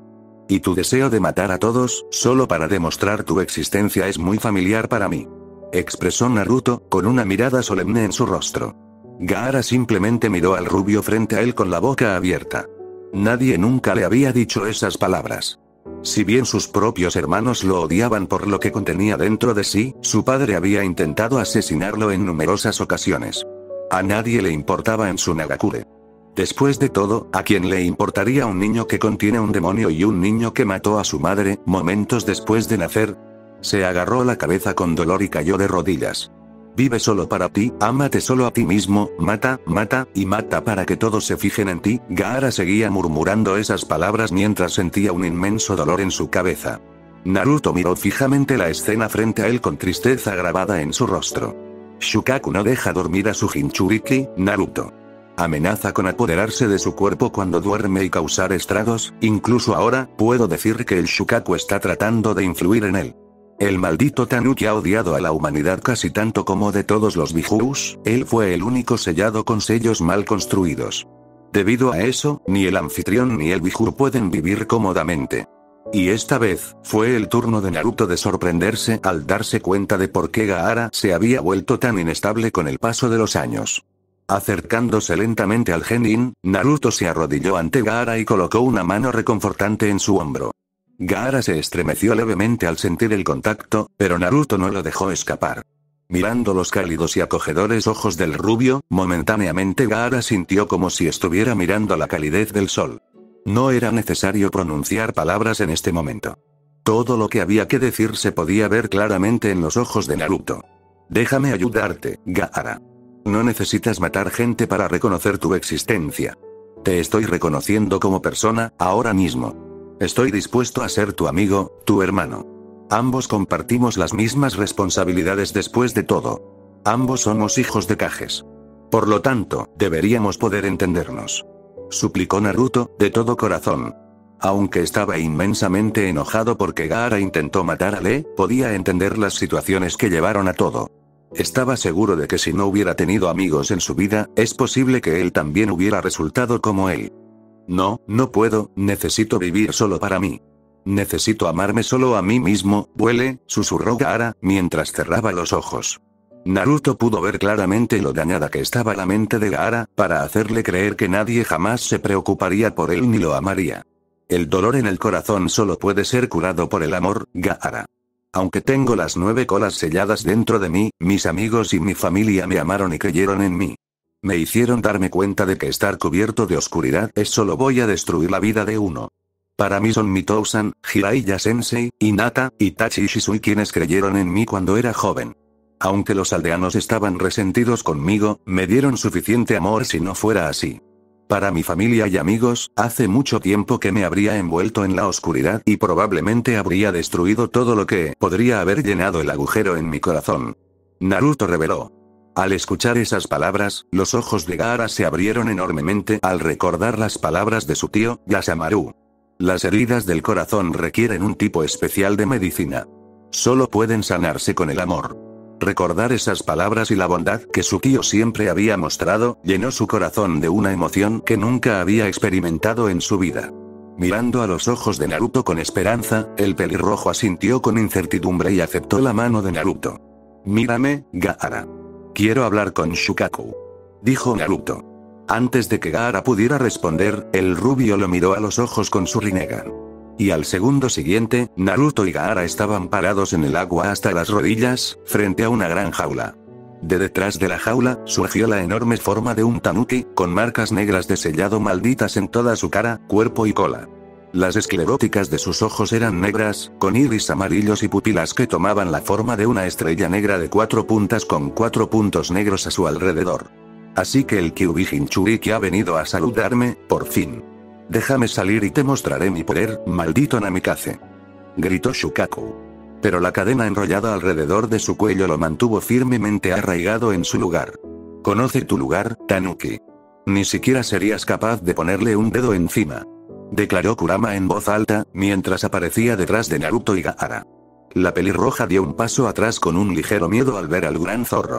Y tu deseo de matar a todos, solo para demostrar tu existencia es muy familiar para mí. Expresó Naruto, con una mirada solemne en su rostro. Gaara simplemente miró al rubio frente a él con la boca abierta. Nadie nunca le había dicho esas palabras. Si bien sus propios hermanos lo odiaban por lo que contenía dentro de sí, su padre había intentado asesinarlo en numerosas ocasiones. A nadie le importaba en su Nagakure. Después de todo, ¿a quién le importaría un niño que contiene un demonio y un niño que mató a su madre, momentos después de nacer? Se agarró la cabeza con dolor y cayó de rodillas. Vive solo para ti, ámate solo a ti mismo, mata, mata, y mata para que todos se fijen en ti. Gaara seguía murmurando esas palabras mientras sentía un inmenso dolor en su cabeza. Naruto miró fijamente la escena frente a él con tristeza grabada en su rostro. Shukaku no deja dormir a su Jinchuriki, Naruto. Amenaza con apoderarse de su cuerpo cuando duerme y causar estragos, incluso ahora, puedo decir que el Shukaku está tratando de influir en él. El maldito Tanuki ha odiado a la humanidad casi tanto como de todos los Bijous, él fue el único sellado con sellos mal construidos. Debido a eso, ni el anfitrión ni el Biju pueden vivir cómodamente. Y esta vez, fue el turno de Naruto de sorprenderse al darse cuenta de por qué Gaara se había vuelto tan inestable con el paso de los años. Acercándose lentamente al Genin, Naruto se arrodilló ante Gaara y colocó una mano reconfortante en su hombro. Gaara se estremeció levemente al sentir el contacto, pero Naruto no lo dejó escapar. Mirando los cálidos y acogedores ojos del rubio, momentáneamente Gaara sintió como si estuviera mirando la calidez del sol. No era necesario pronunciar palabras en este momento. Todo lo que había que decir se podía ver claramente en los ojos de Naruto. Déjame ayudarte, Gaara. No necesitas matar gente para reconocer tu existencia. Te estoy reconociendo como persona, ahora mismo. Estoy dispuesto a ser tu amigo, tu hermano. Ambos compartimos las mismas responsabilidades después de todo. Ambos somos hijos de Kages. Por lo tanto, deberíamos poder entendernos. Suplicó Naruto, de todo corazón. Aunque estaba inmensamente enojado porque Gaara intentó matar a Lee, podía entender las situaciones que llevaron a todo. Estaba seguro de que si no hubiera tenido amigos en su vida, es posible que él también hubiera resultado como él. No, no puedo, necesito vivir solo para mí. Necesito amarme solo a mí mismo, vuele, susurró Gaara, mientras cerraba los ojos. Naruto pudo ver claramente lo dañada que estaba la mente de Gaara, para hacerle creer que nadie jamás se preocuparía por él ni lo amaría. El dolor en el corazón solo puede ser curado por el amor, Gaara. Aunque tengo las nueve colas selladas dentro de mí, mis amigos y mi familia me amaron y creyeron en mí. Me hicieron darme cuenta de que estar cubierto de oscuridad es solo voy a destruir la vida de uno. Para mí son Mitousan, Jiraiya Sensei, Hinata, Itachi y Shisui quienes creyeron en mí cuando era joven. Aunque los aldeanos estaban resentidos conmigo, me dieron suficiente amor si no fuera así. Para mi familia y amigos, hace mucho tiempo que me habría envuelto en la oscuridad y probablemente habría destruido todo lo que podría haber llenado el agujero en mi corazón. Naruto reveló. Al escuchar esas palabras, los ojos de Gaara se abrieron enormemente al recordar las palabras de su tío, Yasamaru. Las heridas del corazón requieren un tipo especial de medicina. Solo pueden sanarse con el amor. Recordar esas palabras y la bondad que su tío siempre había mostrado, llenó su corazón de una emoción que nunca había experimentado en su vida. Mirando a los ojos de Naruto con esperanza, el pelirrojo asintió con incertidumbre y aceptó la mano de Naruto. Mírame, Gaara. Quiero hablar con Shukaku. Dijo Naruto. Antes de que Gaara pudiera responder, el rubio lo miró a los ojos con su Rinnegan. Y al segundo siguiente, Naruto y Gaara estaban parados en el agua hasta las rodillas, frente a una gran jaula. De detrás de la jaula, surgió la enorme forma de un tanuki, con marcas negras de sellado malditas en toda su cara, cuerpo y cola. Las escleróticas de sus ojos eran negras, con iris amarillos y pupilas que tomaban la forma de una estrella negra de cuatro puntas con cuatro puntos negros a su alrededor. Así que el Kyuubi Jinchuriki ha venido a saludarme, por fin. Déjame salir y te mostraré mi poder, maldito Namikaze. Gritó Shukaku. Pero la cadena enrollada alrededor de su cuello lo mantuvo firmemente arraigado en su lugar. Conoce tu lugar, Tanuki. Ni siquiera serías capaz de ponerle un dedo encima. Declaró Kurama en voz alta, mientras aparecía detrás de Naruto y Gaara. La pelirroja dio un paso atrás con un ligero miedo al ver al gran zorro.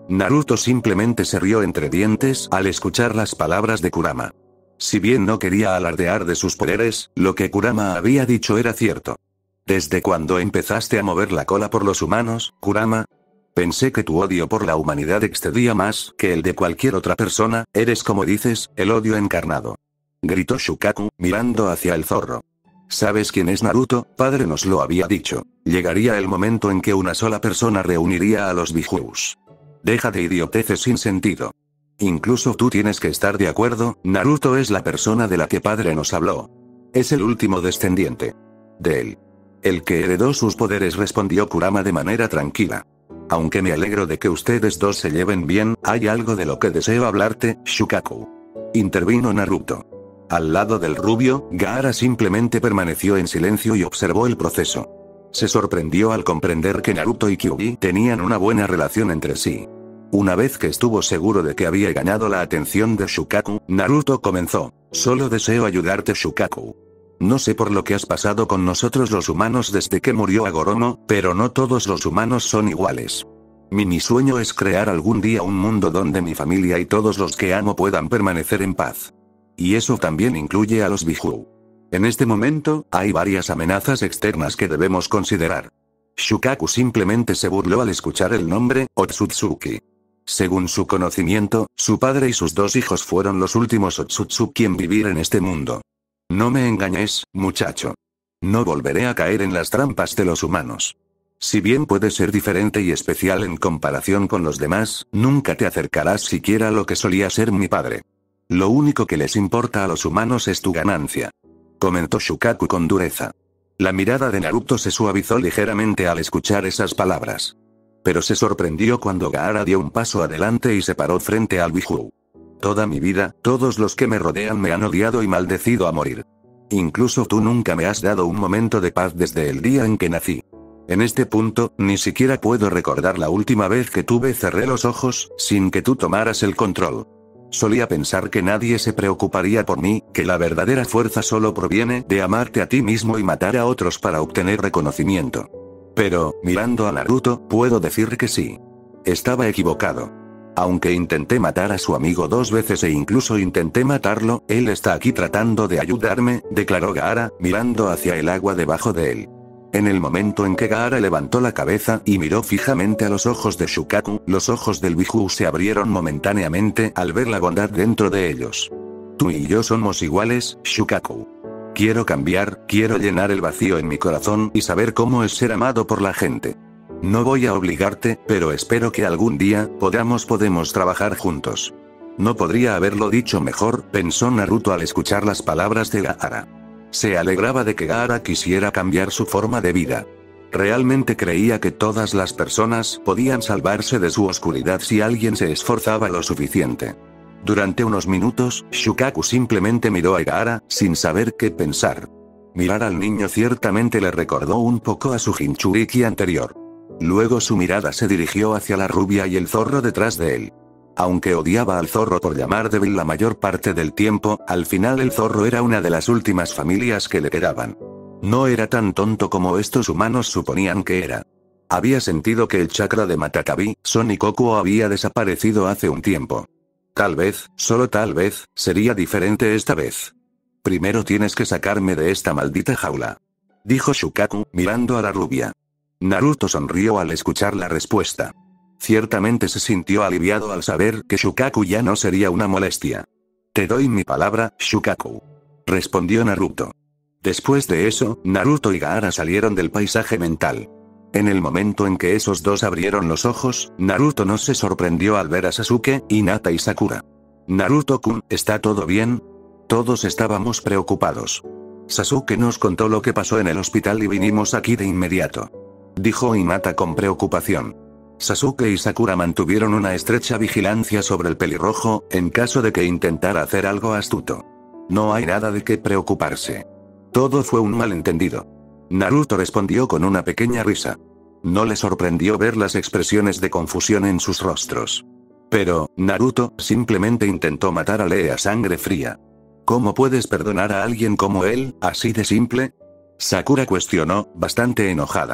Naruto simplemente se rió entre dientes al escuchar las palabras de Kurama. Si bien no quería alardear de sus poderes, lo que Kurama había dicho era cierto. ¿Desde cuando empezaste a mover la cola por los humanos, Kurama? Pensé que tu odio por la humanidad excedía más que el de cualquier otra persona, eres como dices, el odio encarnado. Gritó Shukaku, mirando hacia el zorro. ¿Sabes quién es Naruto? Padre nos lo había dicho. Llegaría el momento en que una sola persona reuniría a los Bijous. Deja de idioteces sin sentido. Incluso tú tienes que estar de acuerdo, Naruto es la persona de la que padre nos habló. Es el último descendiente de él. El que heredó sus poderes, respondió Kurama de manera tranquila. Aunque me alegro de que ustedes dos se lleven bien, hay algo de lo que deseo hablarte, Shukaku. Intervino Naruto. Al lado del rubio, Gaara simplemente permaneció en silencio y observó el proceso. Se sorprendió al comprender que Naruto y Kyuubi tenían una buena relación entre sí. Una vez que estuvo seguro de que había ganado la atención de Shukaku, Naruto comenzó. Solo deseo ayudarte, Shukaku. No sé por lo que has pasado con nosotros los humanos desde que murió Agoromo, pero no todos los humanos son iguales. Mi, mi sueño es crear algún día un mundo donde mi familia y todos los que amo puedan permanecer en paz. Y eso también incluye a los Bijuu. En este momento, hay varias amenazas externas que debemos considerar. Shukaku simplemente se burló al escuchar el nombre, Otsutsuki. Según su conocimiento, su padre y sus dos hijos fueron los últimos Otsutsuki en vivir en este mundo. No me engañes, muchacho. No volveré a caer en las trampas de los humanos. Si bien puede ser diferente y especial en comparación con los demás, nunca te acercarás siquiera a lo que solía ser mi padre. Lo único que les importa a los humanos es tu ganancia. Comentó Shukaku con dureza. La mirada de Naruto se suavizó ligeramente al escuchar esas palabras. Pero se sorprendió cuando Gaara dio un paso adelante y se paró frente al Bijuu. Toda mi vida, todos los que me rodean me han odiado y maldecido a morir. Incluso tú nunca me has dado un momento de paz desde el día en que nací. En este punto, ni siquiera puedo recordar la última vez que tuve cerré los ojos, sin que tú tomaras el control. Solía pensar que nadie se preocuparía por mí, que la verdadera fuerza solo proviene de amarte a ti mismo y matar a otros para obtener reconocimiento. Pero, mirando a Naruto, puedo decir que sí. Estaba equivocado. Aunque intenté matar a su amigo dos veces e incluso intenté matarlo, él está aquí tratando de ayudarme, declaró Gaara, mirando hacia el agua debajo de él. En el momento en que Gaara levantó la cabeza y miró fijamente a los ojos de Shukaku, los ojos del Bijuu se abrieron momentáneamente al ver la bondad dentro de ellos. Tú y yo somos iguales, Shukaku. Quiero cambiar, quiero llenar el vacío en mi corazón y saber cómo es ser amado por la gente. No voy a obligarte, pero espero que algún día podamos podemos trabajar juntos. No podría haberlo dicho mejor, pensó Naruto al escuchar las palabras de Gaara. Se alegraba de que Gaara quisiera cambiar su forma de vida. Realmente creía que todas las personas podían salvarse de su oscuridad si alguien se esforzaba lo suficiente. Durante unos minutos, Shukaku simplemente miró a Gaara, sin saber qué pensar. Mirar al niño ciertamente le recordó un poco a su Jinchuriki anterior. Luego su mirada se dirigió hacia la rubia y el zorro detrás de él. Aunque odiaba al zorro por llamar débil la mayor parte del tiempo, al final el zorro era una de las últimas familias que le quedaban. No era tan tonto como estos humanos suponían que era. Había sentido que el chakra de Matakabi, Son y Kokuo había desaparecido hace un tiempo. Tal vez, solo tal vez, sería diferente esta vez. Primero tienes que sacarme de esta maldita jaula. Dijo Shukaku, mirando a la rubia. Naruto sonrió al escuchar la respuesta. Ciertamente se sintió aliviado al saber que Shukaku ya no sería una molestia. Te doy mi palabra, Shukaku. Respondió Naruto. Después de eso, Naruto y Gaara salieron del paisaje mental. En el momento en que esos dos abrieron los ojos, Naruto no se sorprendió al ver a Sasuke, Hinata y Sakura. Naruto-kun, ¿está todo bien? Todos estábamos preocupados. Sasuke nos contó lo que pasó en el hospital y vinimos aquí de inmediato. Dijo Hinata con preocupación. Sasuke y Sakura mantuvieron una estrecha vigilancia sobre el pelirrojo, en caso de que intentara hacer algo astuto. No hay nada de qué preocuparse. Todo fue un malentendido. Naruto respondió con una pequeña risa. No le sorprendió ver las expresiones de confusión en sus rostros. Pero, Naruto, simplemente intentó matar a Lee a sangre fría. ¿Cómo puedes perdonar a alguien como él, así de simple? Sakura cuestionó, bastante enojada.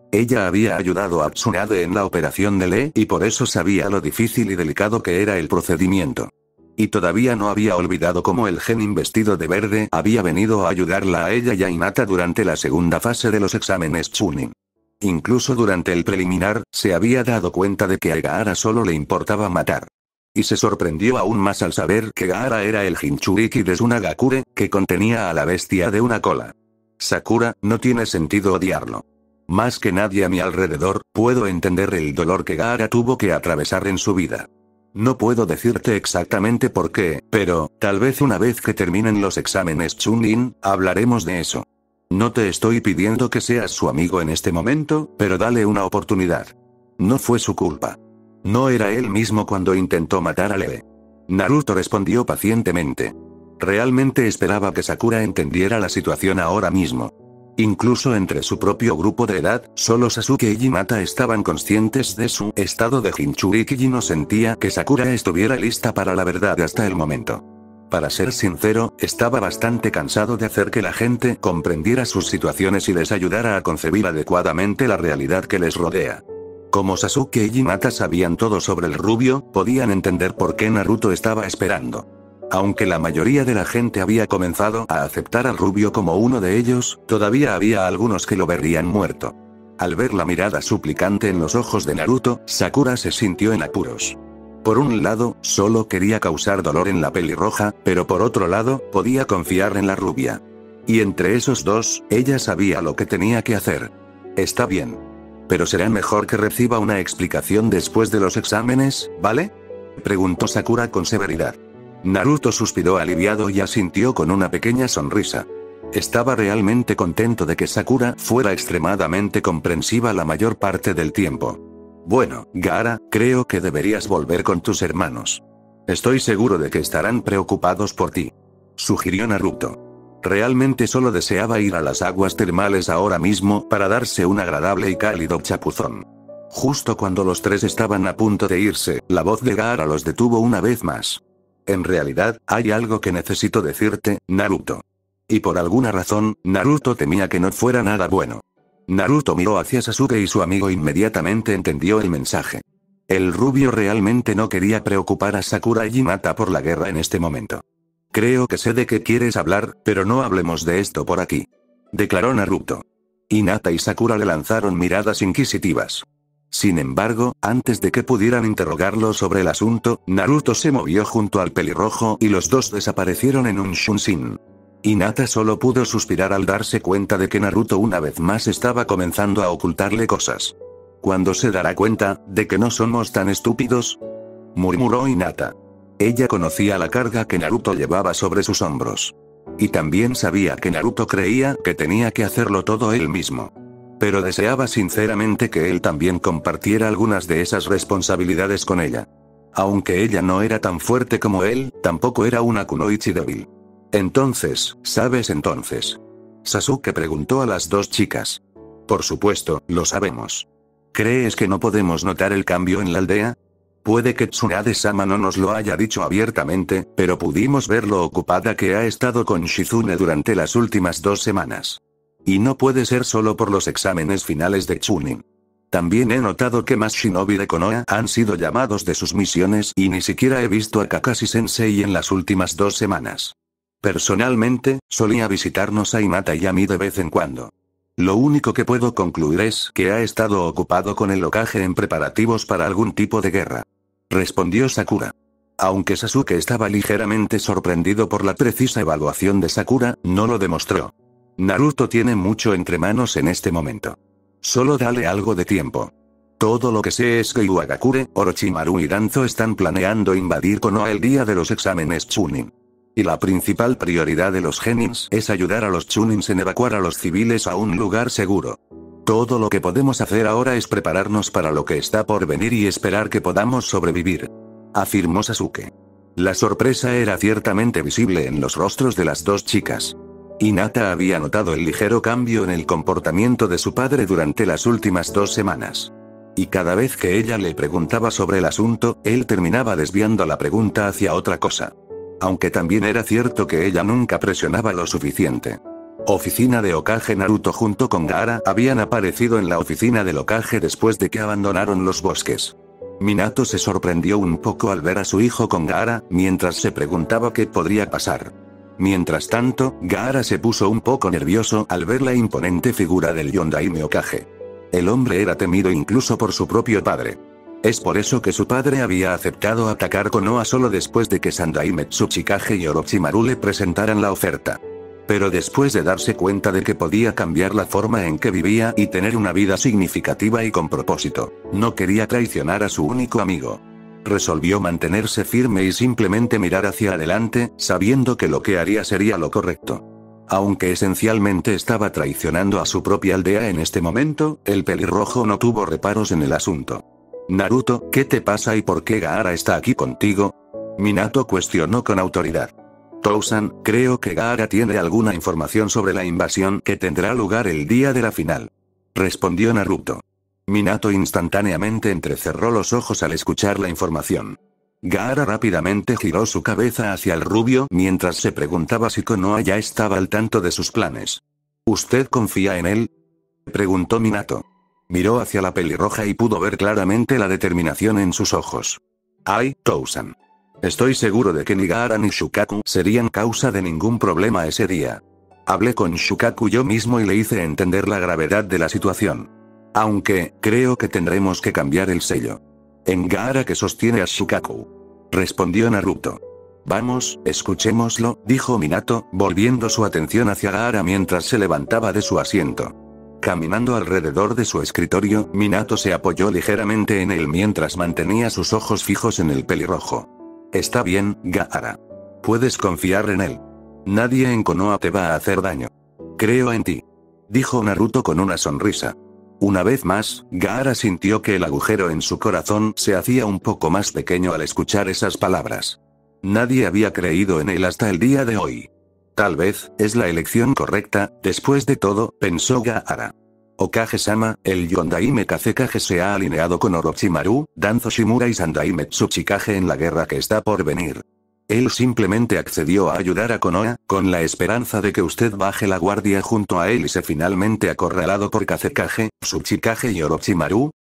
Ella había ayudado a Tsunade en la operación de Lee y por eso sabía lo difícil y delicado que era el procedimiento. Y todavía no había olvidado cómo el genin vestido de verde había venido a ayudarla a ella y a Hinata durante la segunda fase de los exámenes Chunin. Incluso durante el preliminar, se había dado cuenta de que a Gaara solo le importaba matar. Y se sorprendió aún más al saber que Gaara era el Jinchuriki de Tsunagakure, que contenía a la bestia de una cola. Sakura, no tiene sentido odiarlo. Más que nadie a mi alrededor, puedo entender el dolor que Gaara tuvo que atravesar en su vida. No puedo decirte exactamente por qué, pero, tal vez una vez que terminen los exámenes Chunin, hablaremos de eso. No te estoy pidiendo que seas su amigo en este momento, pero dale una oportunidad. No fue su culpa. No era él mismo cuando intentó matar a Lee. Naruto respondió pacientemente. Realmente esperaba que Sakura entendiera la situación ahora mismo. Incluso entre su propio grupo de edad, solo Sasuke y Hinata estaban conscientes de su estado de Jinchuriki y no sentía que Sakura estuviera lista para la verdad hasta el momento. Para ser sincero, estaba bastante cansado de hacer que la gente comprendiera sus situaciones y les ayudara a concebir adecuadamente la realidad que les rodea. Como Sasuke y Hinata sabían todo sobre el rubio, podían entender por qué Naruto estaba esperando. Aunque la mayoría de la gente había comenzado a aceptar al rubio como uno de ellos, todavía había algunos que lo verían muerto. Al ver la mirada suplicante en los ojos de Naruto, Sakura se sintió en apuros. Por un lado, solo quería causar dolor en la pelirroja, pero por otro lado, podía confiar en la rubia. Y entre esos dos, ella sabía lo que tenía que hacer. Está bien. Pero será mejor que reciba una explicación después de los exámenes, ¿vale? Preguntó Sakura con severidad. Naruto suspiró aliviado y asintió con una pequeña sonrisa. Estaba realmente contento de que Sakura fuera extremadamente comprensiva la mayor parte del tiempo. Bueno, Gaara, creo que deberías volver con tus hermanos. Estoy seguro de que estarán preocupados por ti. Sugirió Naruto. Realmente solo deseaba ir a las aguas termales ahora mismo para darse un agradable y cálido chapuzón. Justo cuando los tres estaban a punto de irse, la voz de Gaara los detuvo una vez más. En realidad, hay algo que necesito decirte, Naruto. Y por alguna razón, Naruto temía que no fuera nada bueno. Naruto miró hacia Sasuke y su amigo inmediatamente entendió el mensaje. El rubio realmente no quería preocupar a Sakura y Hinata por la guerra en este momento. Creo que sé de qué quieres hablar, pero no hablemos de esto por aquí. Declaró Naruto. Hinata y Sakura le lanzaron miradas inquisitivas. Sin embargo, antes de que pudieran interrogarlo sobre el asunto, Naruto se movió junto al pelirrojo y los dos desaparecieron en un shunshin. Hinata solo pudo suspirar al darse cuenta de que Naruto una vez más estaba comenzando a ocultarle cosas. ¿Cuándo se dará cuenta de que no somos tan estúpidos?, murmuró Hinata. Ella conocía la carga que Naruto llevaba sobre sus hombros. Y también sabía que Naruto creía que tenía que hacerlo todo él mismo. Pero deseaba sinceramente que él también compartiera algunas de esas responsabilidades con ella. Aunque ella no era tan fuerte como él, tampoco era una kunoichi débil. Entonces, ¿sabes entonces? Sasuke preguntó a las dos chicas. Por supuesto, lo sabemos. ¿Crees que no podemos notar el cambio en la aldea? Puede que Tsunade-sama no nos lo haya dicho abiertamente, pero pudimos ver lo ocupada que ha estado con Shizune durante las últimas dos semanas. Y no puede ser solo por los exámenes finales de Chunin. También he notado que más shinobi de Konoha han sido llamados de sus misiones y ni siquiera he visto a Kakashi-sensei en las últimas dos semanas. Personalmente, solía visitarnos a Hinata y a mí de vez en cuando. Lo único que puedo concluir es que ha estado ocupado con el Hokage en preparativos para algún tipo de guerra. Respondió Sakura. Aunque Sasuke estaba ligeramente sorprendido por la precisa evaluación de Sakura, no lo demostró. Naruto tiene mucho entre manos en este momento. Solo dale algo de tiempo. Todo lo que sé es que Iwagakure, Orochimaru y Danzo están planeando invadir Konoha el día de los exámenes Chunin. Y la principal prioridad de los genins es ayudar a los Chunins en evacuar a los civiles a un lugar seguro. Todo lo que podemos hacer ahora es prepararnos para lo que está por venir y esperar que podamos sobrevivir. Afirmó Sasuke. La sorpresa era ciertamente visible en los rostros de las dos chicas. Hinata había notado el ligero cambio en el comportamiento de su padre durante las últimas dos semanas. Y cada vez que ella le preguntaba sobre el asunto, él terminaba desviando la pregunta hacia otra cosa. Aunque también era cierto que ella nunca presionaba lo suficiente. Oficina de Hokage. Naruto junto con Gaara habían aparecido en la oficina del Hokage después de que abandonaron los bosques. Minato se sorprendió un poco al ver a su hijo con Gaara, mientras se preguntaba qué podría pasar. Mientras tanto, Gaara se puso un poco nervioso al ver la imponente figura del Yondaime Hokage. El hombre era temido incluso por su propio padre. Es por eso que su padre había aceptado atacar Konoha solo después de que Sandaime Tsuchikage y Orochimaru le presentaran la oferta. Pero después de darse cuenta de que podía cambiar la forma en que vivía y tener una vida significativa y con propósito, no quería traicionar a su único amigo. Resolvió mantenerse firme y simplemente mirar hacia adelante, sabiendo que lo que haría sería lo correcto. Aunque esencialmente estaba traicionando a su propia aldea en este momento, el pelirrojo no tuvo reparos en el asunto. Naruto, ¿qué te pasa y por qué Gaara está aquí contigo? Minato cuestionó con autoridad. Tousan, creo que Gaara tiene alguna información sobre la invasión que tendrá lugar el día de la final. Respondió Naruto. Minato instantáneamente entrecerró los ojos al escuchar la información. Gaara rápidamente giró su cabeza hacia el rubio mientras se preguntaba si Konoha ya estaba al tanto de sus planes. ¿Usted confía en él?, preguntó Minato. Miró hacia la pelirroja y pudo ver claramente la determinación en sus ojos. Ay, Tousan. Estoy seguro de que ni Gaara ni Shukaku serían causa de ningún problema ese día. Hablé con Shukaku yo mismo y le hice entender la gravedad de la situación. Aunque, creo que tendremos que cambiar el sello. En Gaara que sostiene a Shukaku. Respondió Naruto. Vamos, escuchémoslo, dijo Minato, volviendo su atención hacia Gaara mientras se levantaba de su asiento. Caminando alrededor de su escritorio, Minato se apoyó ligeramente en él mientras mantenía sus ojos fijos en el pelirrojo. Está bien, Gaara. Puedes confiar en él. Nadie en Konoha te va a hacer daño. Creo en ti. Dijo Naruto con una sonrisa. Una vez más, Gaara sintió que el agujero en su corazón se hacía un poco más pequeño al escuchar esas palabras. Nadie había creído en él hasta el día de hoy. Tal vez, es la elección correcta, después de todo, pensó Gaara. Hokage-sama, el Yondaime Kazekage se ha alineado con Orochimaru, Danzo Shimura y Sandaime Tsuchikage en la guerra que está por venir. Él simplemente accedió a ayudar a Konoha, con la esperanza de que usted baje la guardia junto a él y se finalmente acorralado por Kazekage, Tsuchikage y Orochimaru.